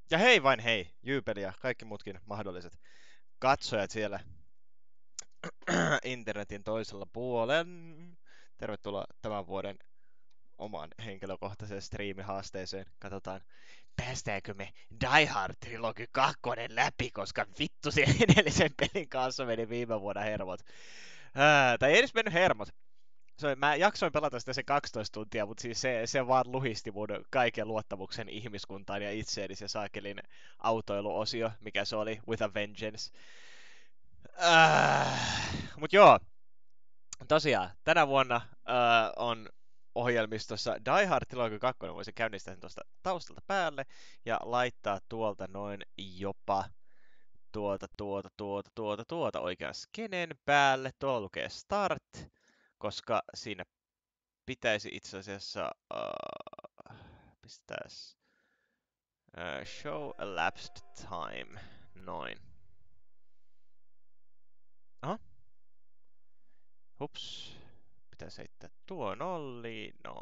Ja hei vain hei, Jyypeli ja kaikki muutkin mahdolliset katsojat siellä internetin toisella puolen. Tervetuloa tämän vuoden oman henkilökohtaiseen striimihaasteeseen. Katsotaan, päästäänkö me Die Hard Trilogy 2 läpi, koska vittu se edellisen pelin kanssa meni viime vuonna hermot. Tai ei edes mennyt hermot. Mä jaksoin pelata sitä se 12 tuntia, mutta siis se vaan luhisti mun kaiken luottamuksen ihmiskuntaan ja itseeni se saakelin autoiluosio, mikä se oli, With a Vengeance. Mut joo, tosiaan, tänä vuonna on ohjelmistossa Die Hard Trilogy 2, voisin käynnistää sen tuosta taustalta päälle ja laittaa tuolta noin jopa tuota oikean skenen päälle. Tuolla lukee Start, koska siinä pitäisi itse asiassa pistäis show elapsed time, noin. Aha, hups, pitäisi heittää tuo nolli, no.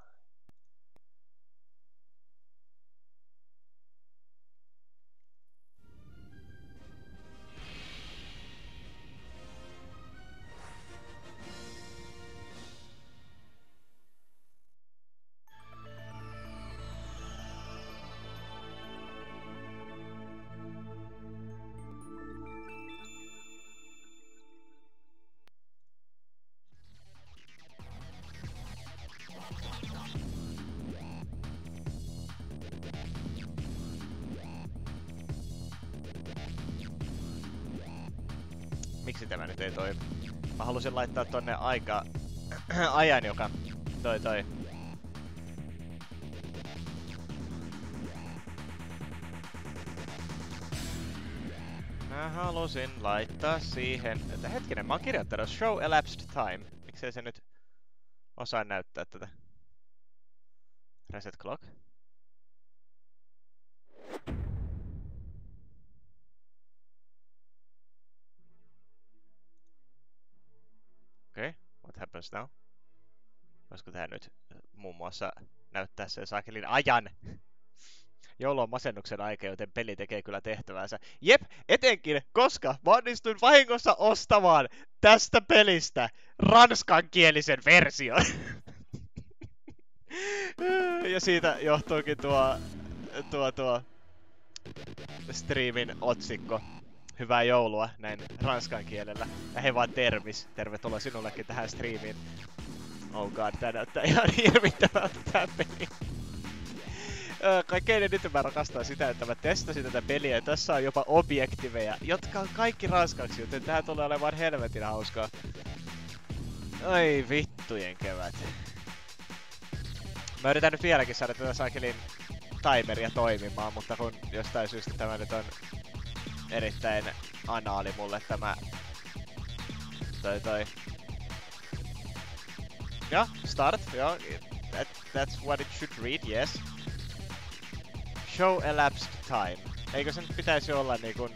Miksi tämä nyt ei toimi? Mä halusin laittaa tonne ajan, joka toi. Mä halusin laittaa siihen, että hetkinen, mä oon kirjoittanut show elapsed time. Miksei se nyt osaa näyttää tätä? Reset clock. Okei, what happens now? Voisiko tää nyt muun muassa näyttää sen saakelin ajan? Joulu on masennuksen aika, joten peli tekee kyllä tehtävänsä. Jep, etenkin, koska mä onnistuin vahingossa ostamaan tästä pelistä ranskankielisen version. Ja siitä johtuukin tuo striimin otsikko. Hyvää joulua näin ranskan kielellä. Ja he vaan tervis. Tervetuloa sinullekin tähän striimiin. Oh god, tää näyttää ihan hirvittävältä tää peli. Kaikkein eniten mä rakastan sitä, että mä testasin tätä peliä ja tässä on jopa objektiveja, jotka on kaikki ranskaksi, joten tää tulee olemaan helvetin hauskaa. Ai vittujen kevät. Mä yritän nyt vieläkin saada tätä saakelin timeria toimimaan, mutta kun jostain syystä tämä nyt on erittäin anaali mulle tämä toi. Ja, start, joo. That's what it should read, yes. Show elapsed time. Eikö se nyt pitäisi olla niinkun...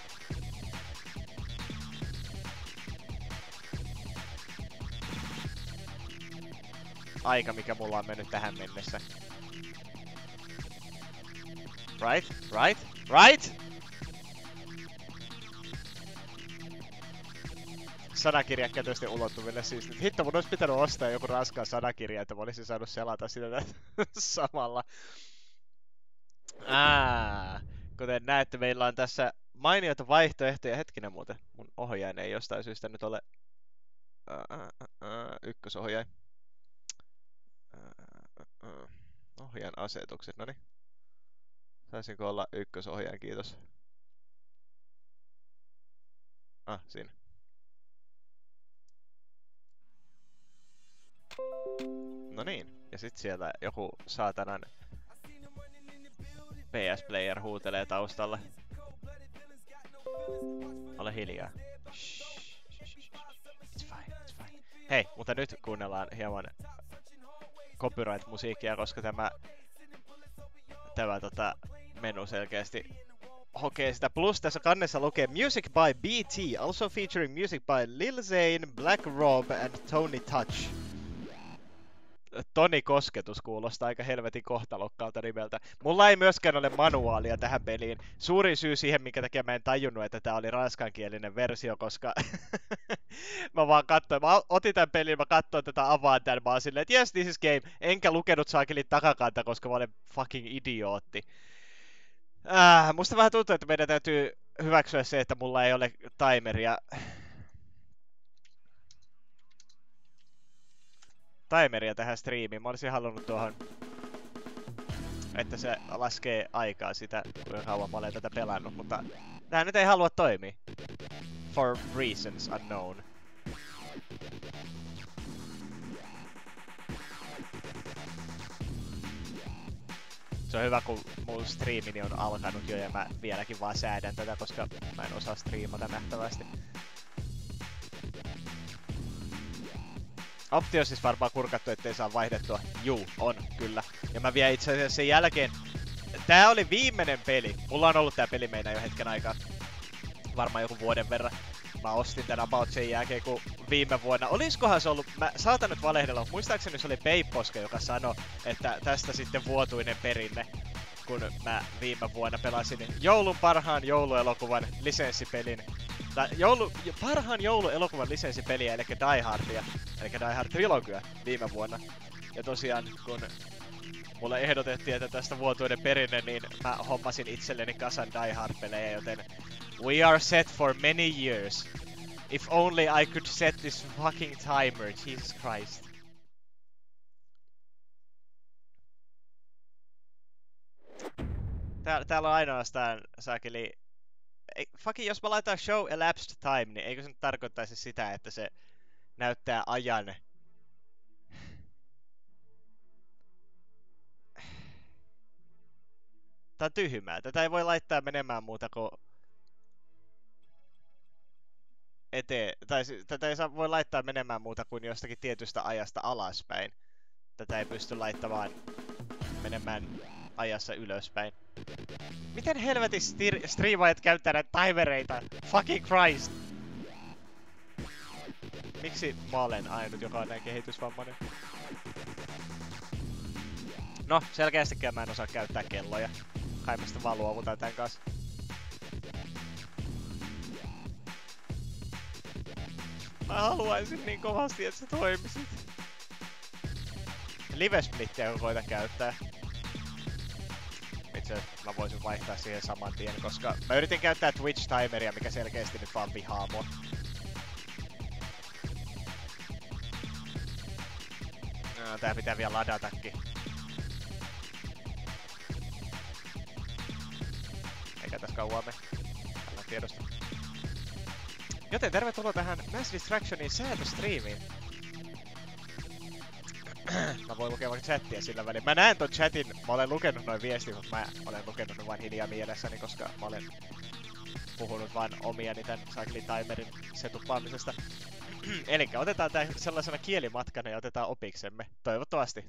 aika, mikä mulla on mennyt tähän mennessä. Right? Sanakirjakätöisten ulottuville siis. Hitto, mun olisi pitänyt ostaa joku raskaan sanakirja, että mä olisin saanut selata sitä samalla. Kuten näette, meillä on tässä mainioita vaihtoehtoja. Hetkinen muuten, mun ohjain ei jostain syystä nyt ole ykkösohjain. Ohjaan asetukset, noniin. Saisinko olla ykkösohjaan, kiitos. Siinä. No niin, ja sit siellä joku saatanan PS Player huutelee taustalla. Ole hiljaa. It's fine. Hei, mutta nyt kuunnellaan hieman copyright-musiikkia, koska tämä menu selkeästi hokee sitä. Plus tässä kannessa lukee Music by BT, also featuring music by Lil Zane, Black Rob and Tony Touch. Toni Kosketus kuulostaa aika helvetin kohtalokkaalta nimeltä. Mulla ei myöskään ole manuaalia tähän peliin. Suurin syy siihen, minkä takia mä en tajunnut, että tää oli ranskankielinen versio, koska mä vaan katsoin, mä otin tän pelin, mä katsoin tätä, avaan tän, mä oon silleen, että yes, this is game. Enkä lukenut saakelin takakanta, koska mä olen fucking idiootti. Musta vähän tuntuu, että meidän täytyy hyväksyä se, että mulla ei ole timeria tähän striimiin. Mä olisin halunnut tuohon, että se laskee aikaa sitä, kuinka kauan mä olen tätä pelannut, mutta tää nyt ei halua toimia. For reasons unknown. Se on hyvä, kun mun striimini on alkanut jo ja mä vieläkin vaan säädän tätä, koska mä en osaa striimata nähtävästi. Optio on siis varmaan kurkattu, ettei saa vaihdettua. Juu, on, kyllä. Ja mä vielä itse asiassa sen jälkeen... Tää oli viimeinen peli. Mulla on ollut tää peli meillä jo hetken aikaa. Varmaan joku vuoden verran. Mä ostin tän about sen jälkeen, kun viime vuonna... Oliskohan se ollut... Mä saatan nyt valehdella, mutta muistaakseni se oli Peipposke, joka sanoi, että tästä sitten vuotuinen perinne. Kun mä viime vuonna pelasin joulun parhaan jouluelokuvan lisenssipelin. Parhaan jouluelokuvan lisenssipeliä, eli Die Hardia, eli Die Hard Trilogia viime vuonna. Ja tosiaan, kun mulle ehdotettiin, että tästä vuotuinen perinne, niin mä hommasin itselleni kasan Die Hard-pelejä, joten we are set for many years. If only I could set this fucking timer, Jesus Christ. Täällä on ainoastaan saakeli... Fucking, jos mä laitan show elapsed time, niin eikö se nyt tarkoittaisi sitä, että se näyttää ajan? Tää on tyhmää. Tätä ei voi laittaa menemään muuta kuin tätä ei voi laittaa menemään muuta kuin jostakin tietystä ajasta alaspäin. Tätä ei pysty laittamaan menemään ajassa ylöspäin. Miten helvetin striimaajat käyttää näitä timereita? Fucking Christ! Miksi mä olen ainut, joka on näin kehitysvammainen? No, selkeästikään mä en osaa käyttää kelloja. Kai mä sitä vaan luovutan tän kanssa. Mä haluaisin niin kovasti, että se toimisit. Live-splittiä kun koitan käyttää. Itse asiassa mä voisin vaihtaa siihen saman tien, koska mä yritin käyttää Twitch-timeria, mikä selkeästi nyt vaan vihaa mua. No, tää pitää vielä ladatakin. Eikä tässä kauan me. Tällä tiedosta. Joten tervetuloa tähän Mass Distractionin säätöstriimiin. Mä voin lukea vaikka chattia sillä välin. Mä näen ton chatin, mä olen lukenut noin viestit, mutta mä olen lukenut ne vain hiljaa mielessäni, koska mä olen puhunut vaan omiani tän saakeli timerin setuppaamisesta. Elikkä otetaan tää sellaisena kielimatkana ja otetaan opiksemme. Toivottavasti.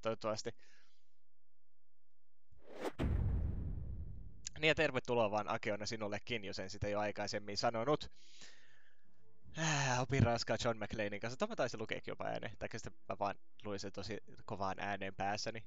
Niin ja tervetuloa vaan Akeona sinullekin, jos en sitä jo aikaisemmin sanonut. Opin ranskaa John McClanein kanssa. Tämä taisi lukeekin jopa ääneen. Tai sitten mä vaan luin sen tosi kovaan ääneen päässäni.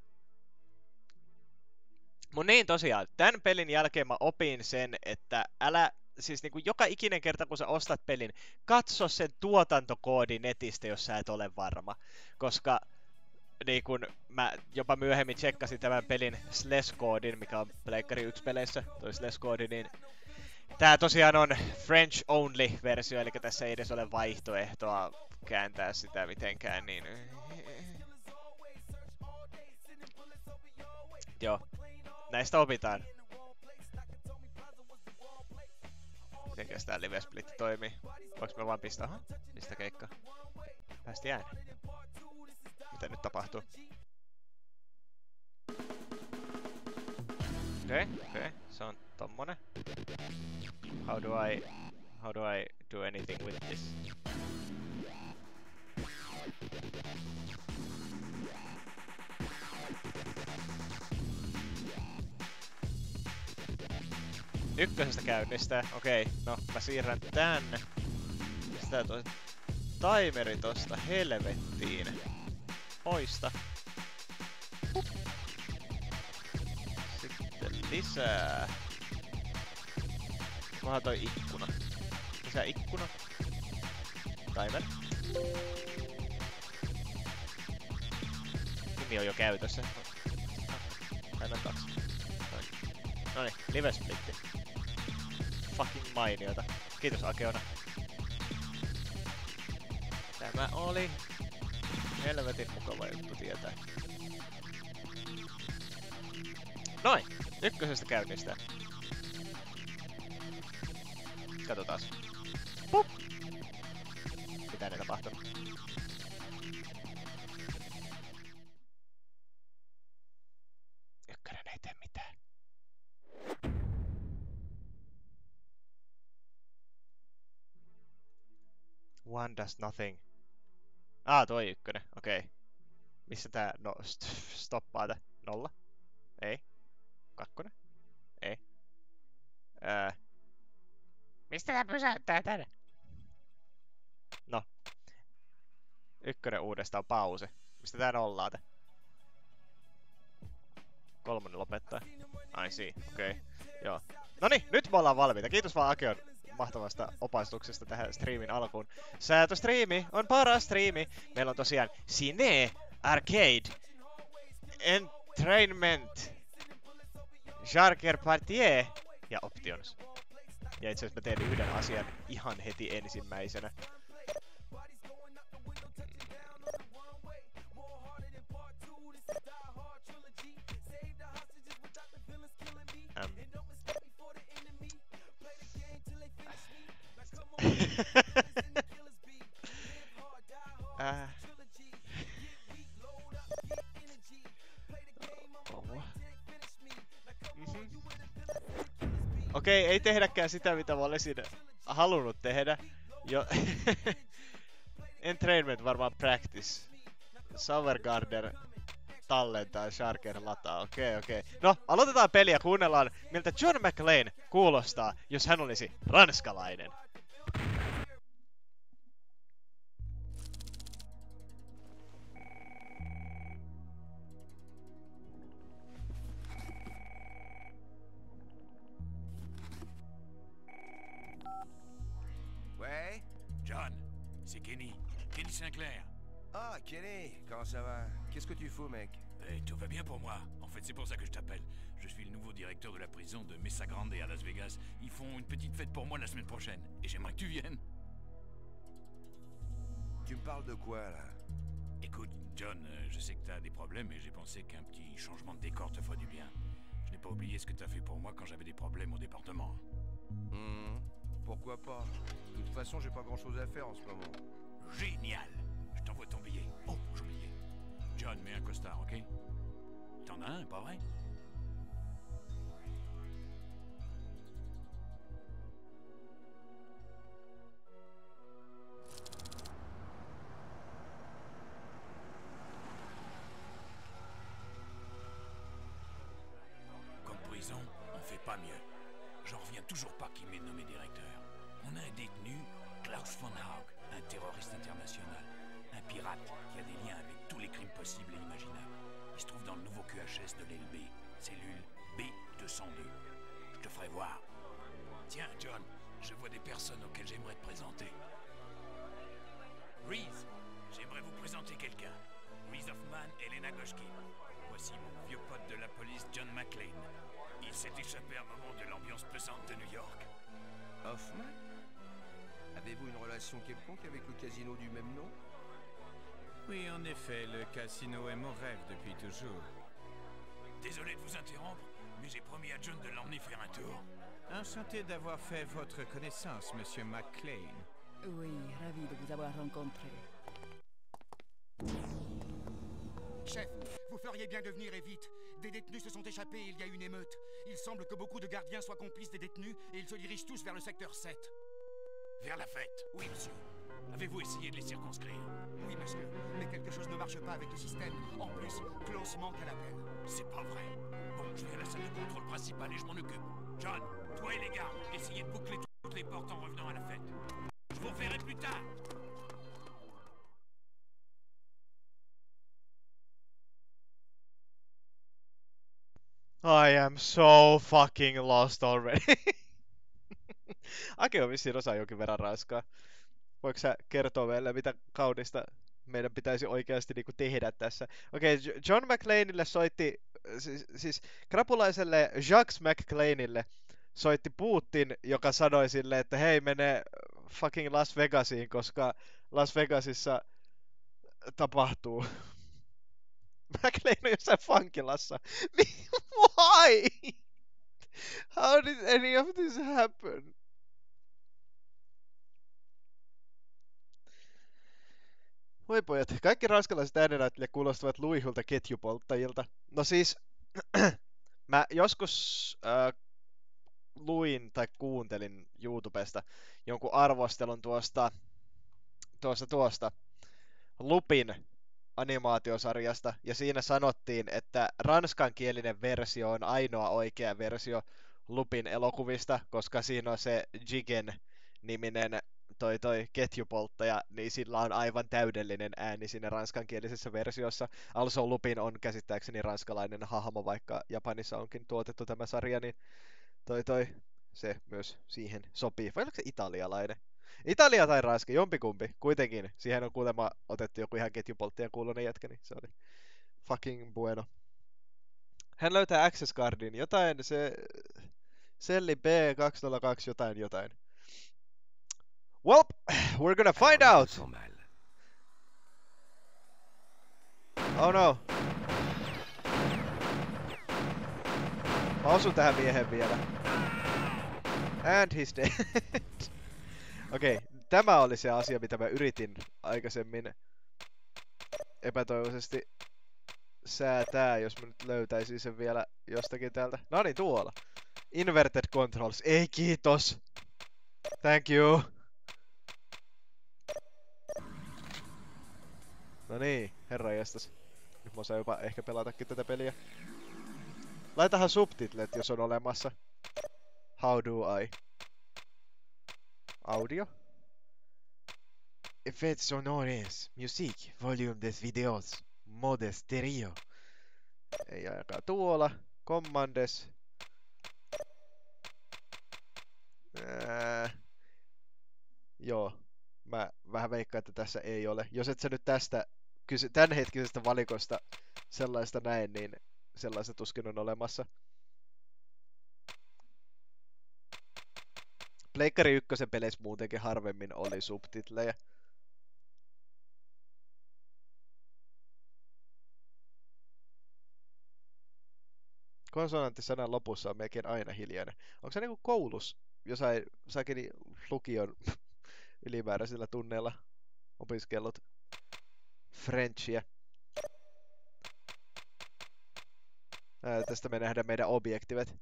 Mut niin tosiaan, tän pelin jälkeen mä opin sen, että älä... Siis niinku joka ikinen kerta kun sä ostat pelin, katso sen tuotantokoodi netistä, jos sä et ole varma. Koska niin kun mä jopa myöhemmin tsekkasin tämän pelin slash-koodin, mikä on Pleikkari 1 peleissä, toi slash-koodi, niin tää tosiaan on French only versio, eli tässä ei edes ole vaihtoehtoa kääntää sitä mitenkään, niin... Joo, näistä opitaan. Mitenkäs tää live split toimii? Voinko me vaan pistää? Aha, pistä keikka. Päästi ääneen. Mitä nyt tapahtuu? Okei, se on tommonen. How do I do anything with this? Ykkösestä käynnistää. Okei, no mä siirrän tänne. Pistää toi timeri tosta helvettiin. Poista. lisää. Onkohan toi ikkuna? Lisää ikkuna. Timer. Nimi on jo käytössä. Timer 2. Noniin, live splitti. Fucking mainiota. Kiitos Akeona. Tämä oli helvetin mukava juttu tietää. Noin! Ykkösestä käynnistä. Katsotaas. Pup! Mitä ne tapahtuu? Ykkönen ei tee mitään. One does nothing. Toi ykkönen, okei. Okay. Missä tää stoppaa tää? 0? Ei. 2? Ei. Mistä tää pysäyttää tänne? No. Ykkönen uudestaan pause. Mistä tää nollaa tää? 3 lopettaa. Ai see, okei. Okay. Joo. Noniin, nyt me ollaan valmiita. Kiitos vaan Akeon mahtavasta opastuksesta tähän striimin alkuun. Säätöstriimi on paras striimi. Meillä on tosiaan Cine, Arcade, Entrainment, Jarker Partier ja Options. Ja itse asiassa mä teen yhden asian ihan heti ensimmäisenä. Okei, ei tehdäkään sitä, mitä mä olisin halunnut tehdä. Jo Entrainment varmaan practice. Sauergarder tallentaa, Sharker lataa. Okei. No, aloitetaan peliä, kuunnellaan miltä John McClane kuulostaa, jos hän olisi ranskalainen. Ouais? John, c'est Kenny. Kenny Sinclair. Ah, Kenny, comment ça va? Qu'est-ce que tu fous, mec? Tout va bien pour moi. En fait, c'est pour ça que je t'appelle. Je suis le nouveau directeur de la prison de Mesa Grande à Las Vegas. Ils font une petite fête pour moi la semaine prochaine. Et j'aimerais que tu viennes. Tu me parles de quoi, là? Écoute, John, je sais que t'as des problèmes et j'ai pensé qu'un petit changement de décor te ferait du bien. Je n'ai pas oublié ce que t'as fait pour moi quand j'avais des problèmes au département. Pourquoi pas? De toute façon, j'ai pas grand-chose à faire en ce moment. Génial! Je t'envoie ton billet. Oh, j'oubliais. John, mets un costard, ok? T'en as un, pas vrai? Comme prison, on fait pas mieux. J'en reviens toujours pas qui m'est nommé directeur. On a un détenu, Klaus von Haug, un terroriste international. Un pirate qui a des liens avec tous les crimes possibles et imaginables. Il se trouve dans le nouveau QHS de l'LB, cellule B202. Je te ferai voir. Tiens, John, je vois des personnes auxquelles j'aimerais te présenter. Reese, j'aimerais vous présenter quelqu'un. Reese Hoffman et Lena Goshkin. Voici mon vieux pote de la police, John McClane. Il s'est échappé un moment de l'ambiance pesante de New York. Hoffman? Avez-vous une relation quelconque avec le casino du même nom? Oui, en effet, le casino est mon rêve depuis toujours. Désolé de vous interrompre, mais j'ai promis à John de l'emmener faire un tour. Enchanté d'avoir fait votre connaissance, Monsieur McClane. Oui, ravi de vous avoir rencontré. Chef, vous feriez bien de venir et vite. Des détenus se sont échappés et il y a une émeute. Il semble que beaucoup de gardiens soient complices des détenus et ils se dirigent tous vers le secteur 7. Vers la fête? Oui, monsieur. Avez-vous essayé de les circonscrire? Oui, monsieur, mais quelque chose ne marche pas avec le système. En plus, Klaus manque à l'appel. C'est pas vrai. Bon, je vais à la salle de contrôle principale et je m'en occupe. John, toi et les gars, essayez de boucler toutes les portes en revenant à la fête. Je vous reverrai plus tard. I am so fucking lost already. Ake on vissiin osaa jonkin verran ranskaa. Voitko sä kertoa meille, mitä kaunista meidän pitäisi oikeasti niinku tehdä tässä? Okei, John McClaneille soitti, siis krapulaiselle Jacques McClaneille soitti Putin, joka sanoi sille, että hei, mene fucking Las Vegasiin, koska Las Vegasissa tapahtuu. McClane on jossain vankilassa. Why? How did any of this happen? Voi pojat, kaikki ranskalaiset äänenäyttelijät kuulostavat luihulta ketjupolttajilta. No siis, mä joskus luin tai kuuntelin YouTubesta jonkun arvostelun tuosta Lupin animaatiosarjasta, ja siinä sanottiin, että ranskankielinen versio on ainoa oikea versio Lupin elokuvista, koska siinä on se Jigen-niminen toi ketjupolttaja, niin sillä on aivan täydellinen ääni siinä ranskankielisessä versiossa. Also Lupin on käsittääkseni ranskalainen hahmo, vaikka Japanissa onkin tuotettu tämä sarja, niin se myös siihen sopii. Vai oliko se italialainen? Italia tai Ranska, jompikumpi, kuitenkin. Siihen on kuulemma otettu joku ihan ketjupolttajan kuulonen jätkä, niin se oli fucking bueno. Hän löytää access cardin, jotain se Selli B202 jotain. Well, we're gonna find out! Oh no. Mä osun tähän miehen vielä. And he's dead. Okei, tämä oli se asia, mitä mä yritin aikaisemmin epätoivoisesti säätää, jos mä nyt löytäisin sen vielä jostakin täältä. No niin, tuolla. Inverted controls. Ei kiitos. Thank you. No niin, herranjestas. Nyt mä osaan jopa ehkä pelatakin tätä peliä. Laitahan subtitlet, jos on olemassa. How do I? Audio? Effects sonores, music, volume des videos, mode stereo. Ei ainakaan tuolla. Commandes. Joo. Mä vähän veikkaan, että tässä ei ole. Jos et sä nyt tästä tämänhetkisestä valikosta sellaista näin, niin sellaista tuskin on olemassa. Pleikkari 1 peleissä muutenkin harvemmin oli subtitleja. Konsonantti-sanan lopussa on melkein aina hiljainen. Onko se niinku koulus jossain sakeni lukion ylimääräisillä tunneilla opiskellut Frenchia? Tästä me nähdään meidän objektivet.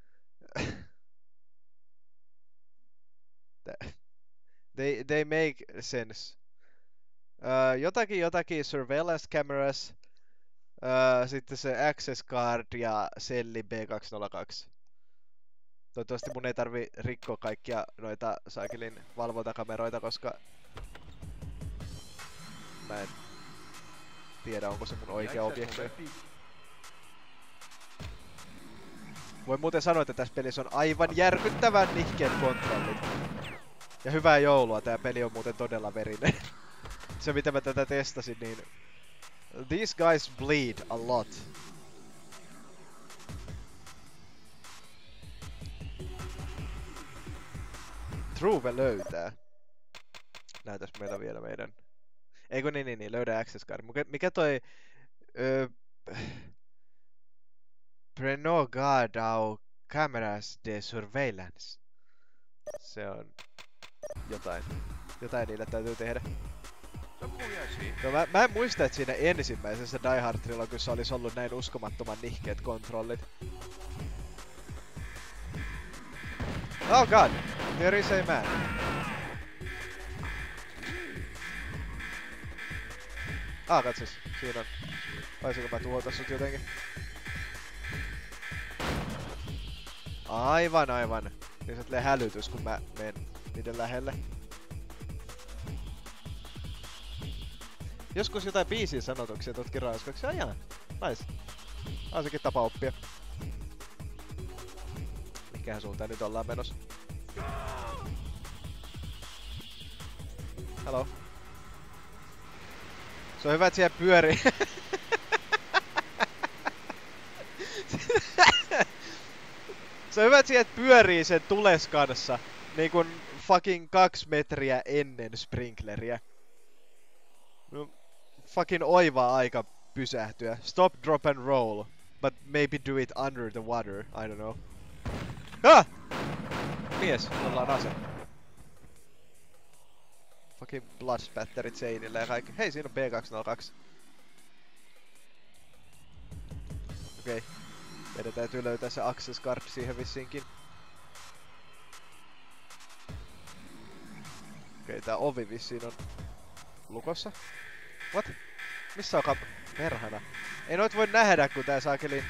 They make sense. Jotakin surveillance cameras, sitten se access card ja selli B202. Toivottavasti mun ei tarvi rikkoa kaikkia noita saakelin valvontakameroita, koska mä en tiedä, onko se mun oikea objekti. Voin muuten sanoa, että tässä pelissä on aivan järkyttävän nihkeät kontrollit. Ja hyvää joulua, tää peli on muuten todella verinen. Se mitä mä tätä testasin, niin these guys bleed a lot. Truve löytää. Näytäs meillä vielä meidän... Eikö niin, löydä access card. Mikä toi... Prenons garde aux cameras de surveillance. Se on... Jotain niille täytyy tehdä. No mä en muista, että siinä ensimmäisessä Die Hard-trilogissa olisi ollut näin uskomattoman nihkeet kontrollit. Oh god! There is a man. Katsos. Siinä on. Taisinko mä tuhota sut jotenkin? Aivan. Niin se tulee hälytys, kun mä menen niiden lähelle. Joskus jotain biisin sanotuksia tutkin ranskaksi. Jaa, nice. Sekin tapa oppia. Mikähän suuntaan nyt ollaan menossa? Hello. Se on hyvä, että siellä pyörii. Se on hyvä, että sieltä pyörii sen tules kanssa. Niin kun fucking 2 metriä ennen sprinkleriä. No, fucking oiva aika pysähtyä. Stop, drop and roll. But maybe do it under the water. I don't know. Ah! Mies, jolla on ase. Fucking blood spatterit seinille ja kaikki. Hei, siinä on B202. Okei. Meidän täytyy löytää se access card siihen vissiinkin. Okei, tää ovi vissiin on lukossa. What? Missä on perhana? Ei noit voi nähdä, kun tää saakeli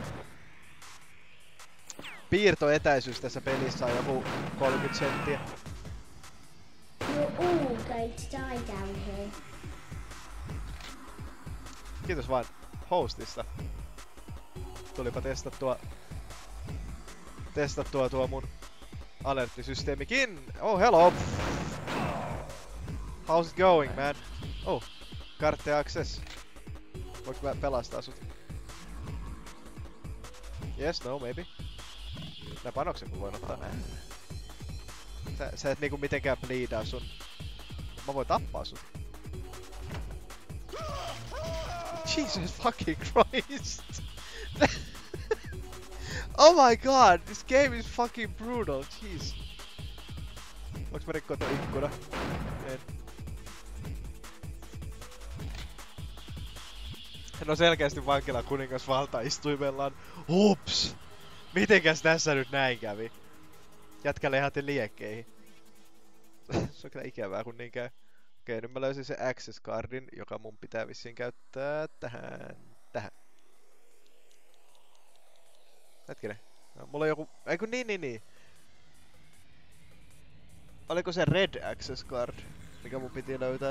piirtoetäisyys tässä pelissä on joku 30 senttiä. You're all going to die down here. Kiitos vaan hostista. Tulipa testattua tuo mun alerttisysteemikin. Oh, hello! How's it going, man? Oh, kartte access. Voinko mä pelastaa sut? Yes, no, maybe. Nää panoksen kun voin ottaa. Sä et niinku mitenkään bleedaa sun. Mä voin tappaa sut. Jesus fucking Christ! Oh my god, this game is fucking brutal, jeez. Voinko mä rikkoa tuon ikkuna? No selkeästi vankilan kuningas valtaistuimellaan. Hups! Mitenkäs tässä nyt näin kävi? Jätkä lehati liekkeihin. Se on kyllä ikävää kun niin käy. Okei, nyt mä löysin se access cardin, joka mun pitää vissiin käyttää tähän. Hetkinen. No, mulla on joku... Eiku niin. Oliko se red access card, mikä mun piti löytää?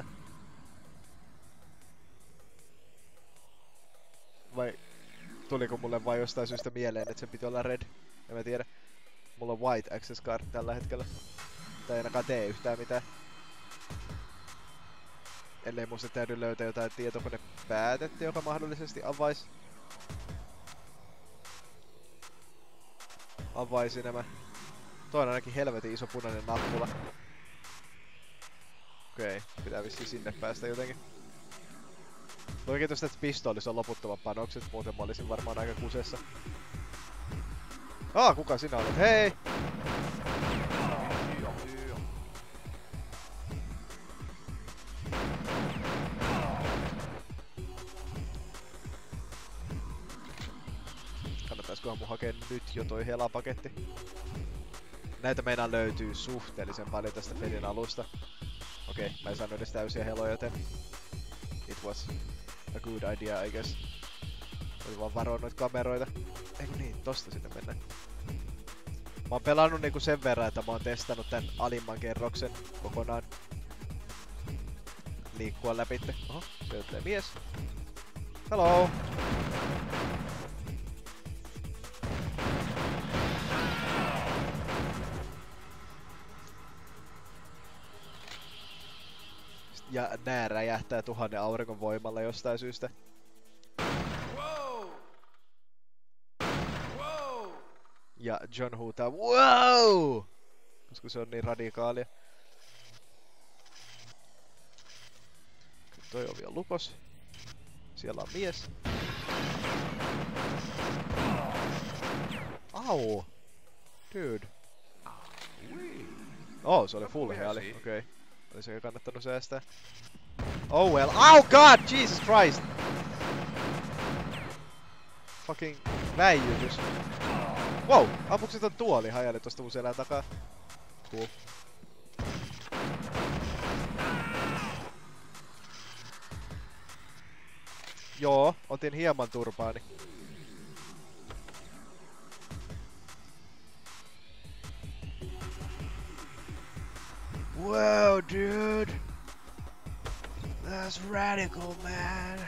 Vai tuliko mulle vai jostain syystä mieleen, että sen piti olla red? En mä tiedä. Mulla on white access card tällä hetkellä. Tää ei ainakaan tee yhtään mitään. Ellei musta täydy löytää jotain tietokonepäätettä, joka mahdollisesti avaisi nämä. Toi on ainakin helvetin iso punainen nappula. Okei, pitää vissiin sinne päästä jotenkin. Toikin tosta, että pistoolissa on loputtoman panokset, muuten mä olisin varmaan aika kusessa. Kuka sinä olet? Hei! Kannattaiskohan mun hakea nyt jo toi helapaketti? Näitä meinaa löytyy suhteellisen paljon tästä pelin alusta. Okei, mä en saanut edes täysiä heloja, joten it was a good idea, I guess. Oli vaan varoa noita kameroita. Eiku niin, tosta sinne mennään. Mä oon pelannut niinku sen verran, että mä oon testannut tän alimman kerroksen kokonaan. Liikkua läpitte. Oho, sieltä tulee mies. Hello! Ja nää räjähtää 1000 auringon voimalla jostain syystä. Wow! Wow! Ja John huutaa wow! Koska se on niin radikaalia. Toi ovi on lukos. Siellä on mies. Au! Dude. Oh, se oli full heali. Okei. Olisiko kannattanut säästää? Oh well. Oh god! Jesus Christ! Fucking väijytys. Wow! Ampuksit on tuoli hajaili tosta mun selän takaa. Cool. Joo, otin hieman turpaani. Wow, dude! That's radical, man!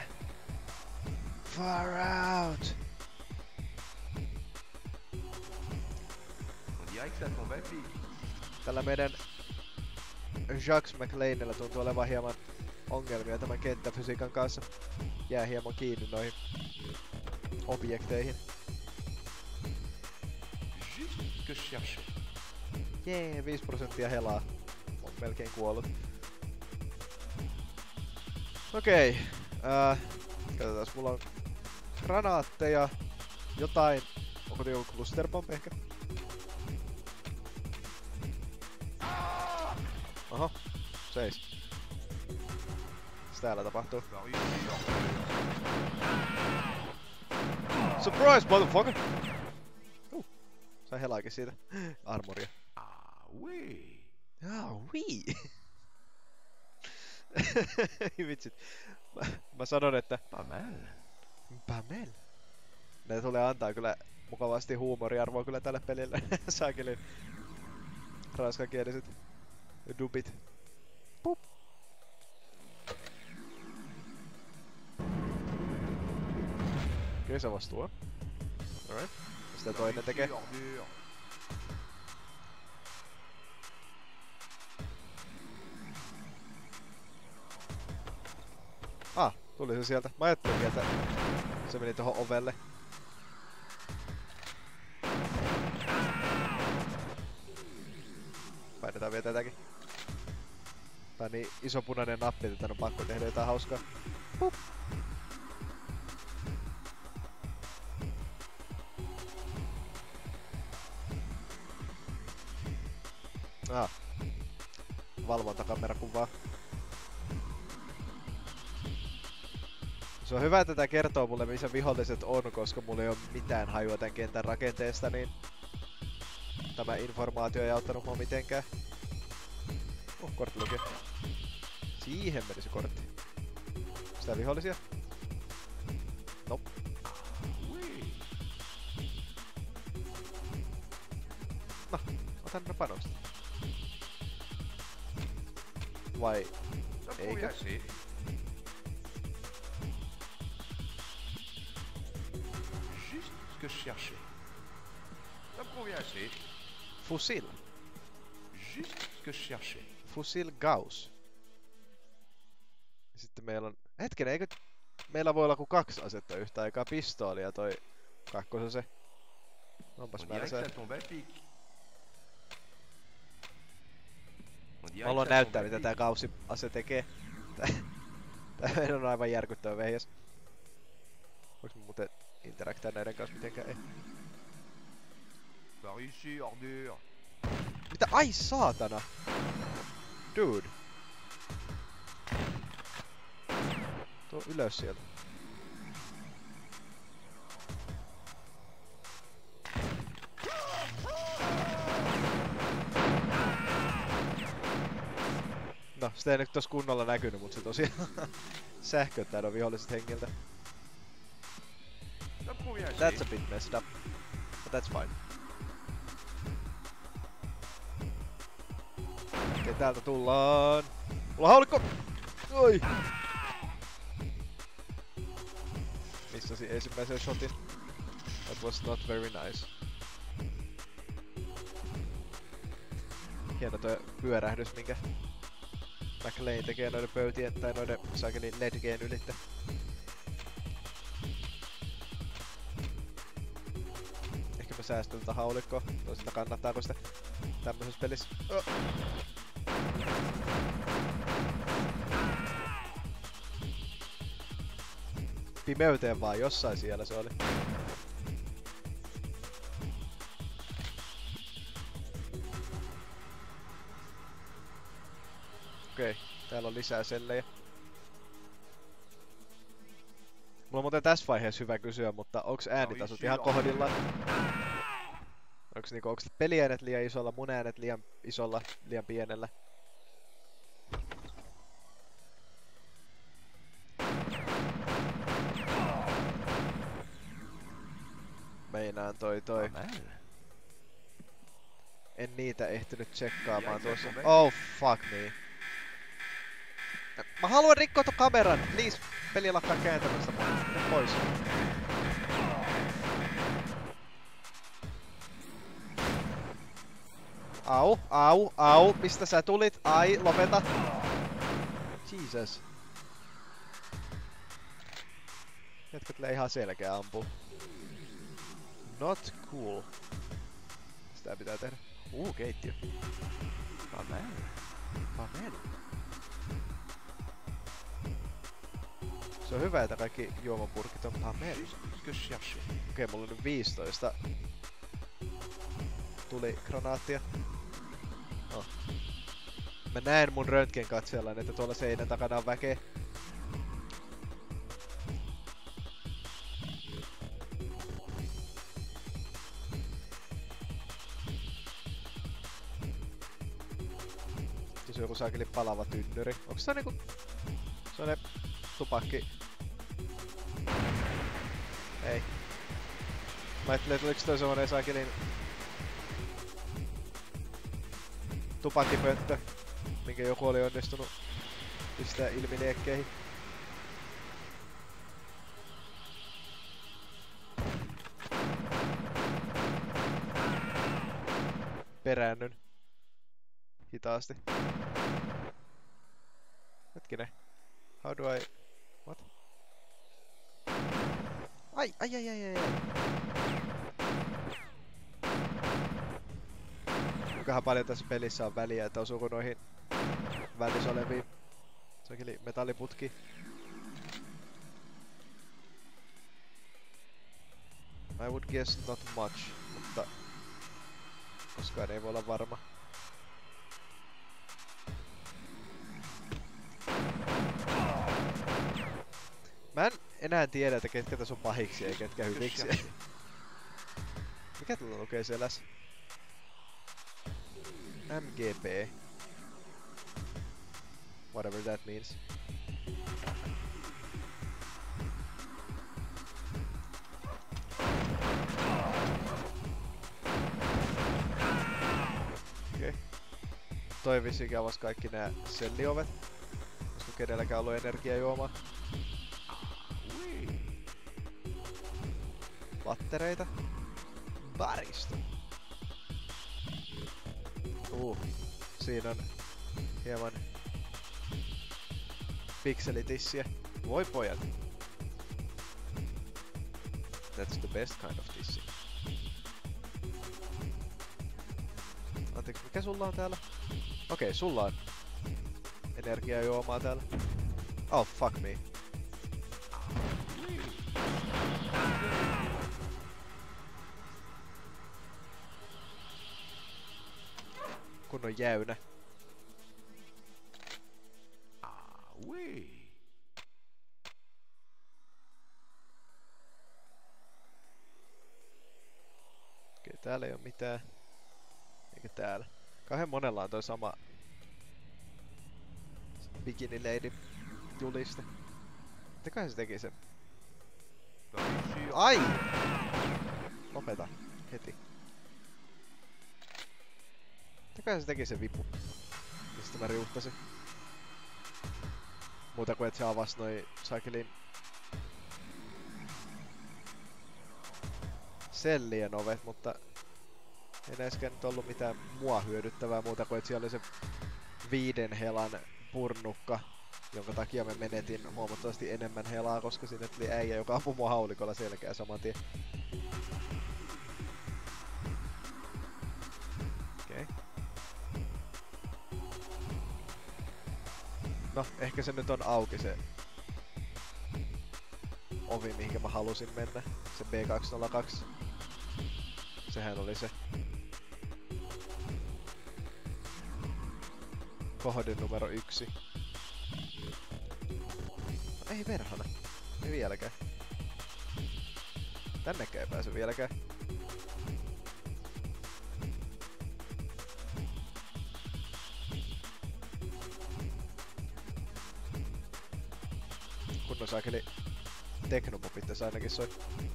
Far out! dirait que ça tombe à pic. Tällä meidän Jacques McLeanilla tuntuu olevan hieman ongelmia tämän kenttäfysiikan kanssa. Jää hieman kiinni noihin objekteihin. Juste ce que je cherchais. Jee, 5% helaa. On melkein kuollut. Okei. Katsotaan, mulla on granaatteja, jotain. Onko joku cluster bomb ehkä? Oho, seis. Mitä täällä tapahtuu? Surprise, motherfucker! Sai helaakin siitä. Armoria. Ah oui. Ah, oui! Vitsit. Mä sanon, että Pas mal. Pamel. Ne tulee antaa kyllä mukavasti huumoriarvoa kyllä tälle pelille. Saakelin ranskakieliset dubit. Pup. Kyllä se vastuu. Alright. Sitä toinen tekee. Tuli se sieltä. Mä ajattelin, että se meni tohon ovelle. Painetaan vielä tätäkin. Tää on niin iso punainen nappi, että tän on pakko tehdä jotain hauskaa. Pup. Valvontakamera-kuvaa. Se on hyvä, että tää kertoo mulle missä viholliset on, koska mulla ei oo mitään hajua tän kentän rakenteesta, niin tämä informaatio ei auttanut mua mitenkään. Korttilukio. Siihen meni se kortti. Sitä vihollisia? Nope. No, otan ne panokset. Vai eikö? Juste ce que je cherchais. Ça me convient assez. Fusil. Juste ce que je cherchais. Fusil Gauss. Sitten meillä on... Hetkinen, eikö... Meillä voi olla kuin 2 asetta yhtä aikaa. Pistooli ja toi kakkosen. Onpas On määrä dirait se. que ça tombe à pic. On Mä dirait haluan que ça näyttää tombe à mitä tää Gaussi-ase tekee. Tää meidän on aivan järkyttävä vehjes. Voinko mä muuten interaktaa näiden kanssa mitenkään? Ei. Par ici, ordure. Mitä? Ai saatana! Dude. Tuo ylös sieltä. No, sitä ei nyt tos kunnolla näkynyt, mut se tosiaan sähköttää nuo viholliset hengiltä. Ça me convient assez. That's a bit messed up. But that's fine. Okei, täältä tullaan. Mulla on haulikko! Oi! Missasin ensimmäisen shotin. That was not very nice. Hieno toi pyörähdys, minkä McLean tekee noiden pöytien tai noiden saakelin ledgeen ylittä. Ehkä mä säästän tätä haulikkoa. Toisaalta kannattaako sitä tämmöisessä pelissä? Oh. Pimeyteen vaan, jossain siellä se oli. Okei, täällä on lisää sellejä. Mulla on muuten tässä vaiheessa hyvä kysyä, mutta onks äänitasot ihan kohdillaan? Onks peliäänet liian isolla, mun äänet liian isolla, liian pienellä? Meinaan toi. En niitä ehtinyt tsekkaamaan tuossa. Oh fuck me. Mä haluan rikkoa ton kameran! Please, peli lakkaa kääntämästä mua. Mene pois. Au. Mistä sä tulit? Ai, lopeta. Jesus. Jätkät tulee ihan selkeä ampuu. Not cool. Sitä pitää tehdä. Keittiö. Pamel. Se on hyvä, että kaikki juomapurkit on Pamel. Okei, mulla on nyt 15. Tuli granaattia. Oh. Mä näen mun röntgenkatseella, että tuolla seinän takana on väkeä. Se on joku saakeli palava tynnyri. Onks se niinku... sellainen tupakki? Ei. Mä ajattelin, että oliks toi semmonen saakelin... tupakkipönttö, minkä joku oli onnistunut pistää ilminiekkeihin. Peräännyn. Hitaasti. Hetkinen. How do I... What? Ai. Kuinkahan paljon tässä pelissä on väliä, että osuuko noihin välissä oleviin metalliputkiin. I would guess not much, mutta koskaan ei voi olla varma. Mä en enää tiedä, että ketkä tässä on pahiksi ja ketkä hyviksi. Mikä tuolla lukee selässä? MGP. Whatever that means. Okei. Toi vissiin avas kaikki nää selliovet. Koska kenelläkään ollut energiajuomaa. Pattereita. Baristo. Siinä on hieman pikselitissiä. Voi pojat. That's the best kind of tissi. Anteeksi, mikä sulla on täällä? Okei, sulla on energiajuomaa täällä. Oh, fuck me. Kunnon jäynä. Okei, täällä ei oo mitään. Eikä täällä. Kauhean monella on toi sama Bikini Lady juliste. Mitäköhän se teki sen? Ai! Lopeta. Heti. Mitäköhän se teki sen vipu? Mistä mä riuhtasin? Muuta kuin et se avasi noi saakelin sellien ovet, mutta ei näiskään nyt ollut mitään mua hyödyttävää muuta kuin et siellä oli se 5 helan purnukka, jonka takia me menetin huomattavasti enemmän helaa, koska sinne tuli äijä, joka ampui mua haulikolla selkää saman tien. Okei. No, ehkä se nyt on auki se ovi, mihinkä mä halusin mennä. Se B202. Sehän oli se kohde numero 1. No, ei perhana. Ei vieläkään. Tännekään ei pääse vieläkään. Kunnon saakeli teknopopit tässä ainakin soi.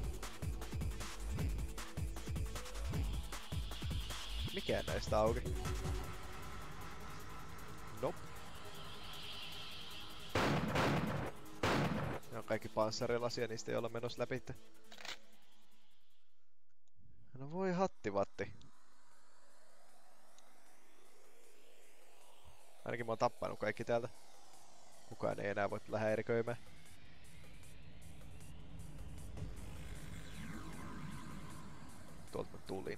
Mikään näistä auki. Nope. Ne on kaikki panssarilasia, niistä ei olla menossa läpi. No voi hattivatti. mä oon tappanut kaikki täältä. Kukaan ei enää voi lähteä erikoimään. Tuolta mä tulin.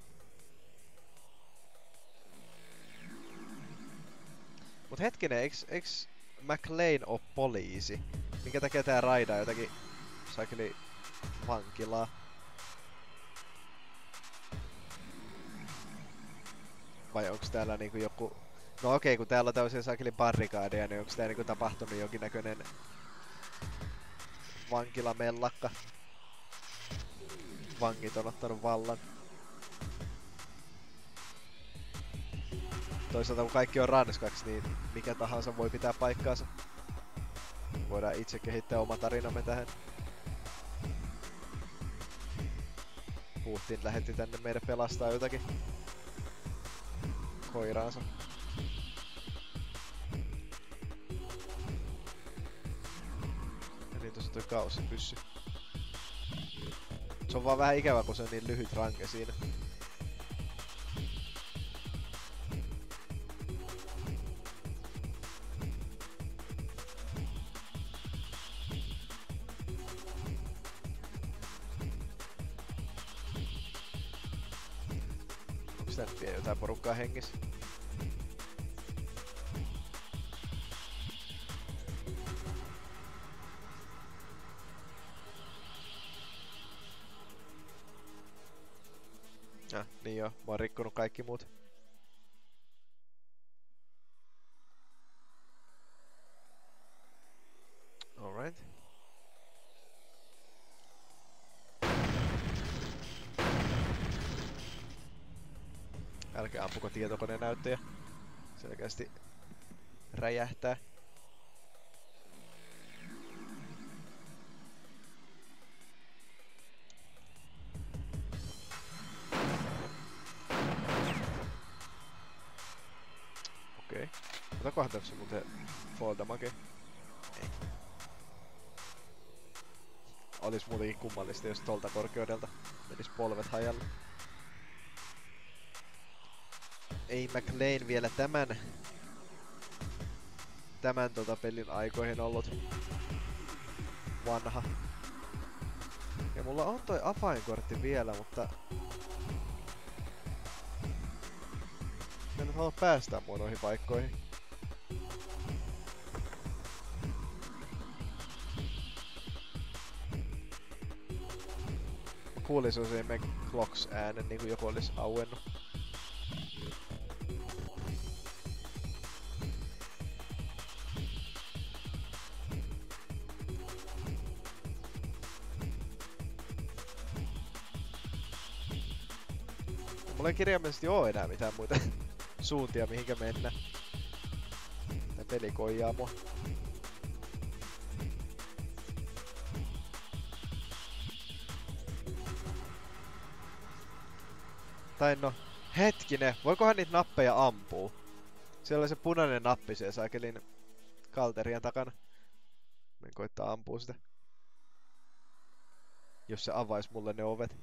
Mut hetkinen, eiks McLean oo poliisi? Minkä takia tää raidaa jotakin sakeli vankilaa? Vai onks täällä niinku joku... No okei, kun täällä on tämmösiä sakeli barrikaadeja, niin onks tää niinku tapahtunut jonkinnäköinen vankilamellakka? Vangit on ottanut vallan. Toisaalta kun kaikki on ranskaksi, niin mikä tahansa voi pitää paikkaansa. Voidaan itse kehittää oma tarinamme tähän. Putin lähetti tänne meidän pelastaa jotakin koiraansa. Ja niin tossa toi kaussipyssy. Se on vaan vähän ikävä, kun se on niin lyhyt ranke siinä. Onks tää nyt vielä jotain porukkaa hengissä? Niin joo, mä oon rikkonut kaikki muut. Alright. Älkää ampuko tietokoneen näyttöjä. Selkeästi räjähtää. Okei. Otakohan tässä muuten fall damage? Ei. Olis muutenkin kummallista, jos tolta korkeudelta menis polvet hajalle. Ei McLean vielä tämän pelin aikoihin ollut vanha. Ja mulla on toi avainkortti vielä, mutta mä en halua päästää mua noihin paikkoihin. Mä kuulin sellaisen McClocks äänen, niinku joku olis auennut. Mulla ei kirjaimellisesti oo enää mitään muita suuntia mihinkä mennä. Tää peli koijaa mua. Tai no, hetkinen, voikohan niitä nappeja ampuu? Siellä oli se punainen nappi siellä saakelin kalterian takana. Mä koittaa ampua sitä. Jos se avais mulle ne ovet.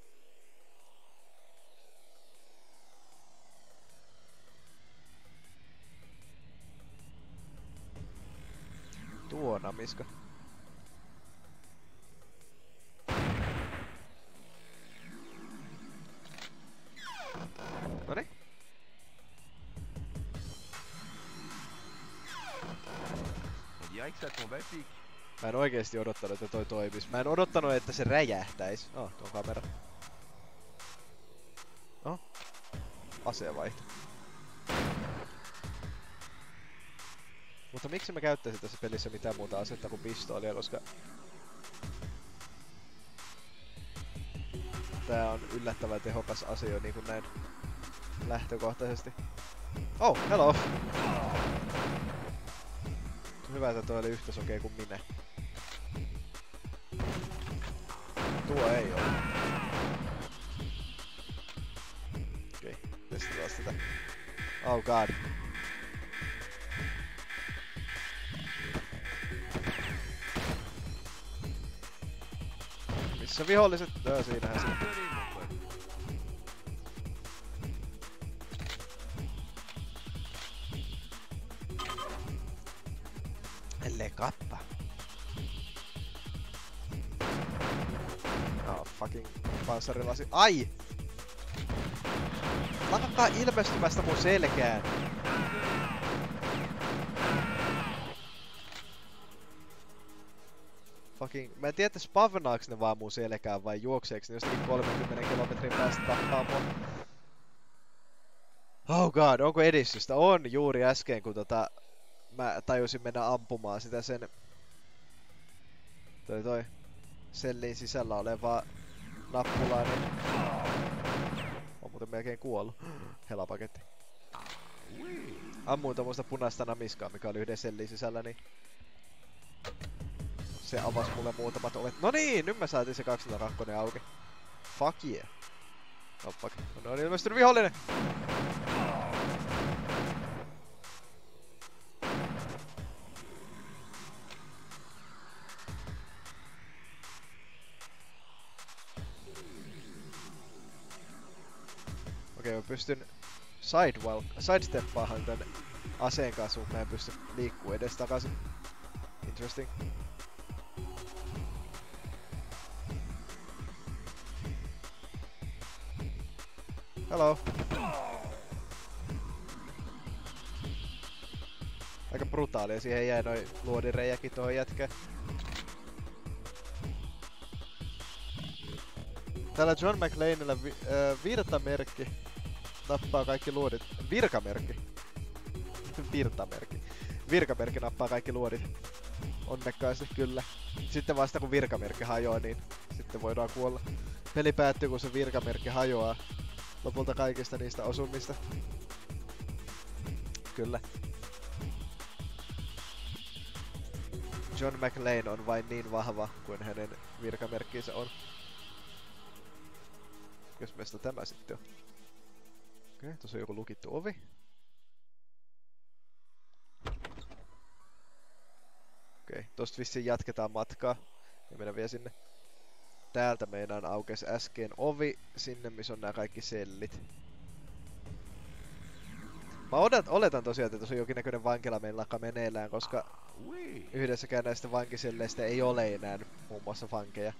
Tuo namiska. Noniin. On dirait que ça tombe à pic. Mä en oikeesti odottanut, että toi toimis. Mä en odottanut, että se räjähtäis. Oh, tuo kamera. Oh. Aseenvaihto. Mutta miksi mä käyttäisin tässä pelissä mitään muuta asetta kuin pistoolia, koska tää on yllättävän tehokas ase jo niinku näin lähtökohtaisesti. Oh, hello! Hyvä, että toi oli yhtä sokea kuin minä. Tuo ei oo. Okei, testataan tätä. Oh god. Missä viholliset? Siinähän se. Le kappa. Oh, fucking panssarilasi. Ai! Lakkaa ilmestymästä mun selkään. Fucking... Mä en tiedä, että spavnaaks ne vaan mun selkään vai juokseeks ne jostakin 30 kilometrin päästä tappaa mua. Oh god, onko edistystä? On juuri äsken, kun mä tajusin mennä ampumaan sitä sen... Toi sellin sisällä olevaa nappulaa, niin... On muuten melkein kuollut. Helapaketti. Ammuin tommoista punaista namiskaa, mikä oli yhden sellin sisällä, niin... Se avasi mulle muutamat ovet. No niin, nyt mä saatiin se 202 auki. Fuck yeah. Oh fuck. No on ilmestynyt vihollinen! Okei, mä pystyn sidesteppaahan tän aseen kanssa, mutta mä en pysty liikkuu edes takaisin. Interesting. Hello. Aika brutaalia, siihen jäi noi luodinreijäkin tohon jätkään. Täällä John McClaneillä virtamerkki nappaa kaikki luodit. Virkamerkki. Virtamerkki. Virkamerkki nappaa kaikki luodit. Onnekkaasti kyllä. Sitten vasta kun virkamerkki hajoaa, niin sitten voidaan kuolla. Peli päättyy kun se virkamerkki hajoaa. Lopulta kaikista niistä osumista. Kyllä. John McClane on vain niin vahva kuin hänen virkamerkkinsä on. Jos meistä tämä sitten on. Okei, tuossa on joku lukittu ovi. Okei, tosta vissiin jatketaan matkaa. Ja mennään vielä sinne. Täältä meidän aukesi äsken ovi sinne, missä on nämä kaikki sellit. Mä oletan tosiaan, että tuossa on jonkinnäköinen vankila meillä meneillään, koska yhdessäkään näistä vankiselleistä ei ole enää muun muassa vankeja.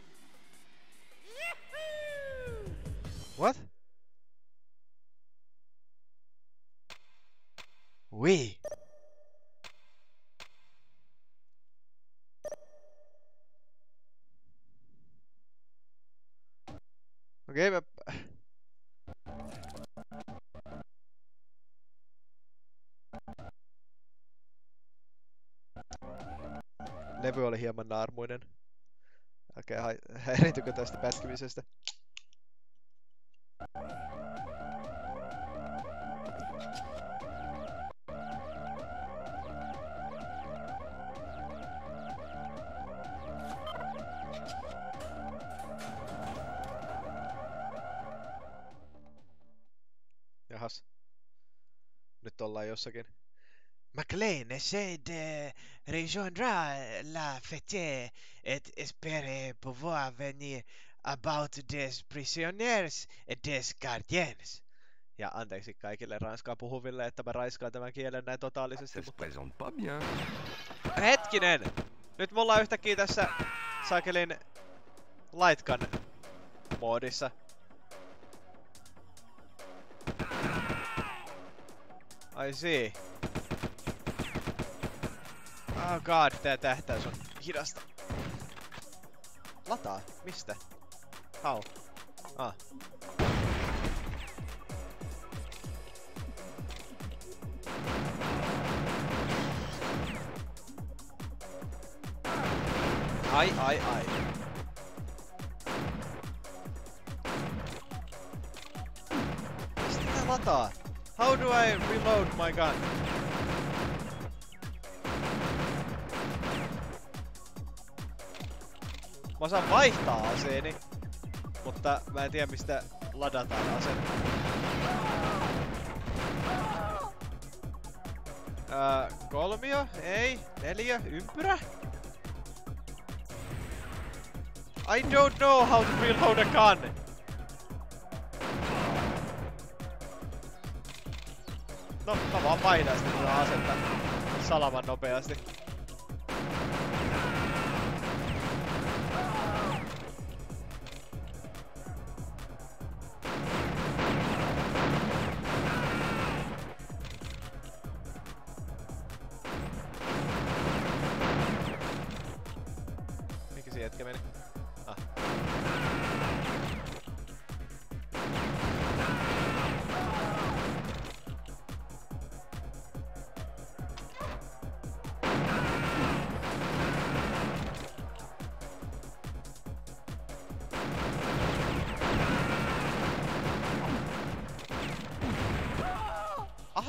What? Wii. Okei, mä... Levy oli hieman naarmuinen. Älkää häiritykö tästä pätkimisestä. Jahas. Nyt ollaan jossakin. McClane essaie de rejoindre la fête et espère pouvoir venir about des prisonniers et des gardiens. Ja anteeksi kaikille ranskaa puhuville, että mä raiskaan tämän kielen näin totaalisesti. Ça se présente pas bien. Hetkinen! Nyt me ollaan yhtäkkiä tässä sakelin Lightgun moodissa. I see. Oh god, tää tähtäys on hidasta. Lataa? Mistä? How? Ah. Ai. Mistä tää lataa? How do I reload my gun? Mä osaan vaihtaa aseeni, mutta mä en tiedä mistä ladataan ase. Kolmio? Ei. 4? Ympyrä? I don't know how to reload a gun! No, mä vaan vaihdan sitä asetta salaman nopeasti.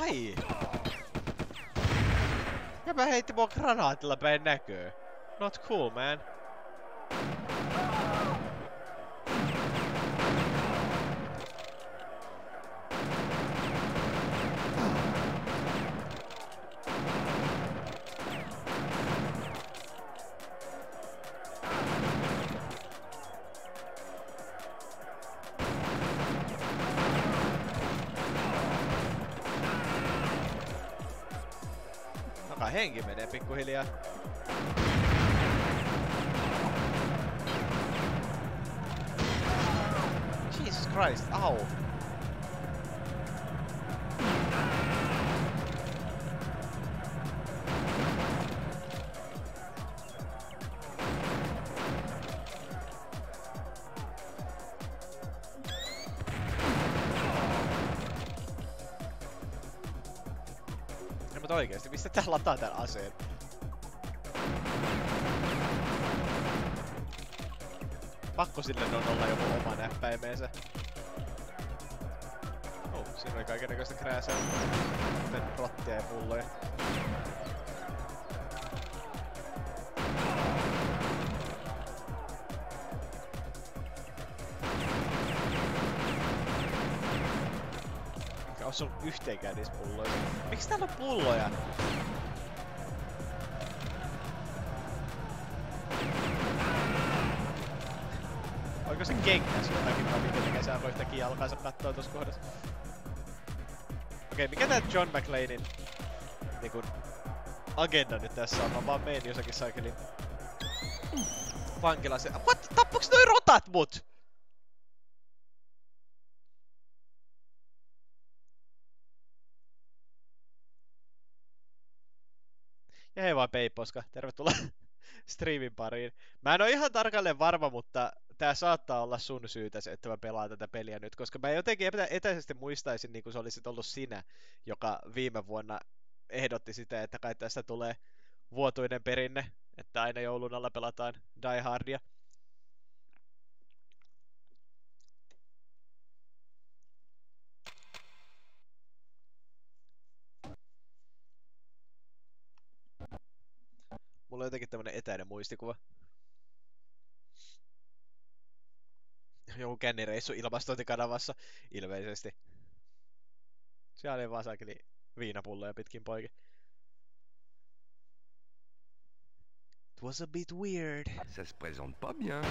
Ai! Ja mä heitti mua granaatilla päin näköö. Not cool, man. Henki menee pikkuhiljaa. Jesus Christ, au! Oikeesti, mistä tää lataa tän aseen? Pakko sille on olla joku oma näppäimeensä. Oh, siinä oli kaikennäköistä krääsää. Kuten rottia ja pulloja. Osu yhteenkään niistä pulloista. Miksi täällä on pulloja? Oliko se kenkäs jotakin vai minkä takia se alkoi yhtäkkiä jalkaansa kattoo tossa kohdassa? Okei, mikä tää John McClanein niinku agenda nyt tässä on? Mä vaan menin jossakin saikelin vankilassa. What? Tappuks noi rotat mut? Ja hei vaan Peiposka, tervetuloa striimin pariin. Mä en oo ihan tarkalleen varma, mutta tää saattaa olla sun syytä se, että mä pelaan tätä peliä nyt, koska mä jotenkin etäisesti muistaisin, niin kuin se olisit ollut sinä, joka viime vuonna ehdotti sitä, että kai tästä tulee vuotuinen perinne, että aina joulun alla pelataan Die Hardia. Mulla on jotenkin tämmönen etäinen muistikuva. Joku kännireissu ilmastointikanavassa, ilmeisesti. Siellä oli vaan saakeli viinapulloja pitkin poikin. It was a bit weird. Ça se présente pas bien.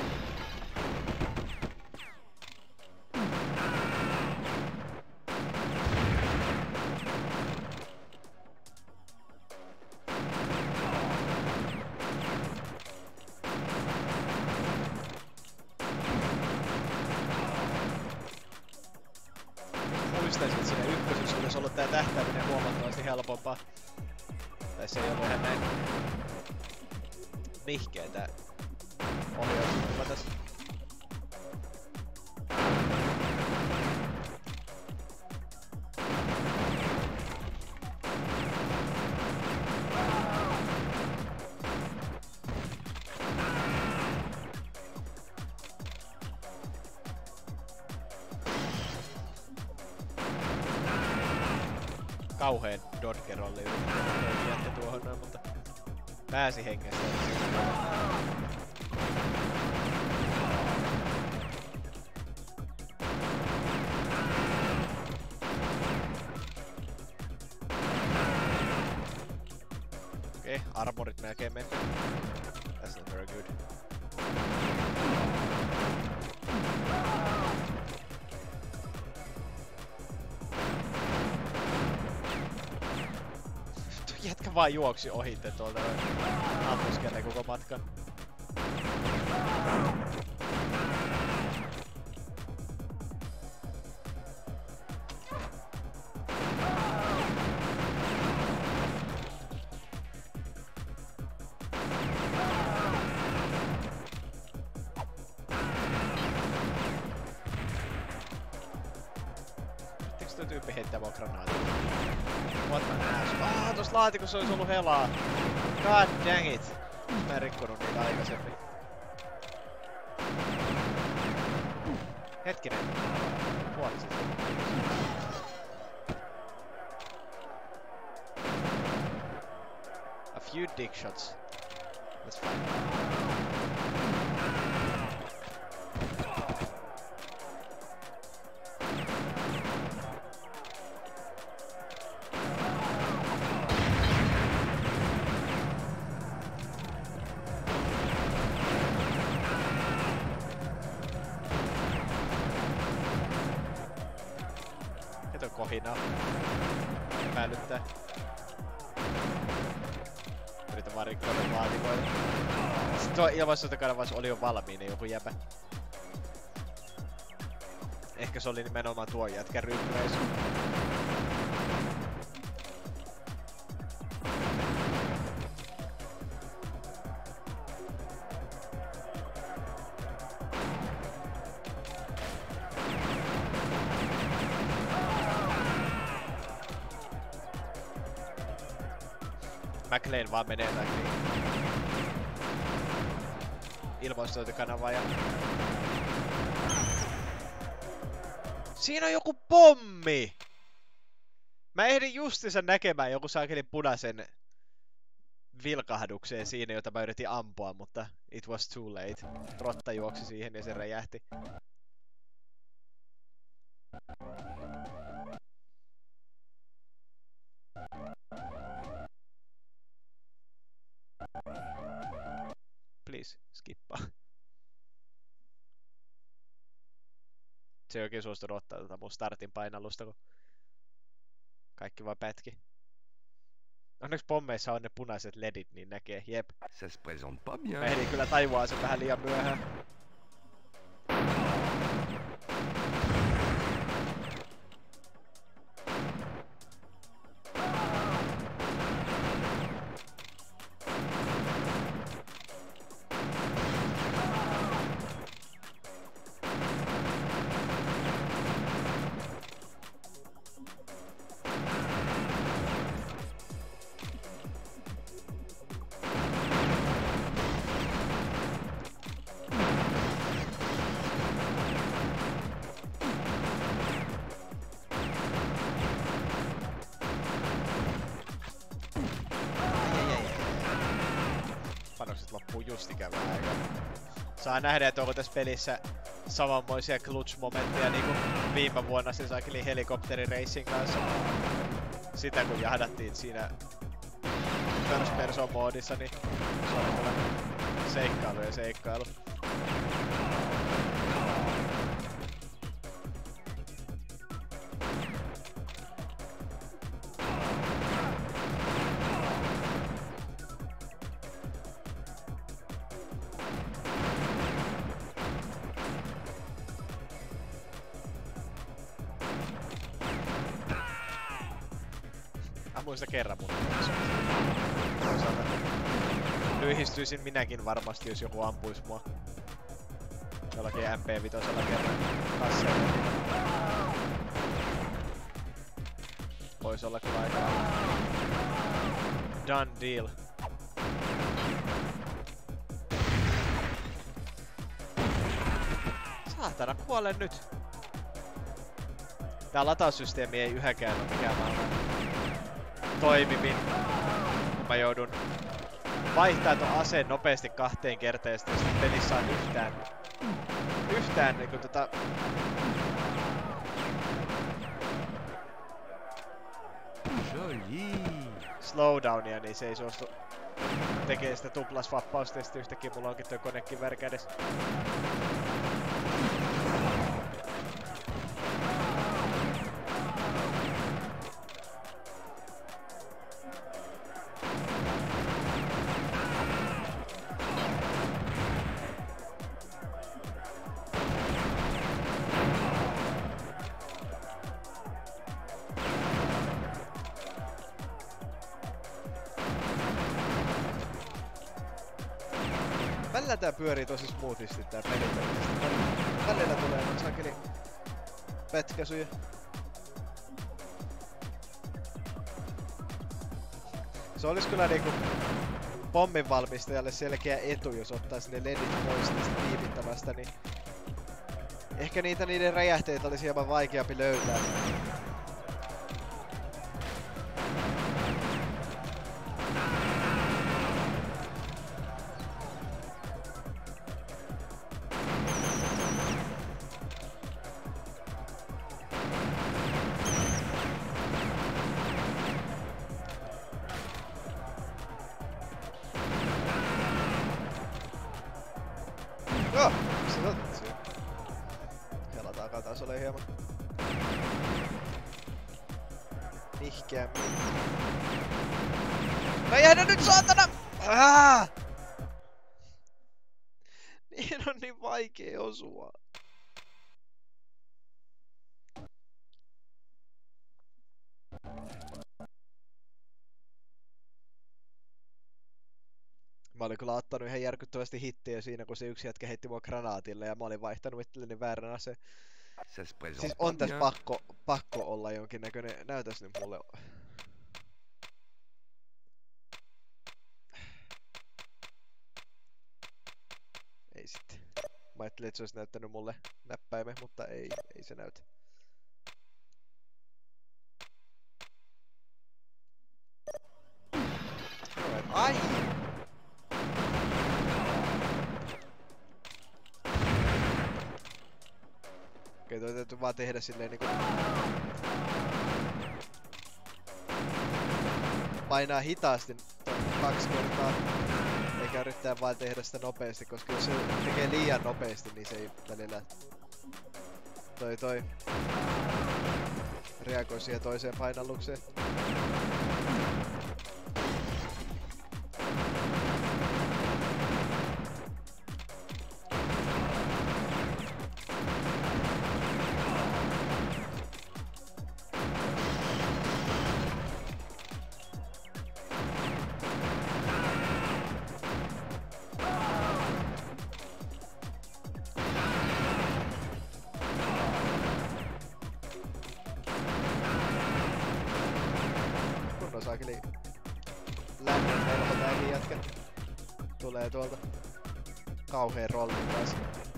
Muistaisin, että siinä ykkösessä olisi ollut tää tähtääminen huomattavasti helpompaa. Tai se ei ollut ihan näin nihkeä tää ohjausjumma tässä. Kauheen dodgerolli jätti tuohon noin, mutta pääsi hengessä. Okei, armorit melkein mennä. That's not very good. Jätkä vaan juoksi ohitte tuolta ammuskelee koko matkan. Pittikö tuo tyyppi heittää vaan granaatin? What the ass? Tossa laatikossa olisi ollut helaa. God dang it. Mä en rikkonut niitä aikaisemmin. Hetkinen. Puolisit. few dick shots. That's fine. Kato kohinaa. Epäilyttää. Yritän vaan rikkoa ne laatikoita. Sitten tuo ilmastokanavassa oli jo valmiina joku jäbä. Ehkä se oli nimenomaan tuo jätkän ryhmäisy. McLean vaan menee takiin ilmastointikanavaan ja... Siinä on joku pommi! Mä ehdin justiinsa näkemään joku saakeli punaisen vilkahdukseen siinä, jota mä yritin ampua, mutta it was too late. Rotta juoksi siihen ja se räjähti. Please, skippaa. Se ei oikein suostunut ottaa tätä mun startin painallusta, kun kaikki vaan pätki. Onneksi pommeissa on ne punaiset ledit, niin näkee, jep. Ça se présente pas bien. Mä ehdin kyllä tajuaa sen vähän liian myöhään. Panokset loppuu just ikävää aikaa. Saa nähdä, että onko tässä pelissä samanmoisia clutch-momentteja niinku viime vuonna se saakeli helikopterireissin kanssa. Sitä kun jahdattiin siinä first person moodissa, niin se oli kyllä seikkailu ja seikkailu. Muista kerran mun toisaalta lyhistyisin minäkin varmasti, jos joku ampuis mua jollakin MP5 kerran kasseilla. Vois olla kyllä aika done deal. Saatana, kuole nyt! Tää lataussysteemi ei yhäkään oo mikään maailman toimivin, kun mä joudun vaihtaa ton aseen nopeasti 2 kertaan ja sitten pelissä on yhtään niinku slowdownia, niin se ei suostu tekee sitä tuplasvappausta ja sitten yhtäkkiä mulla onkin toi konekivääri kädessä. Välillä tää pyörii tosi smoothisti tää peli. Välillä tulee noin sakeli pätkäsyjä. Se olis kyllä niinku pomminvalmistajalle selkeä etu, jos ottais ne ledit pois niistä viivittävästä, niin ehkä niiden räjähteitä olisi hieman vaikeampi löytää. Mihkään Räjähdä nyt saatana! Niin on niin vaikee osua. Mä olin kyllä ottanut ihan järkyttävästi hittiä siinä, kun se yksi jätkä heitti mua granaatille ja mä olin vaihtanut itselleni väärän aseen. Siis on tässä pakko olla jonkinnäköinen. Näytäs nyt mulle. Ei sitten. Mä ajattelin, että se olisi näyttänyt mulle näppäimen, mutta ei se näytä. Ai! Okei, toi täytyy vaan tehdä silleen niinku... Painaa hitaasti 2 kertaa. Eikä yrittää vaan tehdä sitä nopeasti, koska jos se tekee liian nopeasti, niin se ei välillä... Toi... reagoi siihen toiseen painallukseen. Tulee tuolta kauheen rollin kanssa.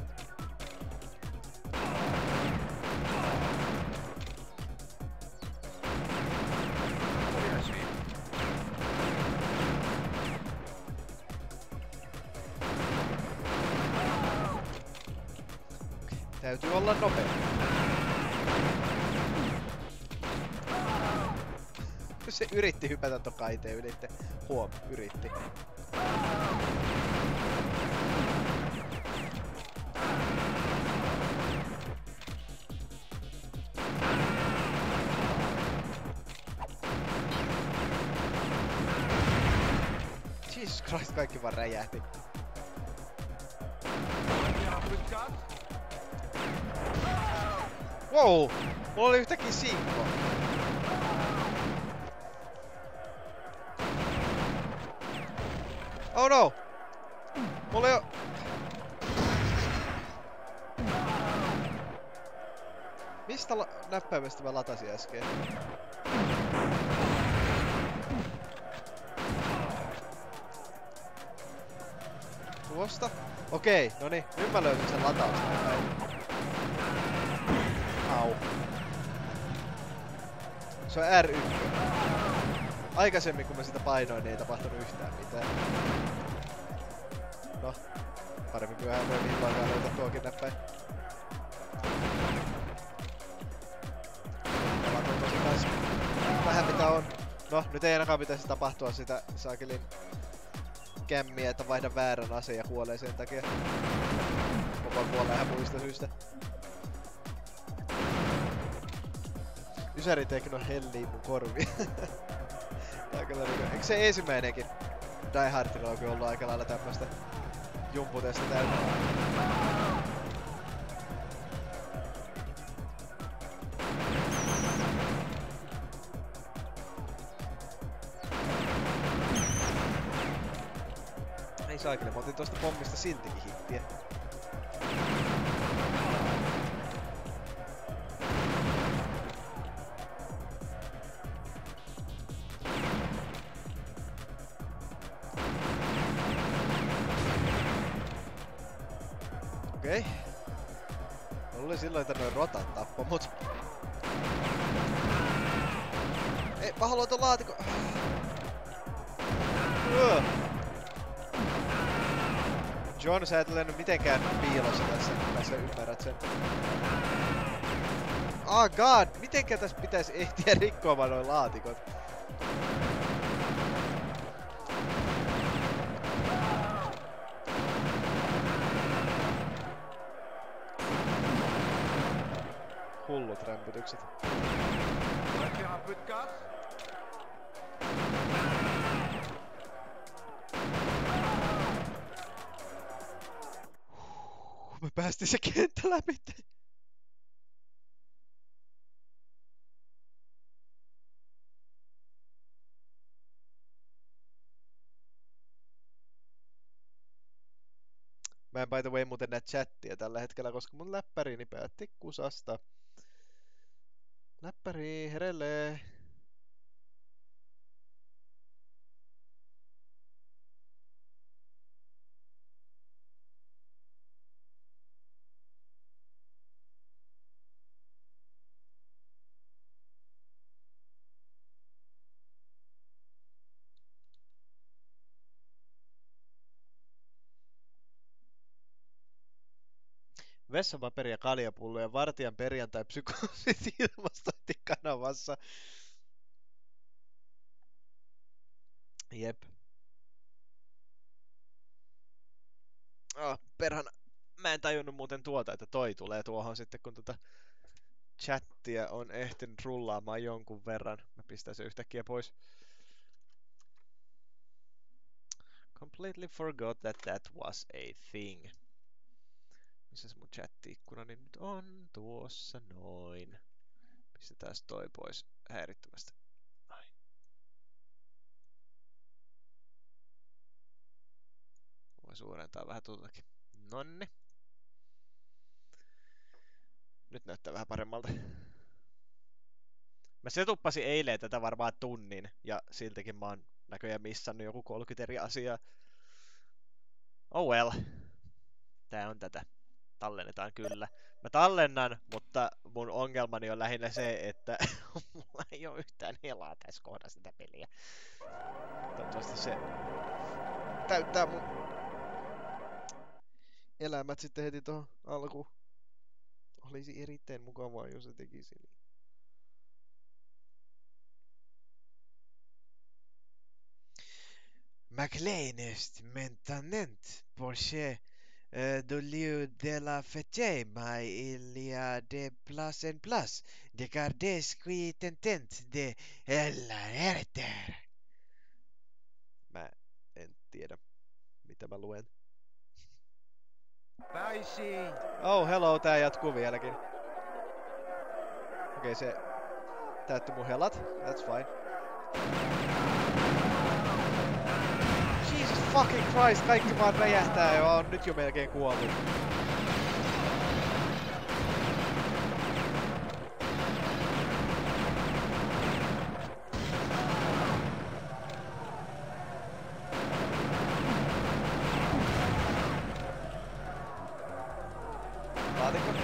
Täytyy olla nopea. Se yritti hypätä ton kaiteen ylitte. Huom, yritti. Jesus Christ, kaikki vaan räjähti. Wow! Mulla oli yhtäkkiä sinkko. Oh no! Mulla ei oo... Mistä näppäimestä mä latasin äsken? Tuosta? Okei, noniin, nyt mä löysin sen latausnäppäin. Au. Se on R1. Aikaisemmin kun mä sitä painoin, niin ei tapahtunut yhtään mitään. No, paremmin myöhään voi milloinkaan löytää tuokin näppäin. Palataan tosi taas vähän mitä on. No, nyt ei ainakaan pitäisi tapahtua sitä saakelin kämmiä, että vaihda väärän aseen ja kuolee sen takia. Mä voin kuolla ihan muista syystä. Ysäritekno hellii mun korvia. Eikö se ensimmäinenkin Die Hard-trilogi ollut aika lailla tämmöstä jumputesta täynnä? Ei saakeli, mä otin tosta pommista siltikin hittiä. Okei. Mä luulin silloin, että noin rotat tappoi mut. Ei, mä haluan ton laatikon. John, sä et ole nyt mitenkään piilossa tässä ymmärrät sen. Oh god, mitenkä tässä pitäisi ehtiä rikkoamaan noin laatikot? Hullut rämpytykset. On va faire un peu de casse. päästi se kenttä läpi. Mä en by the way muuten näe chattia tällä hetkellä, koska mun läppäriini päätti kusasta. Läppäri herelee. Vessapaperi ja kaljapulloja vartijan perjantai psykoosit ilmastointikanavassa. Jep. Perhana. Mä en tajunnut muuten tuota, että toi tulee tuohon sitten, kun chattia on ehtinyt rullaamaan jonkun verran. Mä pistän se yhtäkkiä pois. Completely forgot that that was a thing. Missäs mun chatti-ikkunani nyt on? Tuossa noin. Pistetään toi pois häirittömästi. Ai. Voi suurentaa vähän tuotakin. Nonni. Nyt näyttää vähän paremmalta. Mä setuppasin eilen tätä varmaan tunnin, ja siltikin mä oon näköjään missannut joku 30 eri asiaa. Oh well. Tää on tätä. Tallennetaan kyllä. Mä tallennan, mutta mun ongelmani on lähinnä se, että mulla ei oo yhtään helaa tässä kohdassa sitä peliä. Toivottavasti se täyttää mun elämät sitten heti tuohon alkuun. Olisi erittäin mukavaa, jos se tekisi niin. McLeanest maintenant Porsche du lieu de la fête mais il y a de place en place de garder qui tentent de la herter. Mä en tiedä, mitä mä luen. Oh, hello, tää jatkuu vieläkin. Okei, se täytti mun helat. That's fine. Jesus fucking Christ, kaikki vaan räjähtää ja on nyt jo melkein kuollut. Laatikko?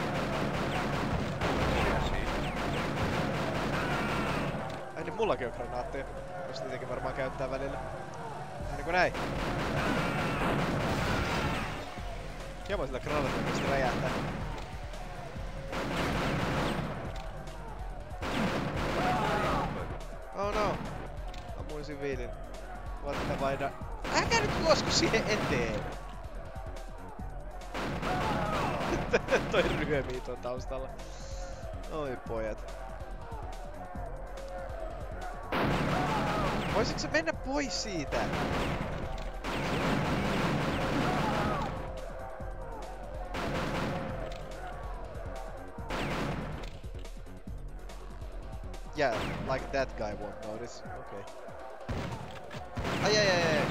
Ai niin, mullakin on granaatteja. Jos niitäkin varmaan käyttää välillä. Niinku näin. Hieman sillä granaatilla oikeesti räjähtää. Oh no. Ammuin siviilin. What the vaida. Äkä nyt joskus siihen eteen! Toi ryömii tuon taustalla. Oi pojat. Voisitko sä mennä pois siitä? Yeah, like that guy won't notice. Okay. Ai.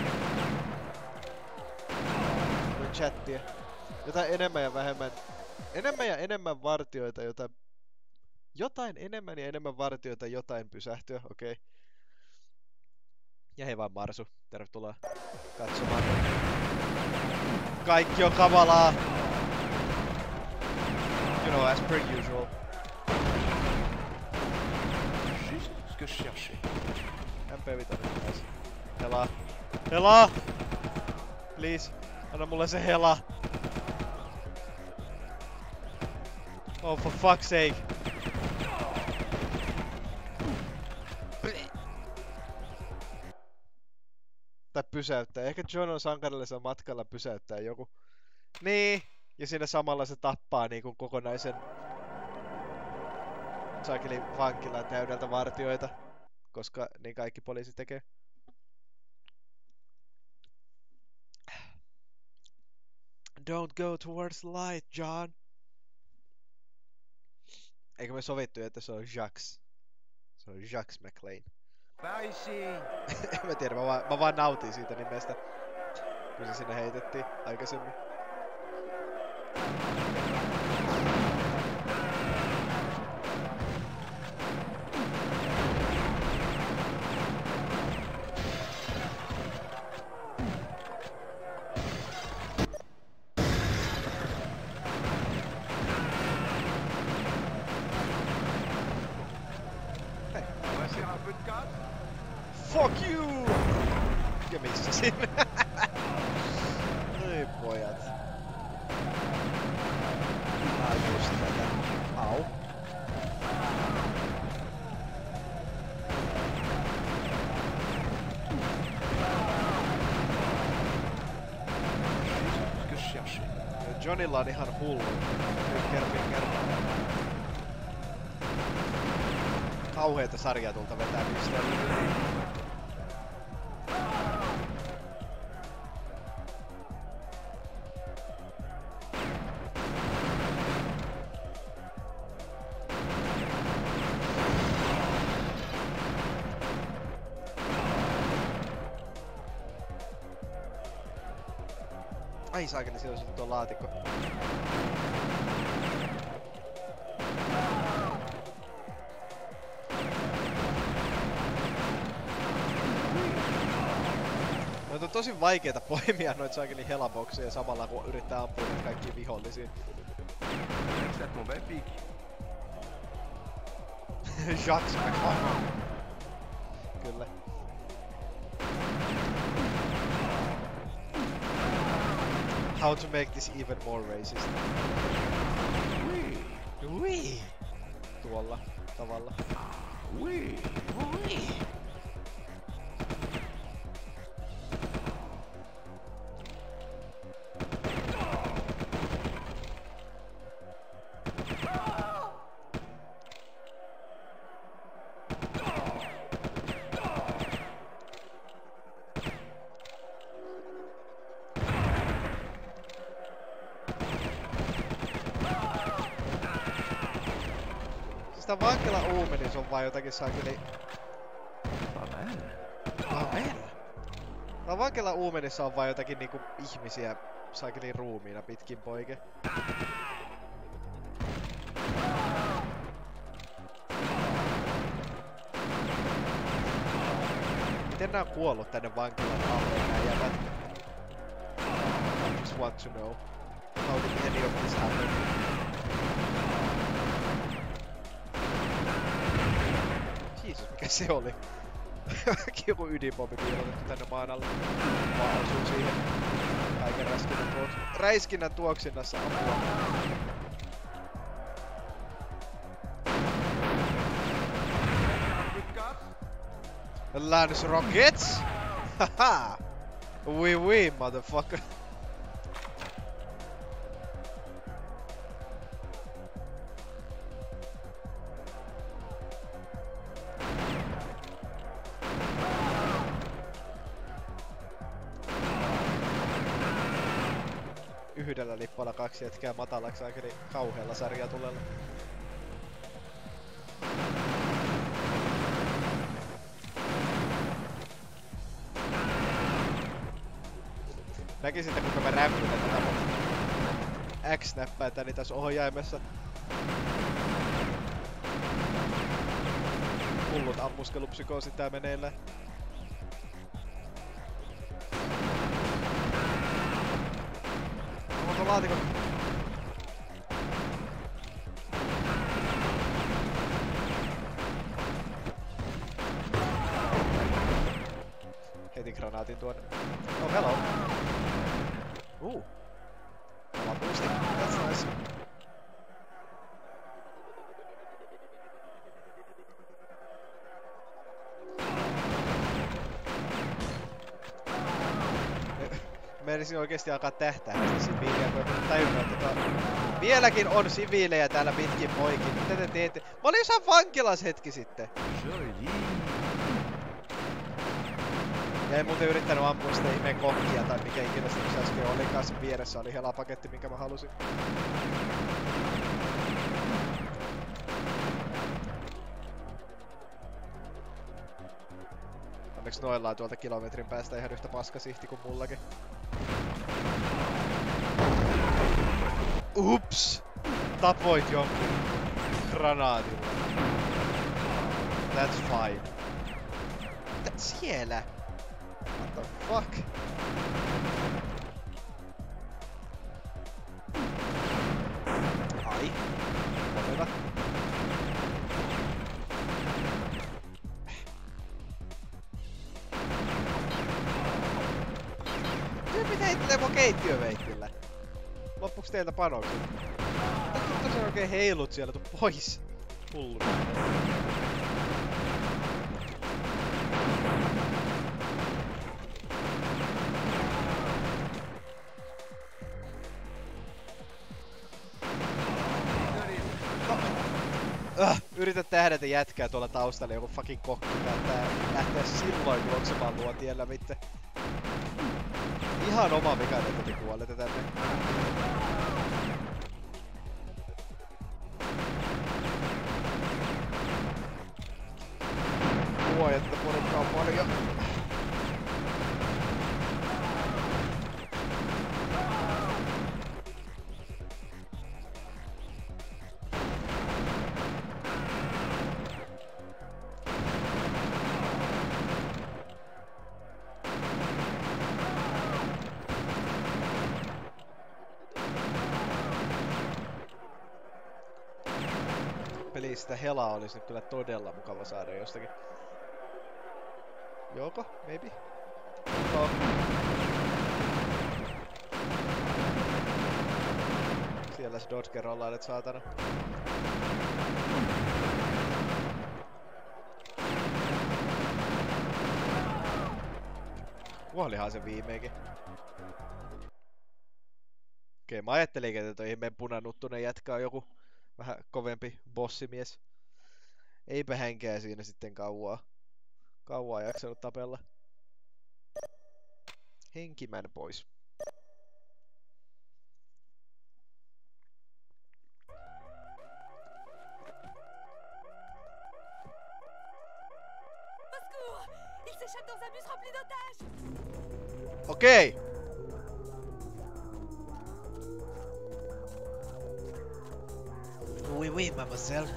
Luin chattia. Jotain enemmän ja vähemmän. Enemmän ja enemmän vartioita, jotain enemmän ja enemmän vartioita, jotain pysähtyä, okei. Okay. Ja hei vaan Marsu, tervetuloa katsomaan. Kaikki on kavalaa. You know, as per usual. Juste ce que je cherchais. MP5 taas. Helaa. Helaa! Please, anna mulle se hela. Oh, for fuck's sake. Tai pysäyttää. Ehkä John on sankarillisella matkalla pysäyttää joku. Niin. Ja siinä samalla se tappaa niinku kokonaisen sakelin vankilan täydeltä vartioita. Koska niin kaikki poliisit tekee. Don't go towards the light, John. Eikö me sovittu, että se on Jax? Se on Jax McClane. Par ici. En mä tiedä, mä vaan nautin siitä nimestä, kun se sinne heitettiin aikaisemmin. Fuck you! Ja missasin. Ei pojat. Just tätä. Au. Johnnylla on ihan hullu. Finger. Kauheeta sarjatulta vetää pistolia. Ai saakeli, siellä on tuo laatikko. Noita on tosi vaikeeta poimia noita saakeli helabokseja samalla kun yrittää ampua kaikkia vihollisia. Jax McClane. Kyllä. How to make this even more racist. Wii. Tuolla tavalla. Wii. Sitä vankila uumenis on vaan jotakin saakeli... Tää vankila uumenissa on vaan jotakin niinku ihmisiä saakeli ruumiina pitkin poike. Miten nää on kuollut tänne vankilan alle nää jävät? I just want to know. How did any of this happen? Jeesus, mikä se oli? Joku ydinpommi piilotettu tänne maan alle. Vaan osuu siihen kaiken räiskinnän tuoksinnassa apua. Lance rockets! Haha! Oui, motherfucker! Yhdellä lippalla kaksi jätkää matalaksi aikani kauhealla sarjatulella. Näkisin, kuinka mä rämpytän tätä mun X-näppäintäni tässä ohjaimessa. Hullut ammuskelupsykoosit tää meneillään. Onko laatikon? Heitin granaatin tuonne. Oh, hello. Oma boosti. That's nice. Menisin oikeesti alkaa tähtää näistä siviiliä, kun en tajunnut, että vieläkin on siviilejä täällä pitkin poikin. Mitä te teette? Mä olin jossain vankilas hetki sitten. Ja en muuten yrittänyt ampua sitä ihmeen kokkia tai mikä ikinä se äsken olikaan. Sen vieressä oli helapaketti, minkä mä halusin. Onneksi noilla on tuolta kilometrin päästä ihan yhtä paskasihti kuin mullakin. Ups! Tapoit jonkun granaatilla. That's fine. Mitä siellä? What the fuck? Ai. Hyvä. Mitä heittelee mua keittiöveitillä? Loppuks teiltä panokset? Mitä sä oikein heilut siellä? Tuu pois! Hullu. Yritä tähdätä jätkää tuolla taustalla, joku fucking kokki päättää lähteä silloin juoksemaan luotiellä mitte. Ihan oma vika, että te kuolette tänne. Luojetta porukkaa on paljon. Pelistä helaa olisi nyt kyllä todella mukava saada jostakin. Joko? Maybe? No. Siellä se Dodger ollaan nyt saatana. Kuolihan se viimeinkin. Okei, mä ajattelinkin, että toi ihmeen punanuttunen jätkä on joku vähän kovempi bossimies. Eipä hänkää siinä sitten kauaa jaksanut tapella. Henkimän pois. Okei. Oui, oui, mademoiselle.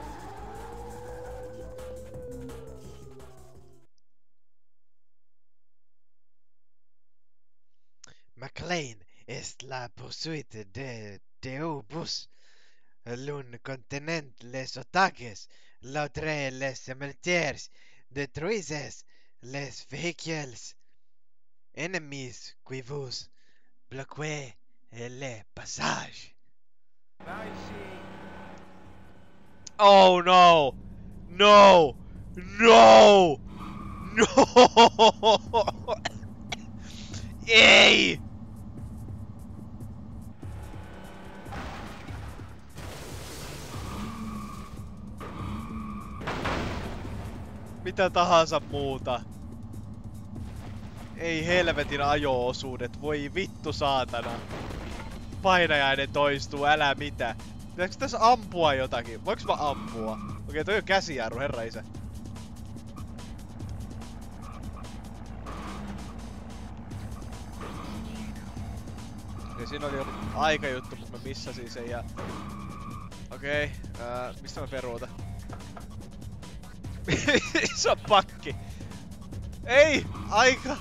McLean est la poursuite de obus. L'un continent les otages, l'autre les cimetières, détruisez les véhicules ennemis qui vous bloquez le passage. Oh no! No! No! No! Ei! Mitä tahansa muuta. Ei helvetin ajo-osuudet, voi vittu saatana. Painajainen toistuu, älä mitä. Pitääkö tässä ampua jotakin? Voinko mä ampua? Okei, toi on käsijarru, herra isä. Ja siinä oli joku aikajuttu, mutta mä missasin sen ja... Okei, mistä mä peruutan? Iso pakki! Ei! Aika!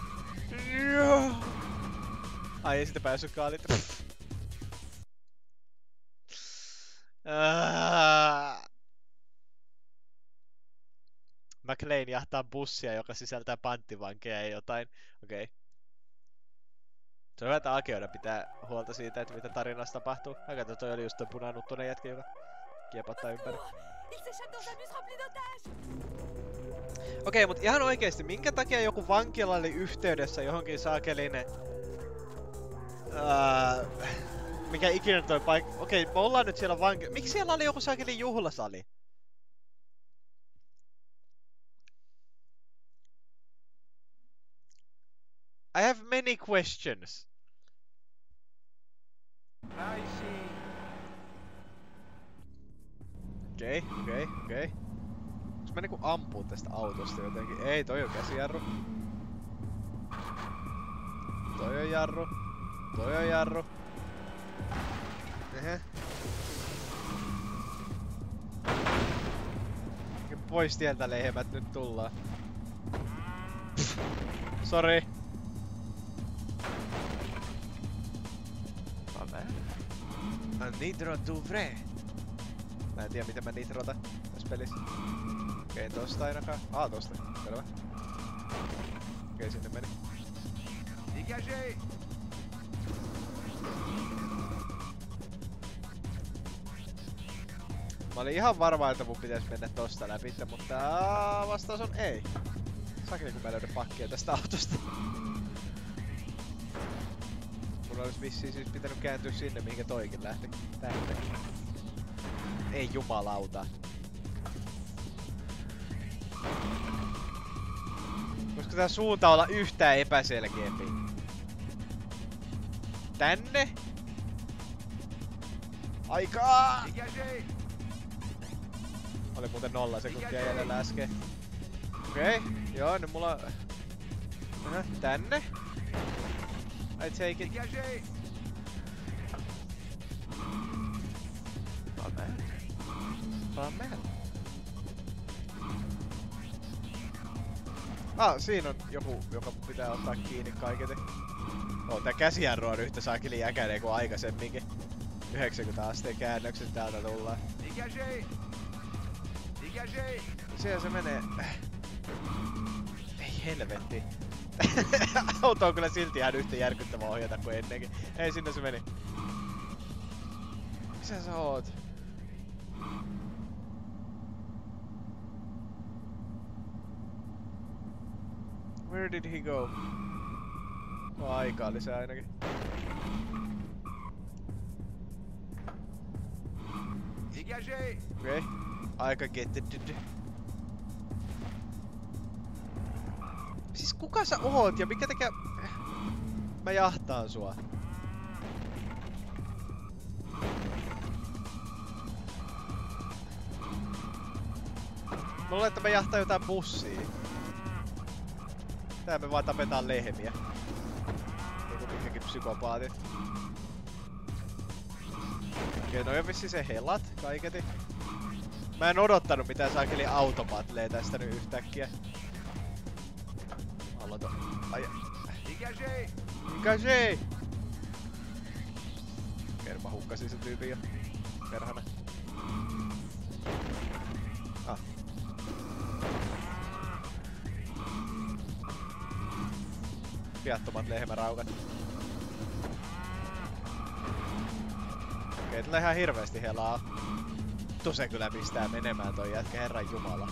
Ai ei sitä päässytkaan nyt. McLean jahtaa bussia, joka sisältää panttivankeja ja jotain. Okei. Se on hyvä, että Akeona pitää huolta siitä, että mitä tarinassa tapahtuu. Aika toi oli just toi punanuttunen jätkä, joka kiepattaa ympäri. Okei, mut ihan oikeesti, minkä takia joku vankila oli yhteydessä johonkin saakelin... mikä ikinä toi paikka... Okei, me ollaan nyt siellä vankila... Miksi siellä oli joku saakelin juhlasali? I have many questions. Okei. Onks mä niinku ampuu tästä autosta jotenkin? Ei, toi on käsijarru. Toi on jarru. Pois tieltä lehmät, nyt tullaan. Sori. Nitro Duvre. Mä en tiedä miten mä nitrotan tässä pelissä. Okei, tosta ainakaan. Tosta. Selvä. Okei, sinne meni. Dégagez! Mä olin ihan varma, että mun pitäis mennä tosta läpi, mutta vastaus on ei. Sakeli kun mä löydän pakkia tästä autosta. Mun olis vissiin siis pitänyt kääntyä sinne, mihinkä toikin lähti. Tänne. Ei jumalauta. Voisiko tää suunta olla yhtään epäselkeämpi? Tänne? Aikaa! Dégagez! Oli muuten 0 sekuntia jäljellä äsken. Okei, joo, nyt mulla... tänne? I take it. Dégagez! Palmer. Siinä on joku, joka pitää ottaa kiinni kaiketi. Tää käsijarru on yhtä saakeli äkäinen kuin aikaisemminkin. 90 asteen käännökset täältä tullaan. Dégagez! Dégagez! Siellä se menee. Ei helvetti. Auto on kyllä silti ihan yhtä järkyttävä ohjata kuin ennenkin. Ei, sinne se meni. Missä sä oot? Where did he go? Aikaa lisää ainakin. Dégagez! Okei. Aika getted. Siis kuka sä oot ja mikä tekee... Mä jahtaan sua. Mä luulen, että mä jahtaan jotain bussia. Tää me vaan tapetaan lehmiä. Niinku mitkäkin psykopaatit. Okei, noi on vissiin se helat kaiketi. Mä en odottanut mitään saakeli autopatlee tästä nyt yhtäkkiä. Aloita. Ai. Dégagez! Dégagez! Okei, mä hukkasin sen tyypin jo. Perhana. Viattomat lehmäraukat. Okei, tällä ihan hirveesti helaa. Se kyllä pistää menemään toi jätkä, herran jumala.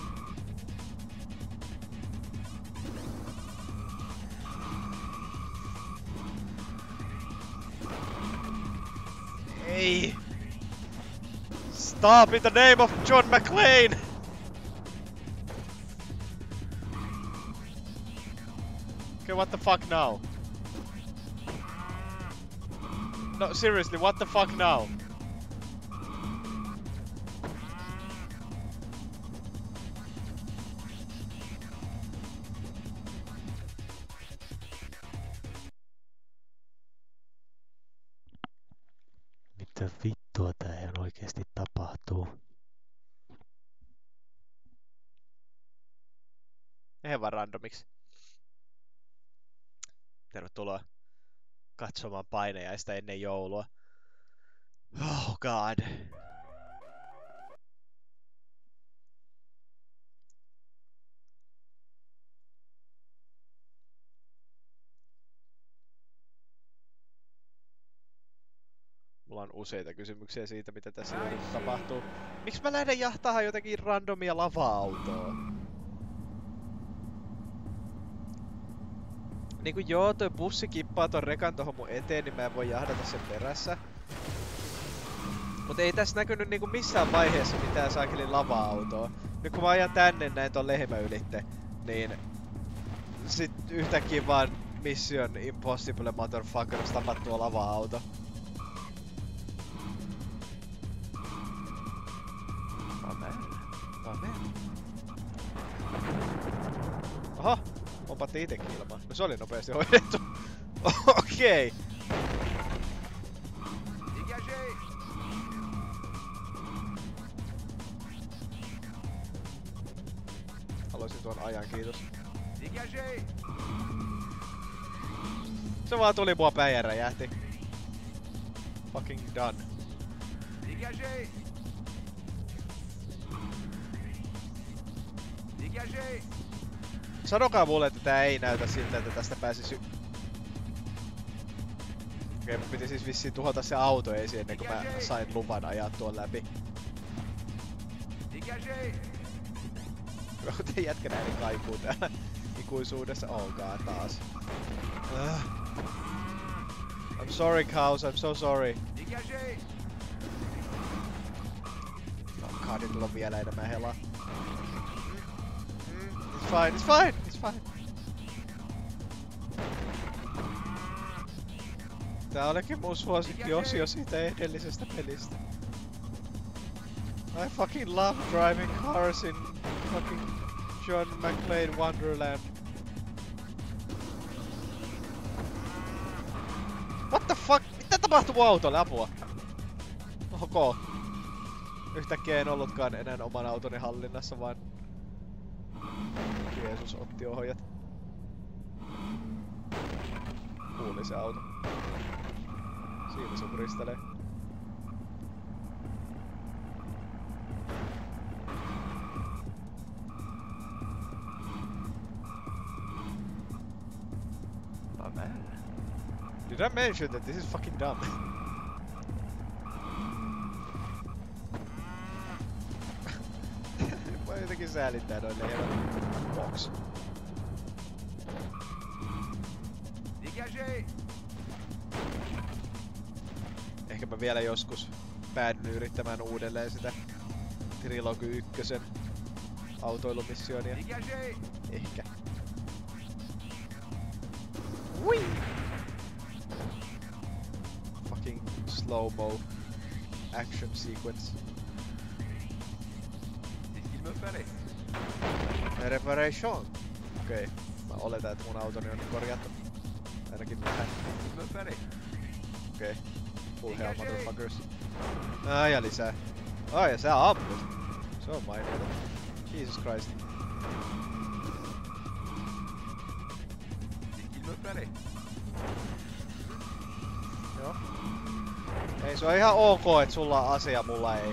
Ei! Stop in the name of John McClane! Okay, what the fuck now? No, seriously, what the fuck now? Mitä vittua tää ihan oikeesti tapahtuu? Eihän vaan randomiksi. Tervetuloa katsomaan painajaista ennen joulua. Oh god. Mulla on useita kysymyksiä siitä, mitä tässä tapahtuu. Miksi mä lähden jahtamaan jotakin randomia lava-autoa? Niinku joo, toi bussi kippaa ton rekan tohon mun eteen, niin mä en voi jahdata sen perässä. Mut ei tässä näkynyt niinku missään vaiheessa mitään saakeli lava-autoa. Nyt kun mä ajan tänne näin ton lehmä ylitte, niin sit yhtäkkiä vaan Mission Impossible motherfuckers tapattua lava-auto. Amen. Oho! Pompattiin itekin ilmaan. No se oli nopeasti hoidettu. Okei. Haluaisin tuon ajan, kiitos. Se vaan tuli mua päin ja räjähti. Fucking done. Sanokaa mulle, että tää ei näytä siltä, että tästä pääsisi... Okei, mun piti siis vissiin tuhota se auto ensin ennen kuin mä sain luvan ajaa tuon läpi. Kuten jätkä näin kaikuu täällä ikuisuudessa. Oh god, taas. I'm sorry, cows, I'm so sorry. Oh god, nyt on vielä enemmän helaa. It's fine, it's fine, it's fine. Tää olikin mun suosikkiosio siitä edellisestä pelistä. I fucking love driving cars in fucking John McClane Wonderland. What the fuck? Mitä tapahtuu autolle? Apua. Ok. Yhtäkkiä en ollutkaan enää oman autoni hallinnassa, vaan Jeesus otti ohjat. Kuuli se auto. Siinä se puristelee. Oh man. Did I mention that this is fucking dumb? Mä jotenkin säälittää noin leivät. Box. Ehkä mä vielä joskus päädyn yrittämään uudelleen sitä Trilogy 1 autoilumissionia. Ehkä. Ui! Fucking slow-mo action sequence. Reparation. Okei. Mä oletan, että mun autoni on korjattu. Ainakin vähän. Okei. Full hell motherfuckers. Ja lisää. Ja sä ammut. Se on mainiota. Jesus Christ. Joo. Ei, se on ihan ok, että sulla on ase ja mulla ei.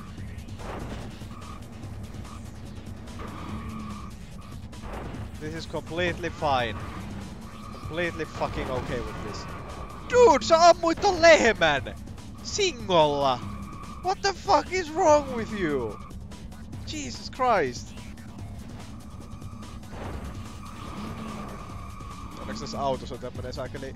This is completely fine. Completely fucking okay with this. Dude, sä ammuit ton lehmän! Singolla! What the fuck is wrong with you? Jesus Christ! Onneksi tässä autossa on tämmönen saakeli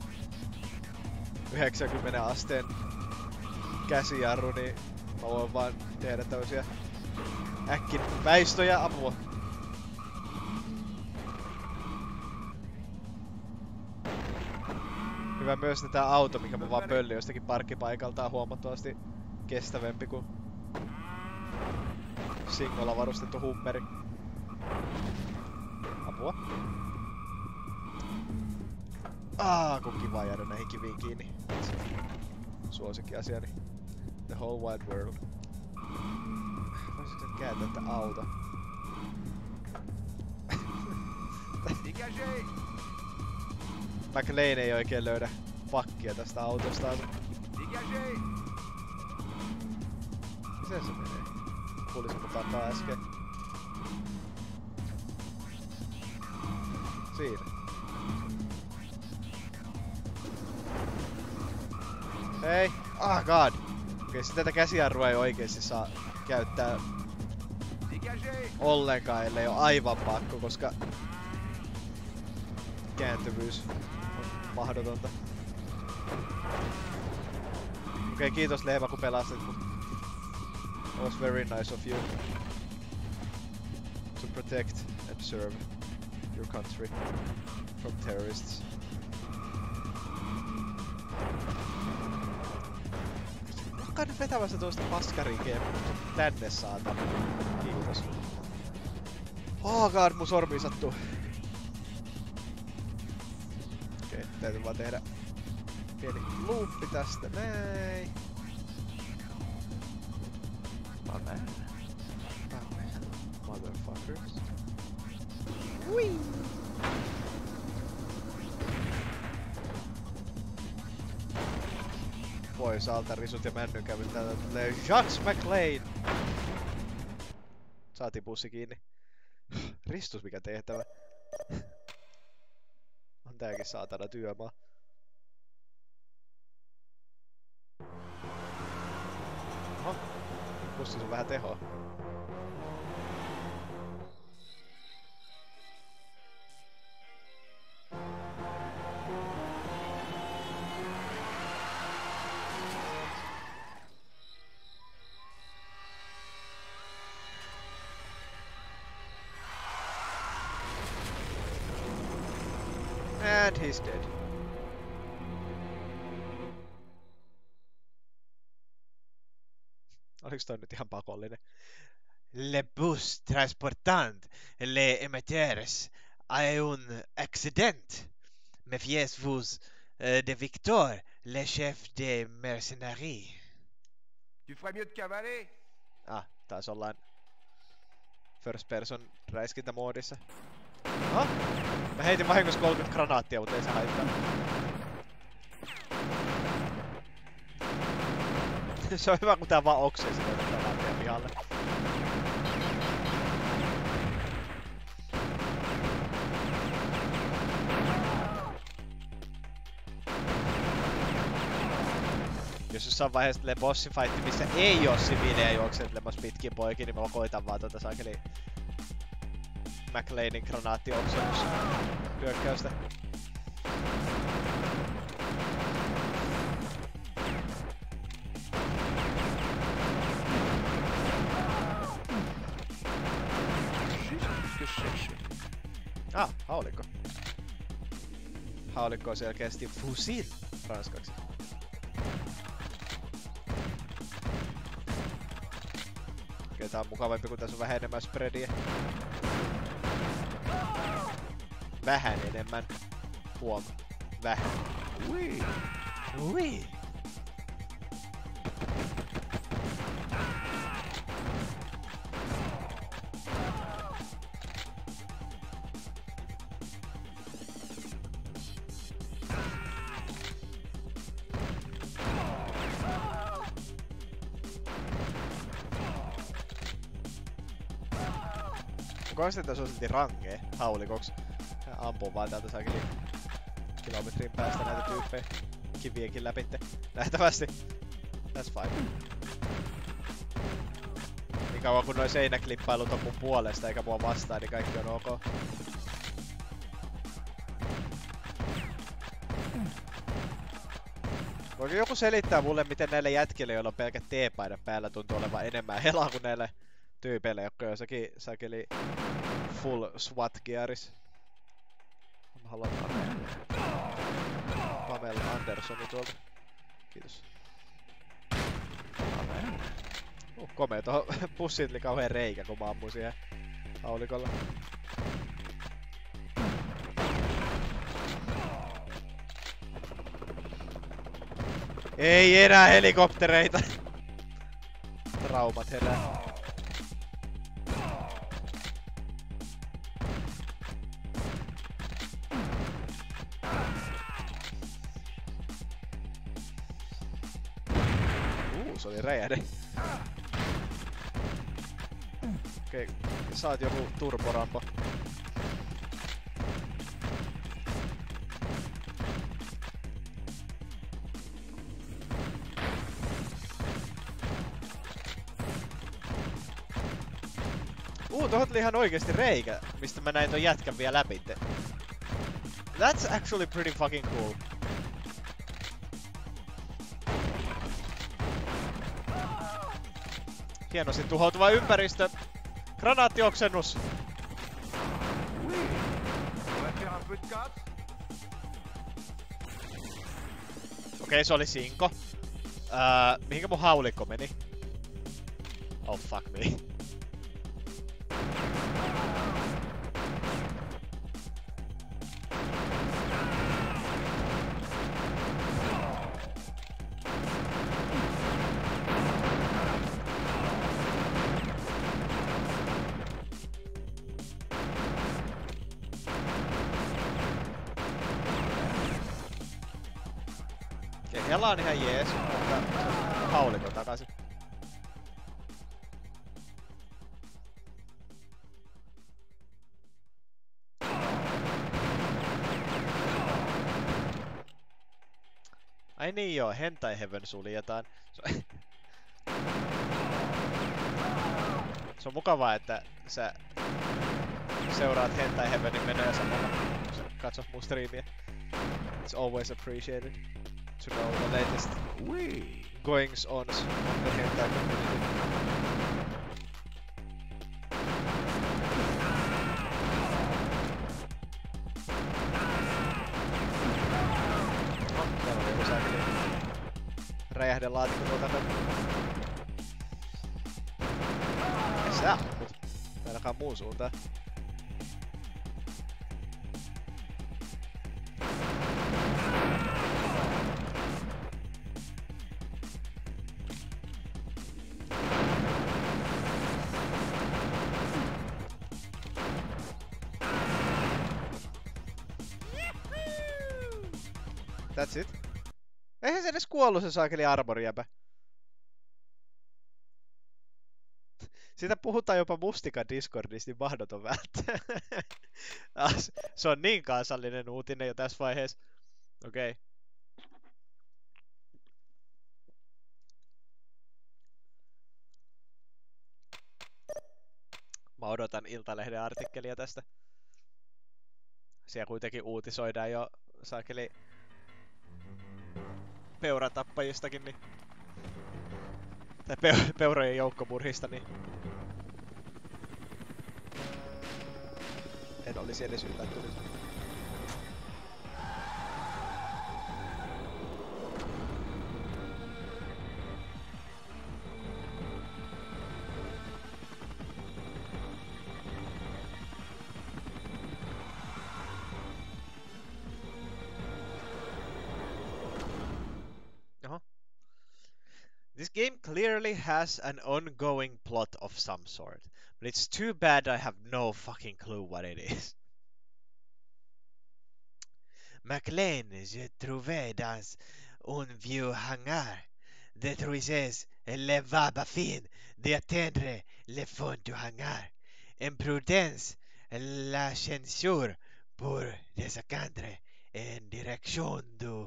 90 asteen käsijarru, niin mä voin vaan tehdä tämmösiä äkkiväistöjä. Apua. Hyvä myös, että tää auto, mikä mä vaan pöllin jostakin parkkipaikalta, on huomattavasti kestävämpi kuin Singolla varustettu hummeri. Apua. Kun kiva jäädä näihin kiviin kiinni. Suosikkiasiani. The whole wide world. Voisitko kääntää tää auto? McLean ei oikein löydä pakkia tästä autostaan. Miten se menee? Kuulis mun takaa äsken. Siinä. Hei! God! Okei, sit tätä käsijarrua ei oikeesti saa käyttää ollenkaan, ellei oo aivan pakko, koska kääntyvyys on mahdotonta. Okei, kiitos Leeva kun pelastit mut. It was very nice of you to protect and serve your country from terrorists. Onkaan nyt vetämässä tuosta paskarikeen tänne saatana. Kiitos. Oh god, mun sormi sattuu. Okei, täytyy vaan tehdä pieni loopi tästä näin. Amen. Motherfuckers. Whee! Pois alta risut ja männynkävyt. Täältä tulee Jacques McLean! Saatiin bussi kiinni. Ristus mikä tehtävä. On tääkin saatana työmaa. Oho. Bussissa on vähän tehoa. And he's dead. Oliks toi nyt ihan pakollinen? Le bus transportant les émetteurs a un accident. Méfiez-vous de Victor, le chef des mercenaires. Tu ferais mieux de cavaler. Ah, taas ollaan first person räiskintämoodissa. Aha! Mä heitin vahingossa 30 granaattia, mutta ei se haittaa. Se on hyvä, kun tää vaan oksii sitä granaattia pihalle. Jos jossain vaiheessa tulee bossifightti, missä ei oo siviilejä juoksentelemassa pitkin poikin, niin mä koitan vaan tota saakeli McLeanin granaattioksenus hyökkäystä. Ah, haulikko. Haulikko on selkeästi fusil ranskaksi. Okei, tää on mukavampi, kun tässä on vähän enemmän spreadia. Vähän enemmän. Huom. Vähän. Oui. Ui. Onko se tässä on silti rangee haulikoks? Ampuu vaan täältä saakeli kilometrin päästä näitä tyyppejä kivienkin läpitte. Nähtävästi. That's fine. Niin kauan kun noi seinäklippailut on mun puolesta eikä mua vastaan, niin kaikki on ok. Voiko joku selittää mulle, miten näille jätkille, joilla on pelkät T-paidat päällä, tuntuu olevan enemmän helaa kuin näille tyypeille, jotka on jossakin sakeli full SWAT gearis. Mä haluan Pamela Andersoni tuolta. Kiitos. Komea tohon pussiin tuli kauheen reikä, kun mä ammuin siihen haulikolla. Ei enää helikoptereita! Traumat herää. Se oli räjähde. Okei, saat joku turborampo. Tohon tuli ihan oikeesti reikä, mistä mä näin ton jätkän vielä läpi. That's actually pretty fucking cool. Hienosti tuhoutuva ympäristö. Granaattioksennus. Okei, se oli sinko. Mihinkä mun haulikko meni? Oh fuck me. Okei, hela on ihan jees, mutta haulikko takaisin. Ai niin joo, Hentai Heaven suljetaan. Se on mukavaa, että sä seuraat Hentai Heavenin menoja samalla, kun sä katsot mun striimiä. It's always appreciated to know the latest goings on the Hentai community. Siellä oli joku säkeli räjähdelaatikko tuolta. Ei sä ammut. Ainakaan muun suuntaan. That's it. Eihän se edes kuollut se saakeli armorijäpä. Siitä puhutaan jopa Mustikan Discordissa, niin mahdoton välttää. Se on niin kansallinen uutinen jo tässä vaiheessa. Okei. Mä odotan Iltalehden artikkelia tästä. Siellä kuitenkin uutisoidaan jo saakeli peuratappajistakin, niin... Tai peurojen joukkomurhista, niin... En olisi edes yllättynyt. This game clearly has an ongoing plot of some sort, but it's too bad I have no fucking clue what it is. McLean, je trouvais dans un vieux hangar. Détruisez le vabafin d'atteindre le fond du hangar. Imprudence, la censure pour descendre en direction du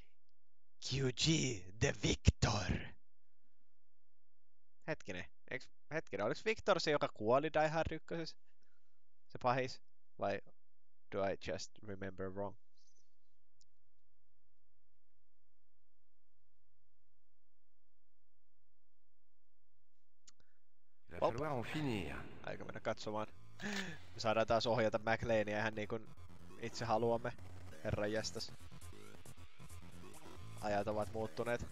QG de Victor. Hetkinen, oliks Victor se, joka kuoli Die Hard 1? Se pahis? Vai do I just remember wrong? Il va falloir en finir. Aika mennä katsomaan. Me saadaan taas ohjata McLeania ihan niin kuin itse haluamme. Herran jästäs. Ajat ovat muuttuneet.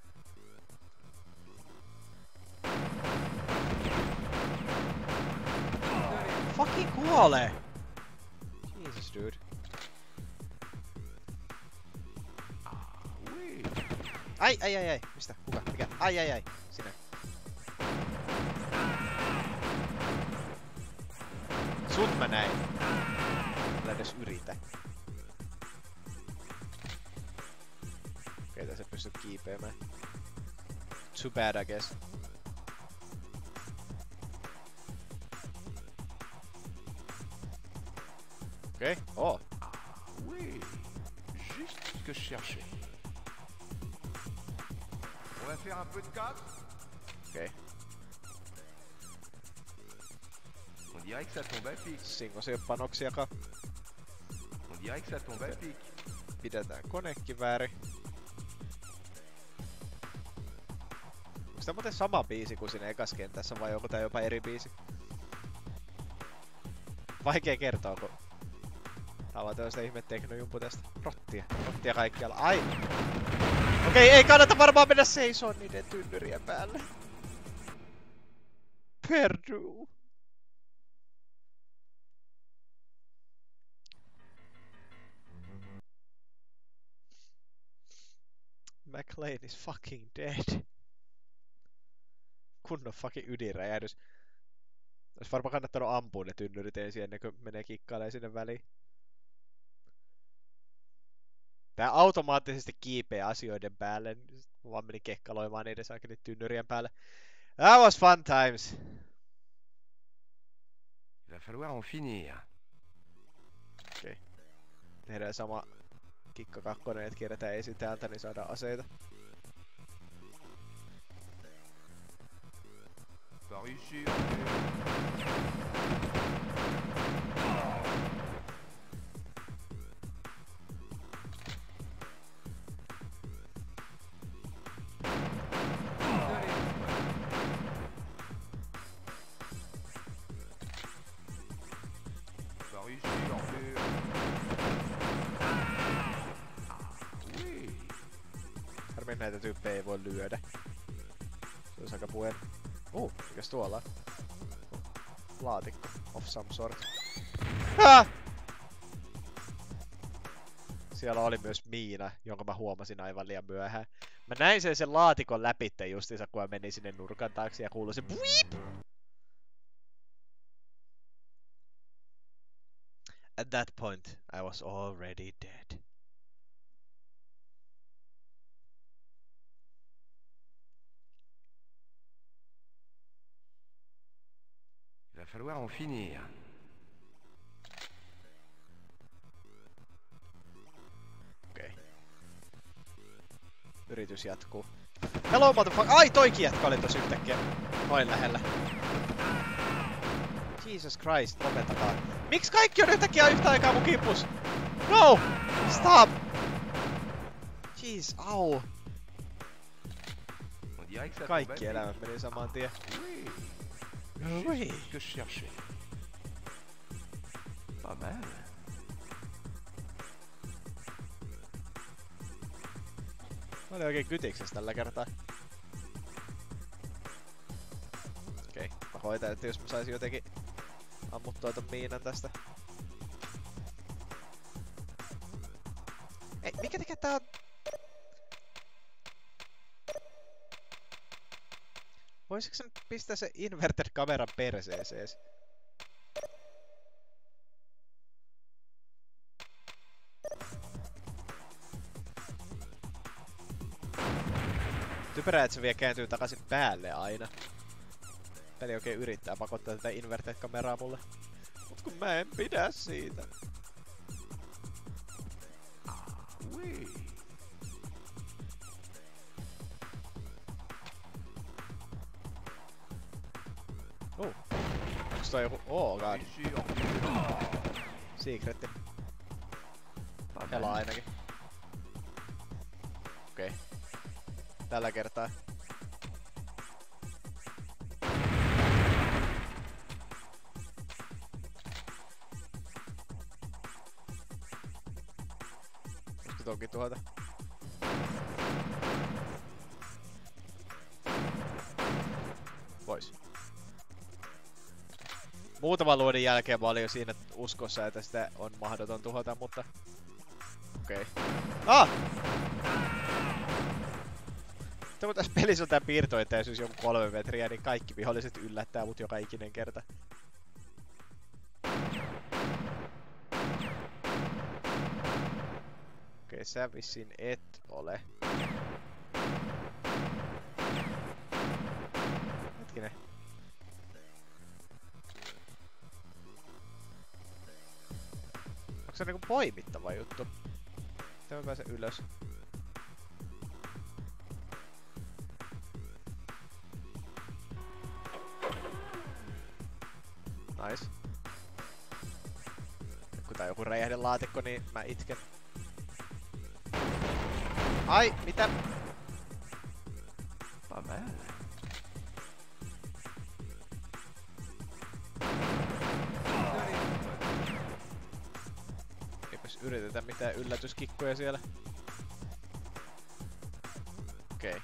Fucking kuole! Jesus, dude. Ai! Mistä? Kuka? Mikä? Ai! Sinä. Sut mä näin. Älä edes yritä. Okei, tässä pystyt kiipeämään. Too bad, I guess. Okei, oh. Oui, juste ce que je cherchais. On va faire un peu de cartes. Okei. On dirait que ça tombe à pic. Singos ei oo panoksiakaan. On dirait que ça tombe à pic. Pidetään konekivääri. Onko tää muuten sama biisi kuin siinä ekas kentässä vai onko tää jopa eri biisi? Vaikea kertoa, kun Haluan tällaista ihme teknojumpu tästä. Rottia kaikkialla. Ai! Okei, ei kannata varmaan mennä seisoon niiden tynnyrien päälle. Perdue. McLean is fucking dead. Kunnon fucking ydinräjähdys. Olisi varmaan kannattanut ampua ne tynnyrit ensin ennen kuin menee kikkailemaan sinne väliin. Tää automaattisesti kiipeää asioiden päälle. Mä vaan menin kekkaloimaan niiden saakeli tynnyrien päälle. That was fun times. Il va falloir en finir. Okei. Tehdään sama kikka kakkonen, että kierretään ensin täältä, niin saadaan aseita. Par ici. Par ici, l'enfer. Harmi näitä tyyppejä ei voi lyödä. Se olisi aika puen. Mikäs tuolla on? Laatikko of some sort. Ah! Siellä oli myös miina, jonka mä huomasin aivan liian myöhään. Mä näin sen laatikon läpitte justiinsa, kun mä menin sinne nurkan taakse ja kuului se BWEEP! At that point, I was already dead. Il va falloir en finir. Okei. Yritys jatkuu. Hello motherfucker! Ai toikin jätkä oli tossa yhtäkkiä. Noin lähellä. Jesus Christ, lopetakaa. Miksi kaikki on yhtäkkiä yhtä aikaa mun kipus? No! Stop! Jeez, au. On dirait que ça Kaikki elämät meni saman tien. Oui. C'est ce que je cherchais. Pas mal. Mä olin oikein kytiksessä tällä kertaa. Okei, mä hoitan, että jos mä saisin jotenkin ammuttua ton miinan tästä. Ei, mikä tekee tää on? Voisitko sä nyt pistää se inverted kameran perseesees? Typerää, että se vielä kääntyy takaisin päälle aina. Peli oikein yrittää pakottaa tätä inverted kameraa mulle. Mut kun mä en pidä siitä. Oui. Onks toi joku? Oh god. Secretti. Hela ainakin. Okei. Tällä kertaa. Voisiko tonkin tuhota? Vois. Muutaman luodin jälkeen mä olin jo siinä uskossa, että sitä on mahdoton tuhota, mutta... Okei. Ah! Mutta kun tässä pelissä on tää piirtoetäisyys joku 3 metriä, niin kaikki viholliset yllättää mut joka ikinen kerta. Okei, sä vissiin et ole. Hetkinen. Onko se niinku poimittava juttu? Miten mä pääsen ylös? Nice. Kun tää on joku räjähdelaatikko, niin mä itken. Ai, mitä? Pas mal. Eiks yritetä mitään yllätyskikkoja siellä? Okei.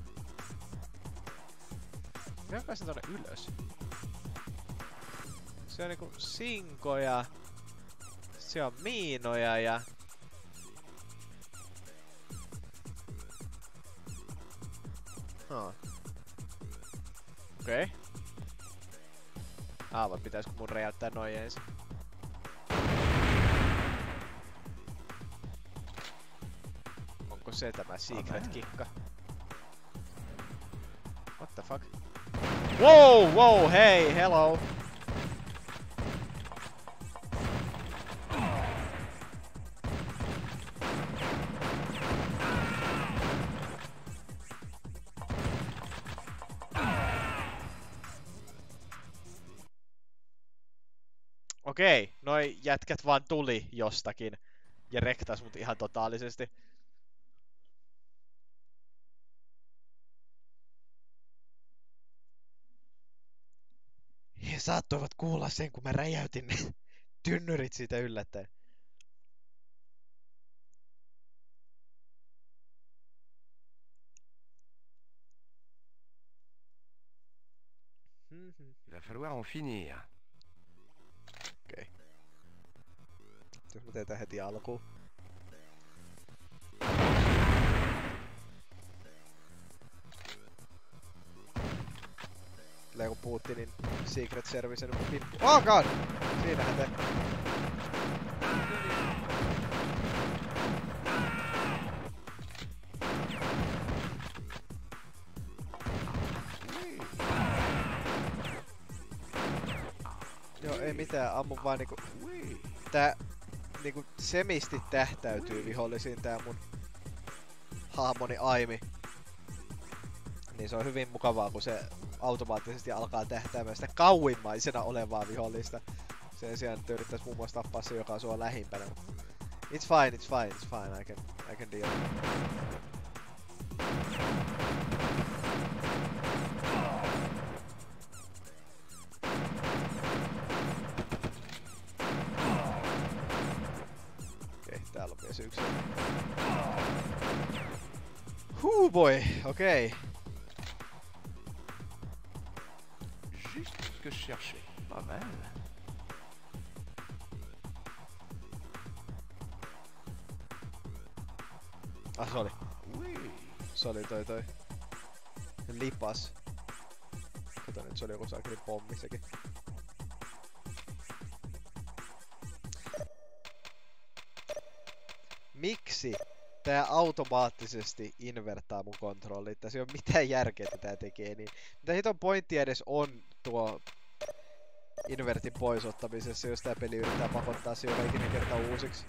Mä pääsen tonne ylös. Se on niinku sinkoja. Se on miinoja ja... Okei. Vai pitäisikö mun räjäyttää noin ensin? Onko se tämä secret kikka? What the fuck? Wow, wow, hei, hello! Okei, noi jätkät vaan tuli jostakin ja rektas mut ihan totaalisesti. He saattoivat kuulla sen, kun mä räjäytin ne tynnyrit siitä yllättäen. Il va falloir en finir. Okei. Jos mä teetään heti alkuun. Silleen kun Putinin Secret Service nyt pippu. Oh god! Siinähän te. Joo, ei mitään, ammu vaan niinku... Tää niinku semisti tähtäytyy vihollisiin tää mun hahmoni Aimi. Niin se on hyvin mukavaa, kun se automaattisesti alkaa tähtäämään sitä kauimmaisena olevaa vihollista. Sen sijaan, että yrittäis muun muassa tappaa se, joka on sua lähimpänä. It's fine, it's fine, it's fine, I can deal. Okei, täällä on myös yksi. Huu boy, okei. Juste ce que je cherchais. Pas mal. Se oli. Oui. Se oli toi lipas. Kato nyt, se oli joku saakeli pommi sekin. Miksi tää automaattisesti invertaa mun kontrollit? Tässä ei oo mitään järkeä, että tää tekee niin. Mitä hiton pointti edes on tuo invertin pois ottamisessa, jos tää peli yrittää pakottaa se joka ikinen kerta uusiksi?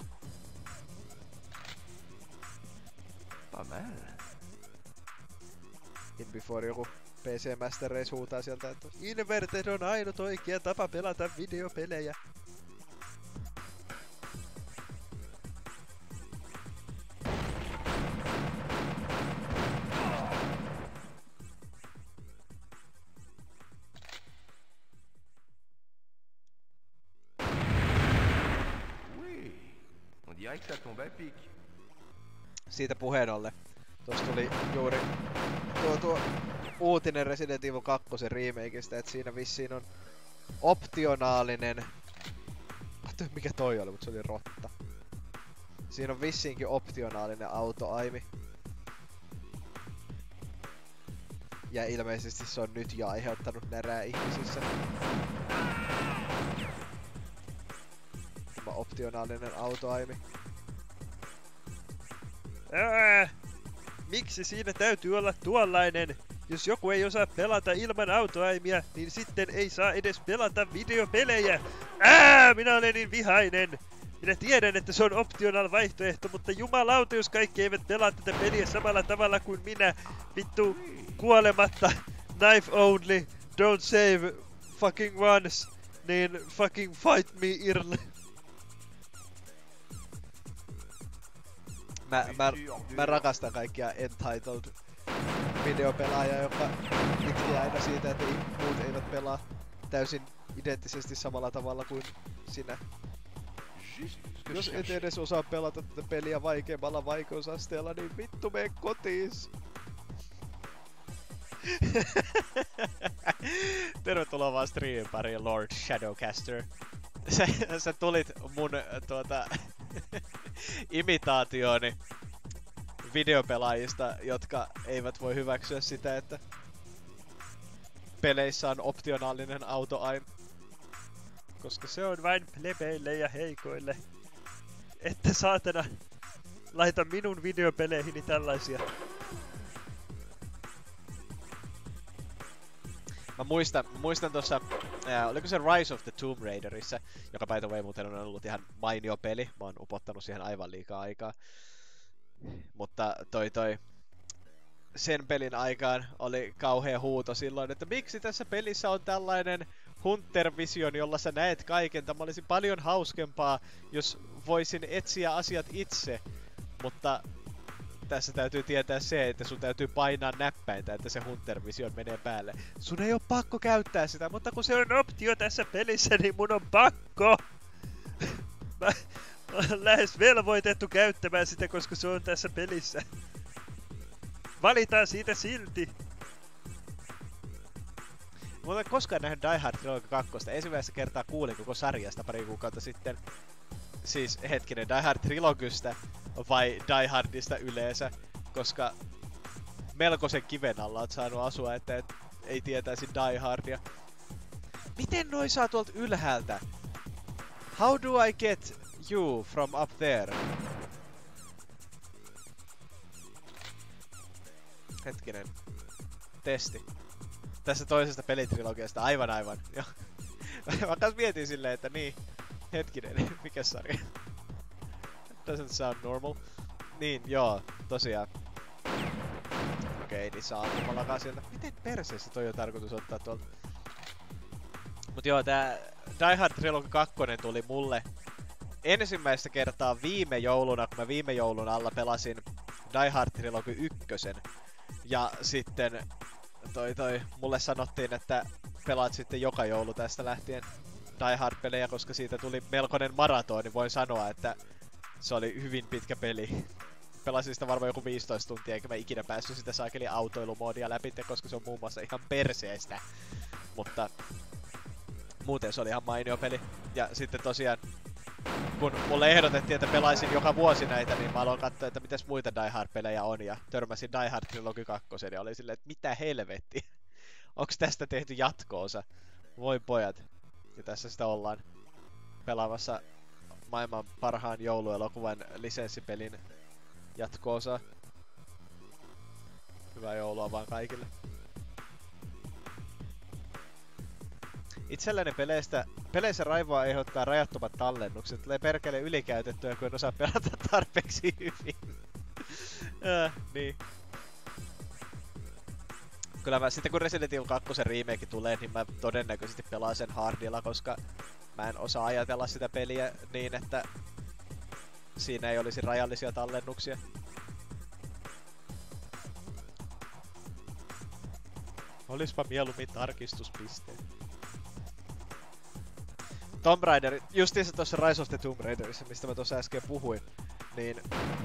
Pas mal. In before joku PC Master Race huutaa sieltä, että Inverted on ainut oikea tapa pelata videopelejä. Direct ça tombe à pic. Siitä puheen ollen. Tuossa tuli juuri tuo uutinen Resident Evil 2 remakeista, että siinä vissiin on optionaalinen... Katso mikä toi oli, mutta se oli rotta. Siinä on vissiinkin optionaalinen autoaimi. Ja ilmeisesti se on nyt jo aiheuttanut närää ihmisissä. Tämä optionaalinen autoaimi. Miksi siinä täytyy olla tuollainen? Jos joku ei osaa pelata ilman autoaimia, niin sitten ei saa edes pelata videopelejä. Minä olen niin vihainen. Minä tiedän, että se on optional vaihtoehto, mutta jumalauta, jos kaikki eivät pelaa tätä peliä samalla tavalla kuin minä. Vittu, kuolematta, knife only, don't save fucking once, niin fucking fight me Irle. Mä rakastan kaikkia entitled videopelaajia, jotka itkii aina siitä, että muut eivät pelaa täysin identtisesti samalla tavalla kuin sinä. juste ce que Jos je et cherchais. edes osaa pelata tätä peliä vaikeimmalla vaikeusasteella, niin vittu mene kotiis. Tervetuloa vaan striimin pariin, Lord Shadowcaster. Sä tulit mun imitaationi videopelaajista, jotka eivät voi hyväksyä sitä, että peleissä on optionaalinen auto-aim. Koska se on vain plebeille ja heikoille. Että saatana laita minun videopeleihini tällaisia. Mä muistan tossa, oliko se Rise of the Tomb Raiderissa, joka by the way muuten on ollut ihan mainio peli. Mä oon upottanut siihen aivan liikaa aikaa. Mutta sen pelin aikaan oli kauhea huuto silloin, että miksi tässä pelissä on tällainen Hunter Vision, jolla sä näet kaiken. Tämä olisi paljon hauskempaa, jos voisin etsiä asiat itse. Mutta tässä täytyy tietää se, että sun täytyy painaa näppäintä, että se Hunter Vision menee päälle. Sun ei oo pakko käyttää sitä, mutta kun se on optio tässä pelissä, niin mun on pakko! Mä olen lähes velvoitettu käyttämään sitä, koska se on tässä pelissä. Valitaan siitä silti! Mä olen koskaan nähnyt Die Hard Trilogy 2. Ensimmäistä kertaa kuulin koko sarjasta pari kuukautta sitten. Siis hetkinen, Die Hard Trilogystä vai Die Hardista yleensä, koska melkoisen kiven alla oot saanut asua, että ei tietäisi Die Hardia. Miten noi saa tuolta ylhäältä? How do I get you from up there? Hetkinen. Testi. Tässä toisesta pelitrilogiasta, aivan. Joo. Mä kans mietin silleen, että niin. Hetkinen, mikä sarja? Doesn't sound normal. Niin, joo, tosiaan. Okei, niin saa ampumalla sieltä. Miten perseessä toi on tarkoitus ottaa tuolta? Mut joo, tää Die Hard Trilogy 2 tuli mulle ensimmäistä kertaa viime jouluna, kun mä viime joulun alla pelasin Die Hard Trilogy 1. Ja sitten mulle sanottiin, että pelaat sitten joka joulu tästä lähtien Die Hard-pelejä, koska siitä tuli melkoinen maratoni. Voin sanoa, että se oli hyvin pitkä peli. Pelasin sitä varmaan joku 15 tuntia, eikä mä ikinä päässyt sitä saakeli autoilumoodia läpi, koska se on muun muassa ihan perseestä. Mutta muuten se oli ihan mainio peli. Ja sitten tosiaan, kun mulle ehdotettiin, että pelaisin joka vuosi näitä, niin mä aloin katsoa, että mitäs muita Die Hard-pelejä on. Ja törmäsin Die Hard Trilogy 2 ja oli silleen, että mitä helvettiä. Onks tästä tehty jatko-osa? Voi pojat. Ja tässä sitä ollaan pelaamassa maailman parhaan jouluelokuvan lisenssipelin jatko-osa. Hyvää joulua vaan kaikille. Itselläni peleissä raivoa aiheuttaa rajattomat tallennukset. Tulee perkele ylikäytettyä, kun en osaa pelata tarpeeksi hyvin. Niin. Kyllä mä sitten kun Resident Evil 2 remake tulee, niin mä todennäköisesti pelaan sen hardilla, koska mä en osaa ajatella sitä peliä niin, että siinä ei olisi rajallisia tallennuksia. Olispa mieluummin tarkistuspisteet. Tomb Raider, justiinsa tuossa Rise of the Tomb Raiderissa, mistä mä tuossa äsken puhuin, niin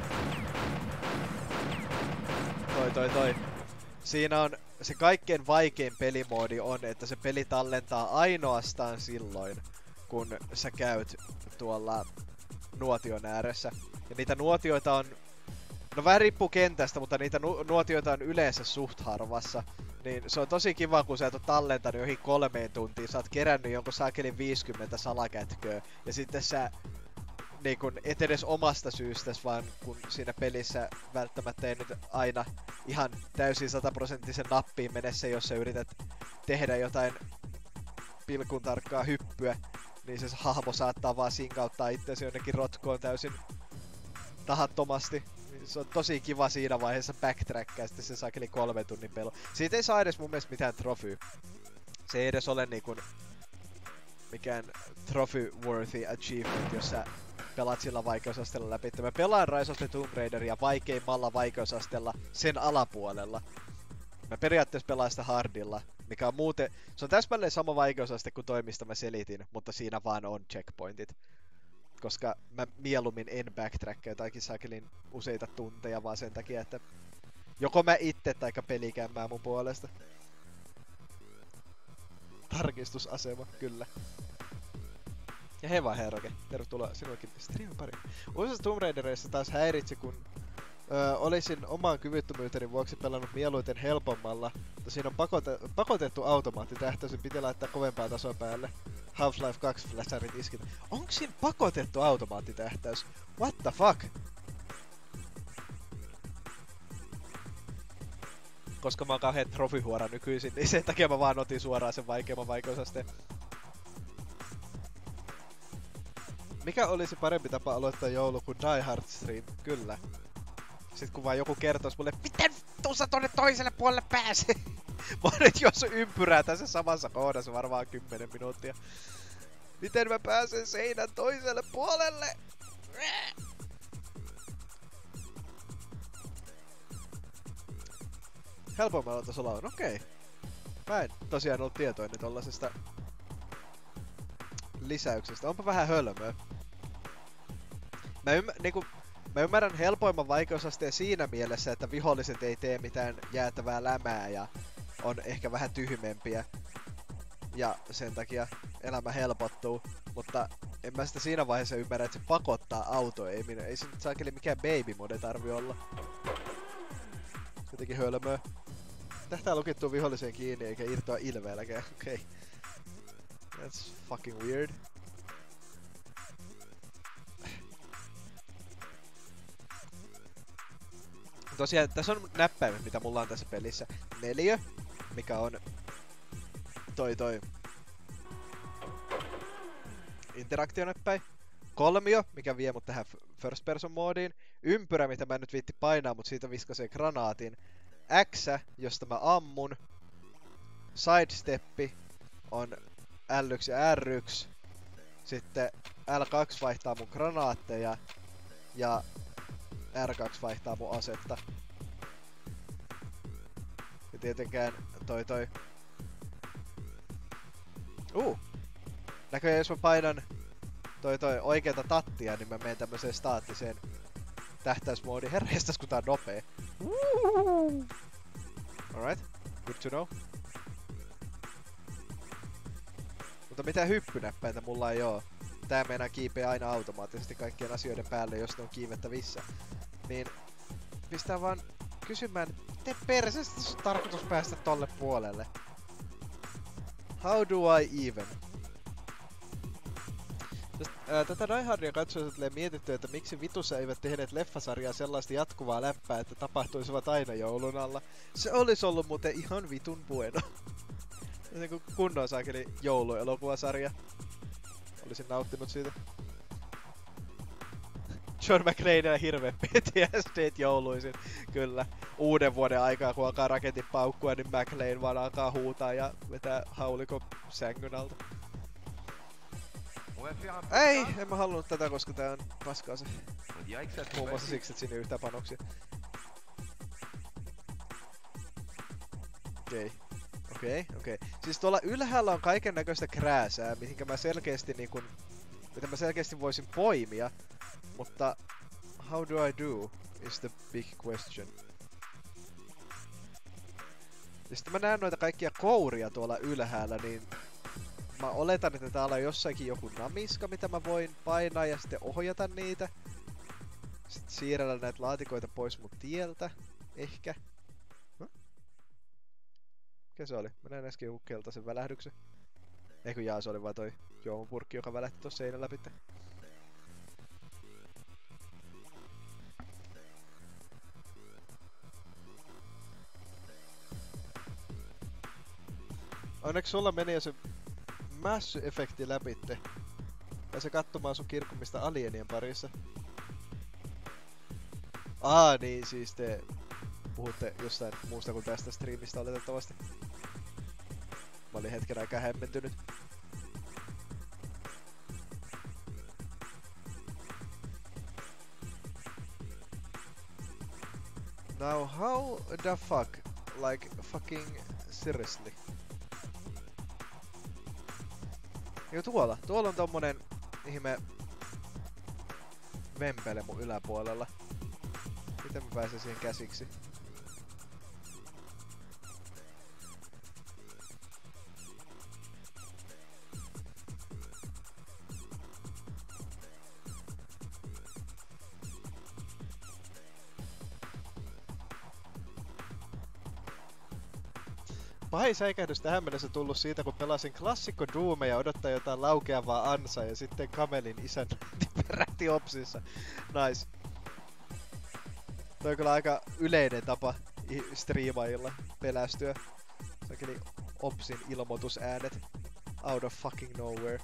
siinä on se kaikkein vaikein pelimoodi on, että se peli tallentaa ainoastaan silloin, kun sä käyt tuolla nuotion ääressä. Ja niitä nuotioita on, no vähän riippuu kentästä, mutta niitä nuotioita on yleensä suht harvassa. Niin se on tosi kiva, kun sä et oo tallentanut johin 3 tuntiin, sä oot kerännyt jonkun saakelin 50 salakätköä, ja sitten sä niin kun et edes omasta syystäs, vaan kun siinä pelissä välttämättä ei nyt aina ihan täysin 100% nappiin mene se, jos sä yrität tehdä jotain pilkun tarkkaa hyppyä, niin se hahmo saattaa vaan sinkauttaa itseäsi jonnekin rotkoon täysin tahattomasti. Se on tosi kiva siinä vaiheessa backtrackaa sitten se saakeli 3 tunnin pelu. Siitä ei saa edes mun mielestä mitään trofyä. Se ei edes ole niinku mikään trophy-worthy achievement, jos sä pelaat sillä vaikeusasteella läpi. Mä pelaan Rise of the Tomb Raideria vaikeimmalla vaikeusasteella sen alapuolella. Mä periaatteessa pelaan sitä hardilla, mikä on muuten... Se on täsmälleen sama vaikeusaste kuin toi, mistä mä selitin, mutta siinä vaan on checkpointit. koska mä mieluummin en backtrackia jotakin saakelin useita tunteja vaan sen takia, että joko mä itse taikka peli kämmää mun puolesta. Tarkistusasema, kyllä. Ja hei vaan Heroke, tervetuloa sinullekin streamin pariin. Uusissa Tomb Raiderissa taas häiritsi, kun olisin oman kyvyttömyyteni vuoksi pelannut mieluiten helpommalla, mutta siinä on pakotettu automaattitähtäys, niin piti laittaa kovempaa tasoa päälle. Half-Life 2 flasharit iskit. Onks siinä pakotettu automaattitähtäys? What the fuck? Koska mä oon kauhean trofihuora nykyisin, niin sen takia mä vaan otin suoraan sen vaikeamman vaikeusasteen. Mikä olisi parempi tapa aloittaa joulu kuin Die Hard stream? Kyllä. Sitten kun vaan joku kertois mulle, miten tuossa tonne toiselle puolelle pääsee? Mä oon nyt juossut ympyrää tässä samassa kohdassa varmaan 10 minuuttia. Miten mä pääsen seinän toiselle puolelle? Helpommalla tasolla on, okei. Mä en tosiaan ollut tietoinen tollasesta lisäyksestä. Onpa vähän hölmöä. Mä ymmärrän helpoimman vaikeusasteen siinä mielessä, että viholliset ei tee mitään jäätävää lämää ja on ehkä vähän tyhmempiä. Ja sen takia elämä helpottuu. Mutta en mä sitä siinä vaiheessa ymmärrä, että se pakottaa autoaimia. Ei se nyt saakeli mikään baby mode tarvi olla. Jotenkin hölmöä. Tähtää lukittuu viholliseen kiinni eikä irtoa ilveelläkään. Okei. Okay. That's fucking weird. Tosiaan tässä on näppäimet, mitä mulla on tässä pelissä. 4, mikä on toi interaktionäppäin. 3, mikä vie mut tähän first person moodiin. Ympyrä, mitä mä en nyt viitti painaa, mut siitä viskasee granaatin. X, josta mä ammun. Sidesteppi on L1 ja R1. Sitten L2 vaihtaa mun granaatteja. Ja R2 vaihtaa mun asetta. Ja tietenkään toi. Näköjään jos mä painan toi oikeeta tattia, niin mä menen tämmöseen staattiseen tähtäysmoodiin. Herrestäs kun tää on nopee. Alright, good to know. Mutta mitään hyppynäppäintä mulla ei oo. Tää meinaa kiipeä aina automaattisesti kaikkien asioiden päälle, jos ne on kiivettävissä. Niin pistää vaan kysymään, miten perseestä on tarkoitus päästä tolle puolelle? How do I even? Tätä Die Hardia katsoiset mietitty, että miksi vitussa eivät tehneet leffasarjaa sellaista jatkuvaa läppää, että tapahtuisivat aina joulun alla. Se olisi ollut muuten ihan vitun bueno. Niinku kunnon saakeli jouluelokuvasarja. Olisin nauttinut siitä. John McClaneilla hirveä PTSD jouluisin. Kyllä. Uuden vuoden aikaa, kun alkaa raketit paukkua, niin McClane vaan alkaa huutaa ja vetää haulikon sängyn alta. Ei, en mä halunnut tätä, koska tää on paskaa se. Muun muassa siksi, että siinä ei yhtään panoksia. Okei. Siis tuolla ylhäällä on kaiken näköistä krääsää, mitä mä selkeästi voisin poimia. Mutta how do I do is the big question. Ja sitten mä näen noita kaikkia kouria tuolla ylhäällä, niin mä oletan, että täällä on jossakin joku namiska, mitä mä voin painaa ja sitten ohjata niitä. Sitten siirrellä näitä laatikoita pois mun tieltä. Ehkä. Mikä se oli? Mä näin äsken joku keltaisen välähdyksen. Eikö jaa, se oli vaan toi juomapurkki, joka välähti tossa seinän läpi. Onneksi sulla meni jo se mässy-efekti läpitte. Pääsee katsomaan sun kirkkumista alienien parissa. Niin siis te puhutte jostain muusta kuin tästä striimistä oletettavasti. Mä olin hetken aikaa hämmentynyt. Now how the fuck? Like fucking seriously. Ja tuolla on tommonen ihme vempele mun yläpuolella. Miten mä pääsen siihen käsiksi? Pahin säikähdys tähän mennessä tullut siitä, kun pelasin klassikko Doomia ja odottaa jotain laukeavaa ansaa ja sitten Kamelin isän peräti Opsissa. Nice. Toi on kyllä aika yleinen tapa striimailla pelästyä. Se on kyllä Opsin ilmoitusäänet. Out of fucking nowhere.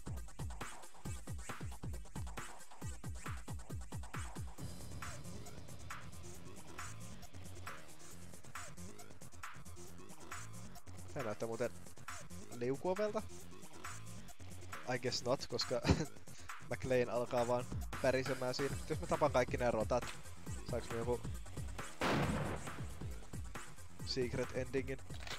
Tää näyttää muuten liukuovelta. I guess not, koska McLean alkaa vaan pärisemään siinä. Jos mä tapan kaikki nää rotat, saaks mä joku secret endingin?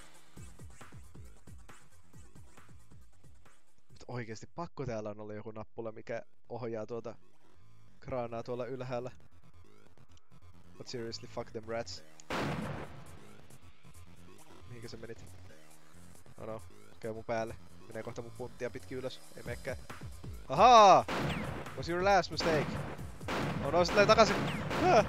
Nyt oikeesti pakko täällä on ollut joku nappula, mikä ohjaa tuota kraanaa tuolla ylhäällä. But seriously, fuck them rats. Mihinkä sä menit? Oh no, käy mun päälle. Menee kohta mun punttia pitkin ylös. Ei meekään. Ahaa! Was your last mistake? Oh no, sit lähti takaisin. Ah!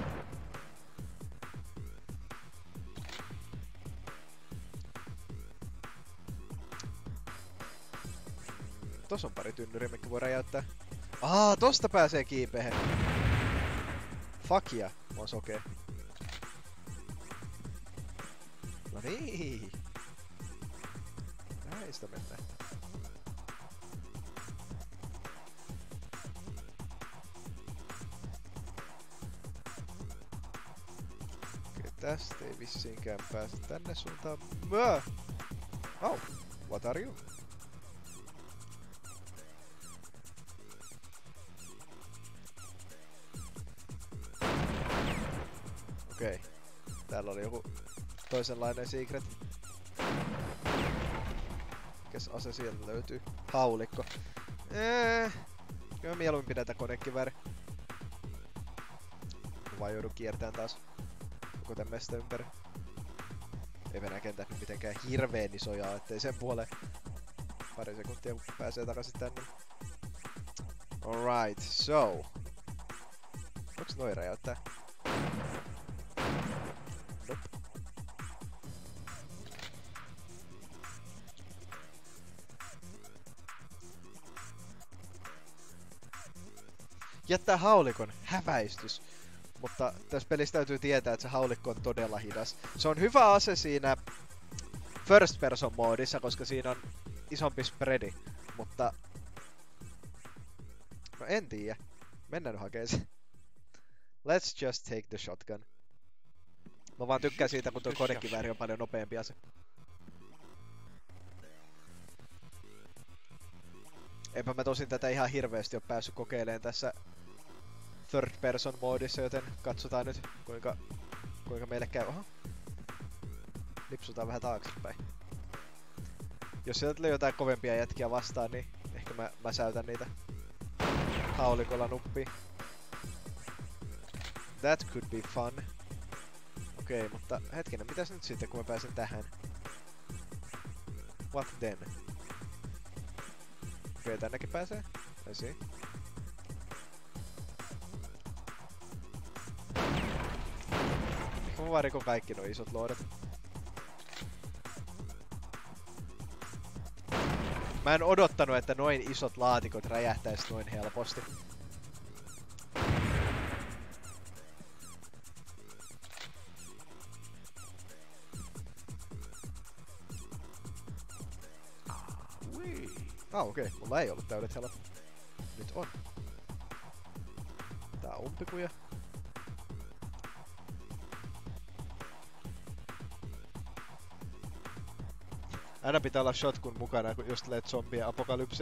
Tossa on pari tynnyriä, mitkä voi räjäyttää. Tosta pääsee kiipehen. Fuck yeah, mä oon sokee. No niin. Näistä mennään. Okei, tästä ei vissiinkään pääse tänne suuntaan. Oh, what are you? Okei. Täällä oli joku toisenlainen secret. Mikäs ase sieltä löytyy? Haulikko. Kyllä mieluummin pidetään konekivääri. Mä vaan joudun kiertämään taas koko tän mesta ympäri. Ei Venäjä kentät nyt mitenkään hirveen isoja, ettei sen puoleen pari sekuntia kun pääsee takaisin tänne. Alright, so. Voiks noi räjäyttää? Nope. Jättää haulikon häväistys. Mutta tässä pelissä täytyy tietää, että se haulikko on todella hidas. Se on hyvä ase siinä first person moodissa, koska siinä on isompi spreadi. Mutta no en tiedä. Mennään nyt hakee se. Let's just take the shotgun. Mä vaan tykkään siitä, kun tuo konekivääri on paljon nopeampi ase. Enpä mä tosin tätä ihan hirveästi oo päässyt kokeilemaan tässä third person moodissa, joten katsotaan nyt kuinka meille käy. Oho. Lipsutaan vähän taaksepäin. Jos sieltä tulee jotain kovempia jätkiä vastaan, niin ehkä mä säytän niitä haulikolla nuppiin. That could be fun. Okei, mutta hetkinen, mitäs nyt sitten kun mä pääsen tähän? What then? Okei, tännekin pääsee. I see. Mä vaan rikon kaikki nuo isot loodet. Mä en odottanut, että noin isot laatikot räjähtäis noin helposti. Okei, mulla ei ollut täydet helat. Nyt on. Tää on umpikuja. Aina pitää olla shotgun mukana, kun just tulee zombien apokalypse.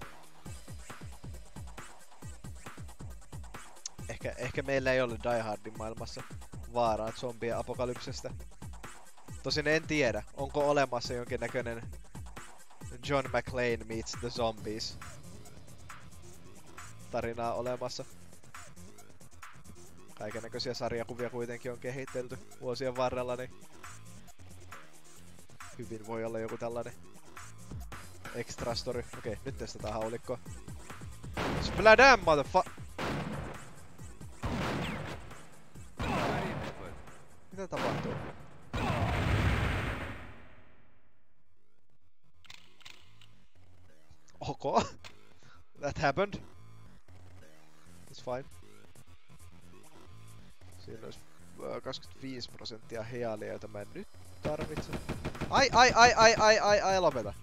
Ehkä meillä ei ole Die Hardin maailmassa vaaraa zombien apokalypsestä. Tosin en tiedä, onko olemassa jonkinnäköinen John McClane meets the Zombies tarinaa olemassa. Kaikennäköisiä sarjakuvia kuitenkin on kehitelty vuosien varrella, niin hyvin voi olla joku tällainen extra story. Okei, nyt testataan haulikkoa. Spladam, mitä tapahtuu? Okay. That happened. It's fine. Siinä olisi 25% healia, jota mä en nyt tarvitse. Ai, lopeta.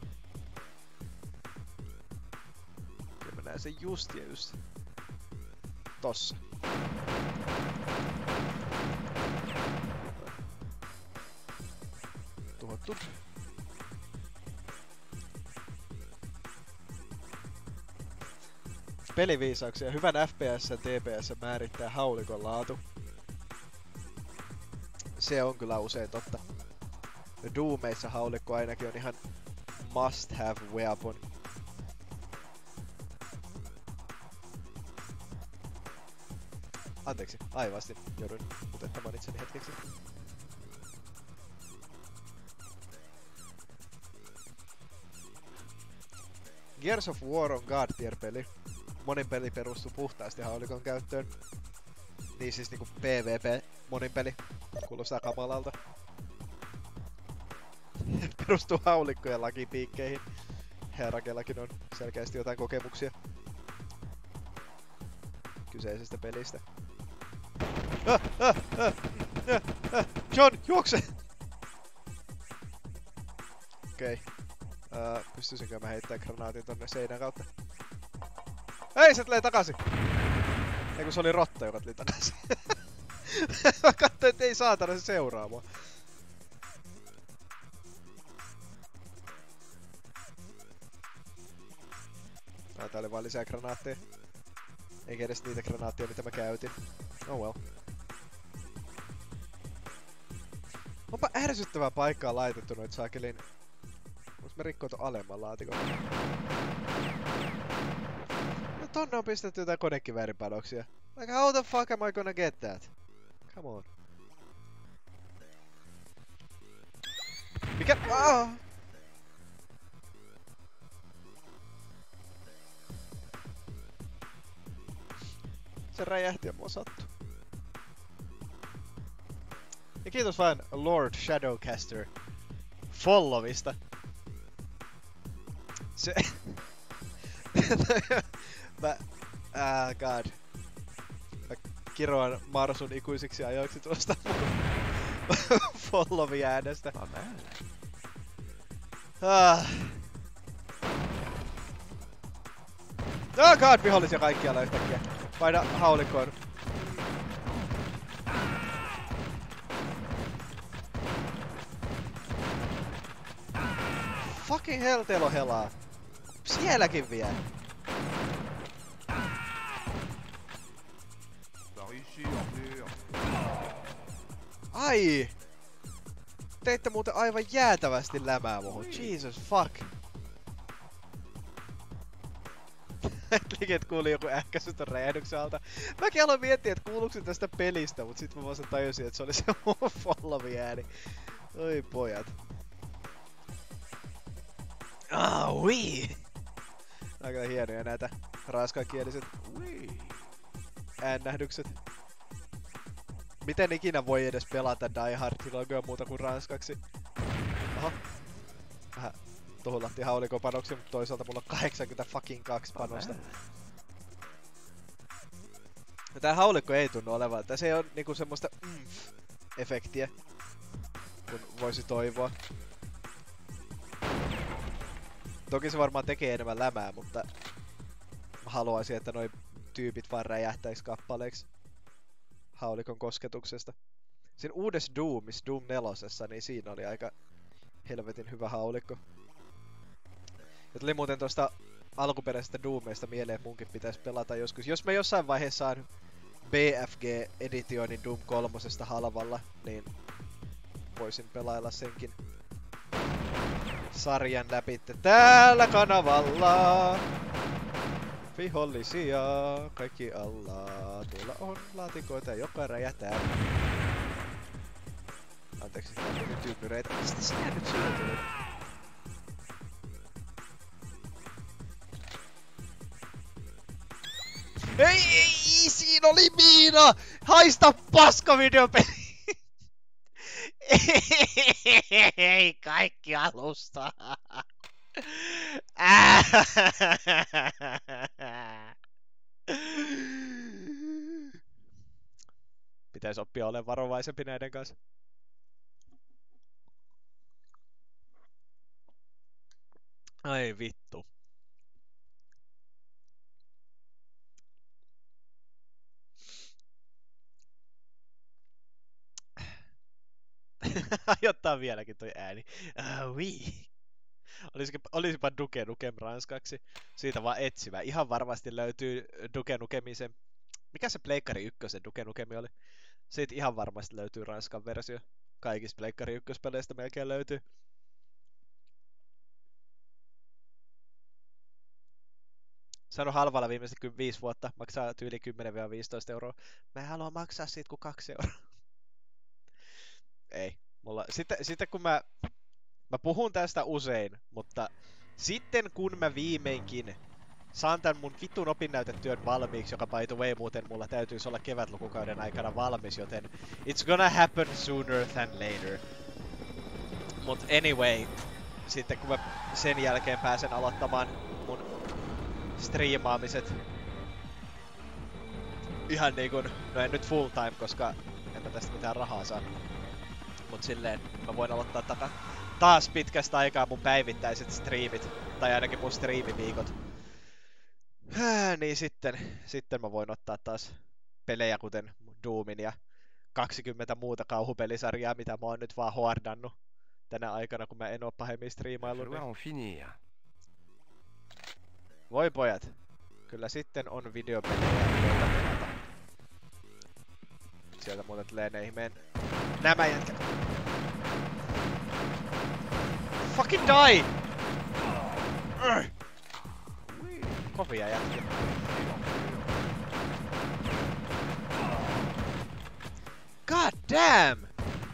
Kyllä mä näen sen just ja just. Tossa. Tuhottu. Peliviisauksia. Hyvän FPS ja TPS määrittää haulikon laatu. Se on kyllä usein totta. Doomeissa haulikko ainakin on ihan must have weapon. Anteeksi, aivasti jouduin mutettamaan itseni hetkeksi. Gears of War on God tier peli. Monin peli perustuu puhtaasti haulikon käyttöön. Niin siis niinku PvP monin peli. Kuulostaa kamalalta. Perustuu haulikkojen lakipiikkeihin. Herakellakin on selkeästi jotain kokemuksia kyseisestä pelistä. John, juokse! Okei. Pystyisinkö mä heittää granaatin tonne seinän kautta? Ei, se tulee takaisin! Eiku se oli rotta, joka tuli takaisin. Mä katsoin, että ei saatana se seuraa mua. Tää oli vaan lisää granaatteja. Eikä edes niitä granaatteja, mitä mä käytin. Oh well. Onpa ärsyttävää paikkaa laitettu noit saakelin. Onks mä rikkoo ton alemman laatikon? No tonne on pistetty jotain konekivääripanoksia. Like how the fuck am I gonna get that? Come on. Mikä? Ah! Se räjähti ja mua sattu. Ja kiitos vain Lord Shadowcaster followista. Se... God. Mä kiroan Marsun ikuisiksi ajoiksi tuosta followi-äänestä. Oh god, vihollisia kaikkialla yhtäkkiä. Paina haulikkoon. Fucking hell, teillä on helaa. Sielläkin vielä. Ai! Teitte muuten aivan jäätävästi lämää muhun. Jesus fuck. Liket kuuli joku ähkäsy ton räjähdyksen alta. Mäkin aloin miettiä, että kuuluuko se tästä pelistä, mut sit mä vasta tajusin, että se oli se mun followi-ääni. Oi pojat. Wii! Aika hienoja näitä ranskankieliset äännähdykset. Miten ikinä voi edes pelata Die Hard-trilogia muuta kuin ranskaksi? Oho. Vähän tuhulahti haulikon panoksia, mutta toisaalta mulla on 82 panosta. No tää haulikko ei tunnu olevan. Tässä ei oo niinku semmoista efektiä, kun voisi toivoa. Toki se varmaan tekee enemmän lämää, mutta mä haluaisin, että noi tyypit vaan räjähtäis kappaleeksi haulikon kosketuksesta. Siinä uudessa Doomissa, Doom 4, niin siinä oli aika helvetin hyvä haulikko. Ja tuli muuten tosta alkuperäisestä Doomista mieleen, että munkin pitäisi pelata joskus. Jos mä jossain vaiheessa saan BFG-editionin Doom 3 halvalla, niin voisin pelailla senkin sarjan läpi täällä kanavalla. vihollisia kaikki alla. Tuolla on laatikoita, joka räjähtää. Anteeksi, tää on tyypyreitä. Mistä sinä nyt sinä tuli? Ei, siinä oli miina! Haista paska videopeli! Ei, kaikki alusta. Pitäisi oppia olemaan varovaisempi näiden kanssa. Ai vittu. Aiottaa vieläkin toi ääni. Olisipa Duke Nukem ranskaksi. Siitä vaan etsivä. Ihan varmasti löytyy Duke Nukemisen. Mikä se Pleikkari 1 Duke Nukemi oli? Siitä ihan varmasti löytyy ranskan versio. Kaikista Pleikkari 1 peleistä melkein löytyy. Saanut halvalla viimeiset 5 vuotta. Maksaa tyyli 10-15 euroa. Mä en halua maksaa siitä kuin 2 euroa. Ei. Mulla... Sitten kun mä puhun tästä usein, mutta sitten kun mä viimeinkin saan tän mun vitun opinnäytetyön valmiiksi, joka by the way muuten mulla täytyisi olla kevätlukukauden aikana valmis, joten it's gonna happen sooner than later. Mut anyway, sitten kun mä sen jälkeen pääsen aloittamaan mun striimaamiset ihan niinkun, no en nyt full time, koska en mä tästä mitään rahaa saa. Mut silleen mä voin aloittaa taas pitkästä aikaa mun päivittäiset striimit, tai ainakin mun striimiviikot. Niin sitten mä voin ottaa taas pelejä kuten Doomin ja 20 muuta kauhupelisarjaa, mitä mä oon nyt vaan hoardannut tänä aikana, kun mä en oo pahemmin striimaillut. Niin... Voi pojat, kyllä sitten on videopelejä, joita pelata. Sieltä muuten tulee ne ihmeen nämä jätkät. Fucking die! Kovia jätkiä. God damn!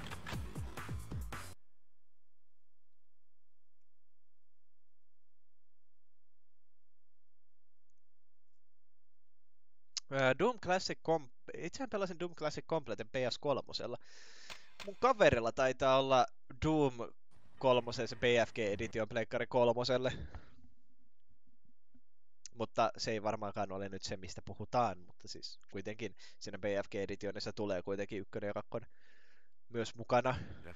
Doom Classic Itsehän pelasin Doom Classic Completen PS3. Mun kaverilla taitaa olla Doom 3 se BFG Edition Pleikkari 3. Mutta se ei varmaankaan ole nyt se, mistä puhutaan, mutta siis kuitenkin siinä BFG Editionissa tulee kuitenkin 1 ja 2 myös mukana.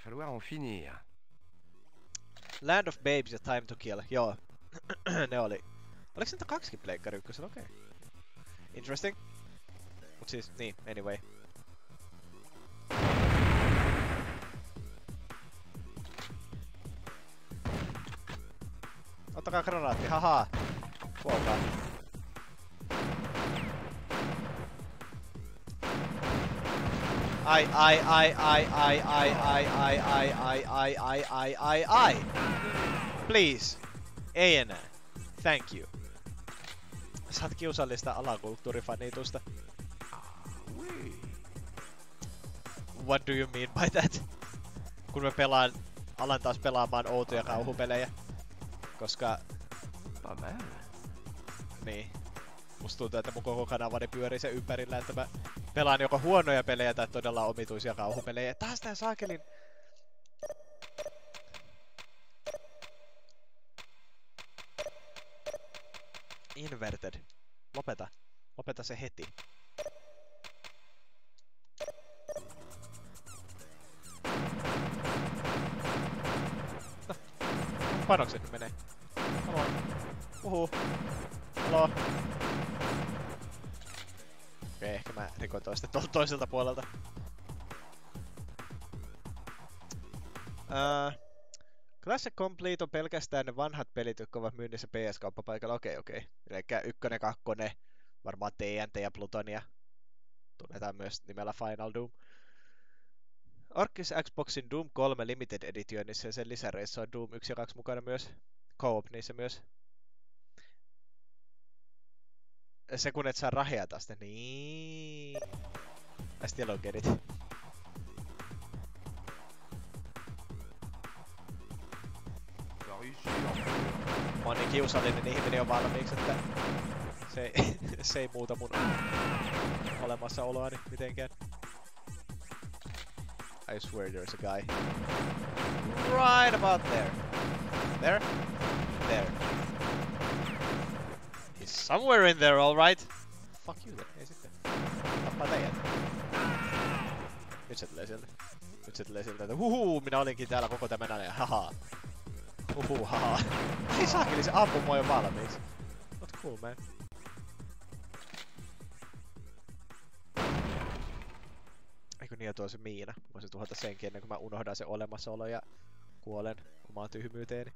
Land of Babes ja Time to Kill, joo. Ne oli. Oliko niitä 2 Pleikkari 1? Okei. Okay. Interesting. Mut siis, niin, anyway. Ottakaa granaatti, haha. Kuolkaa. Ai. Please. Ei enää. Thank you. Saat kiusallista alakulttuurifanitusta. What do you mean by that? Kun mä alan taas pelaamaan outoja kauhupelejä. Koska... Niin. Musta tuntuu, että mun koko kanavani pyörii sen ympärillä, että mä pelaan joko huonoja pelejä tai todella omituisia kauhupelejä. Taas tää saakelin... Inverted. Lopeta. Lopeta se heti. No. Panokset nyt menee. Haloo. Uhuu. Haloo. Okei, ehkä mä rikoin toista tuolta toiselta puolelta. Classic Complete on pelkästään ne vanhat pelit, jotka ovat myynnissä PS-kauppapaikalla. Okei. Elikkä 1, 2, varmaan TNT ja Plutonia. Tunnetaan myös nimellä Final Doom. Orkis Xboxin Doom 3 Limited Editionissa ja sen lisäreissä on Doom 1 ja 2 mukana myös. Co-op niissä myös. se kun et saa rahia tästä, niin... I still don't get it. Mä oon niin kiusallinen ihminen jo valmiiksi, että se ei muuta mun olemassaoloani mitenkään. I swear there's a guy. Right about there. There? There. He's somewhere in there, alright. Fuck you then, ei sitten. Tappaa teidät. Nyt se tulee sieltä. Nyt se tulee sieltä, että huhuu, minä olinkin täällä koko tämän ajan, haha. Huhuu, haha. Ei saakeli, se ampuu mua jo valmiiksi. Not cool, man. Eikö niin, tuo se miina? Mä voisin tuhota senkin ennen kuin mä unohdan sen olemassaolo ja kuolen omaan tyhmyyteeni.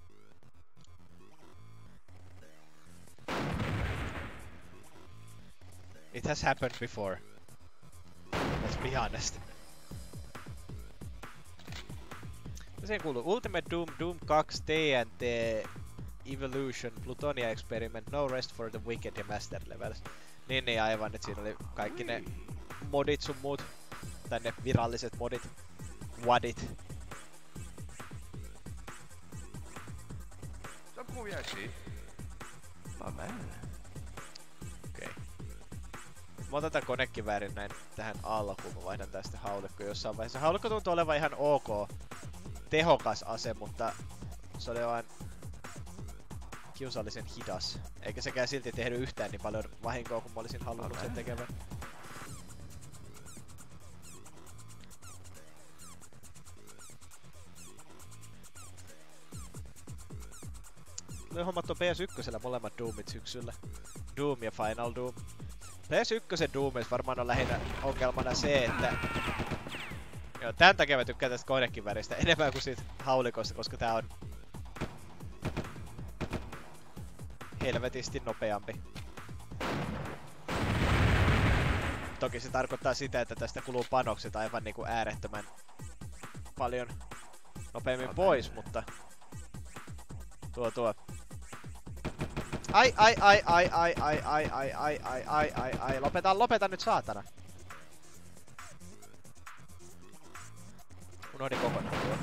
It has happened before. Let's be honest. Siihen kuuluu Ultimate Doom, Doom 2, TNT, Evolution, Plutonia Experiment, No Rest for the Wicked ja Master Levels. Niin aivan, että siinä oli kaikki ne modit sun muut. Tai ne viralliset modit. Wadit. Ça me convient assez. Pas mal. Okei. Mä otan tän konekiväärin näin tähän alkuun. Mä vaihdan tästä haulikko jossain vaiheessa. Haulikko tuntuu olevan ihan ok. Tehokas ase, mutta se oli vain kiusallisen hidas. Eikä sekään silti tehnyt yhtään niin paljon vahinkoa kuin mä olisin halunnut sen tekevän. Tuli hommattu PS1 molemmat Doomit syksyllä. Doom ja Final Doom. PS1 Doomissa varmaan on lähinnä ongelmana se, että... Joo, tän takia mä tykkään tästä konekiväristä enemmän kuin siitä haulikosta, koska tää on... helvetisti nopeampi. Toki se tarkoittaa sitä, että tästä kuluu panokset aivan niinku äärettömän paljon nopeammin pois, mutta... Tuo. Ai, lopeta nyt saatana. Unohdin kokonaan tuo.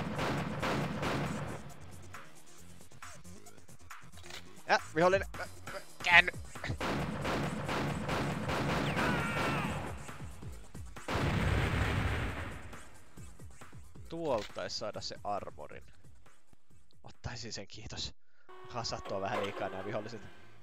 Ja, vihollinen. Käänny. Tuolta taisi saada se armorin. Ottaisin sen, kiitos. Hasattua vähän liikaa nämä viholliset.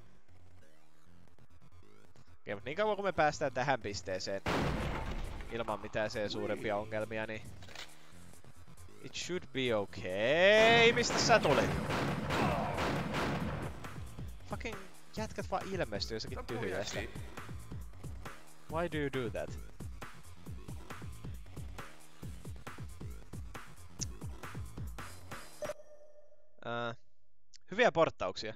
Okei, mutta niin kauan kun me päästään tähän pisteeseen ilman mitään sen suurempia ongelmia, niin it should be okay. Mistä sä tulit? Fucking jätkät vaan ilmestyy jossakin tyhjästä. Why do you do that? Hyviä porttauksia.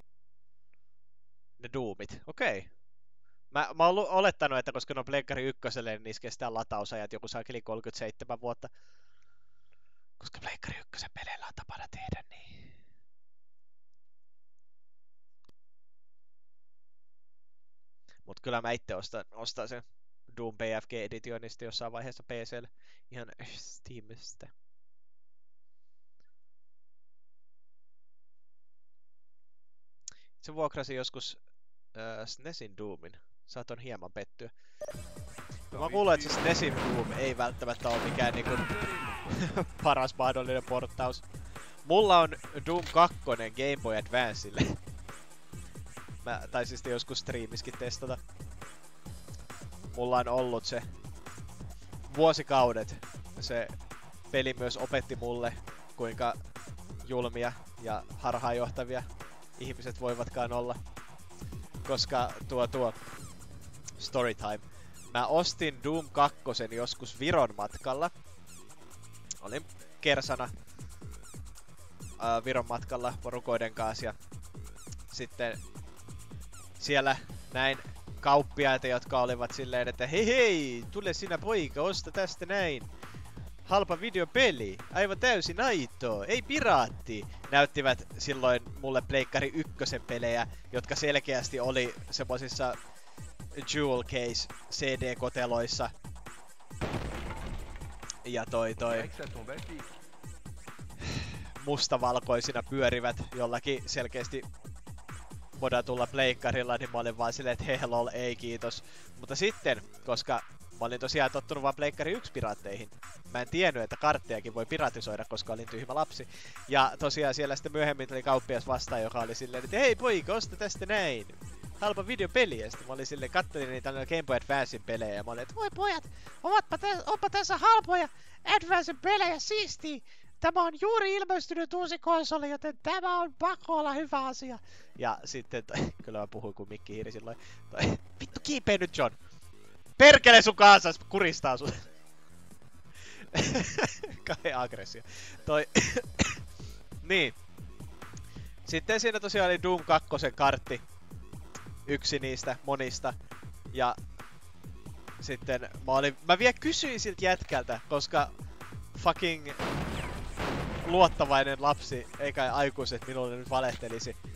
Ne Doomit. Okei. Mä oon olettanut, että koska ne on Pleikkari 1, niin niissä kestää latausajat joku saakeli 37 vuotta. Koska Pleikkari 1 peleillä on tapana tehdä niin. Mut kyllä mä itse ostan sen Doom BFG Editionista jossain vaiheessa PC:lle ihan Steamista. Se vuokrasi joskus SNESin Doomin. Saatoin hieman pettyä. Mä kuulen, että se SNESin Doom ei välttämättä ole mikään niinku paras mahdollinen porttaus. Mulla on Doom 2 Game Boy Advancelle. Mä taisin sitten joskus striimiskin testata. Mulla on ollut se vuosikaudet. Se peli myös opetti mulle, kuinka julmia ja harhaanjohtavia ihmiset voivatkaan olla. Koska tuo Storytime. Mä ostin Doom 2 joskus Viron matkalla. Olin kersana Viron matkalla porukoiden kanssa ja sitten siellä näin kauppiaita, jotka olivat silleen, että hei, tule sinä poika, osta tästä näin. halpa videopeli, aivan täysin aitoa, ei piraatti. Näyttivät silloin mulle Pleikkari 1 pelejä, jotka selkeästi oli semmosissa Jewel Case CD-koteloissa. Ja toi mustavalkoisina pyörivät jollakin selkeästi modatulla pleikkarilla, niin mä olin vaan silleen, että hei lol, ei kiitos. Mutta sitten, koska mä olin tosiaan tottunut vaan Pleikkari 1 piraatteihin, mä en tiennyt, että karttejakin voi piratisoida, koska olin tyhmä lapsi. Ja tosiaan siellä sitten myöhemmin tuli kauppias vastaan, joka oli silleen, että hei poika, osta tästä näin. Halpa videopeli, ja sitten mä olin silleen, kattelin niitä Game Boy Advancen pelejä, ja mä olin, että voi pojat, onpa tässä halpoja Advancen pelejä, siistii. Tämä on juuri ilmestynyt uusi konsoli, joten tämä on pakko olla hyvä asia. Ja sitten, kyllä mä puhuin kuin Mikki Hiiri silloin, vittu kiipee nyt John. Perkele sun kansas, kuristaa sun. Kai aggressio. Niin. Sitten siinä tosiaan oli Doom 2 kartti. Yksi niistä monista. Ja sitten mä vielä kysyin siltä jätkältä, koska fucking luottavainen lapsi, eikä aikuiset minulle nyt valehtelisi.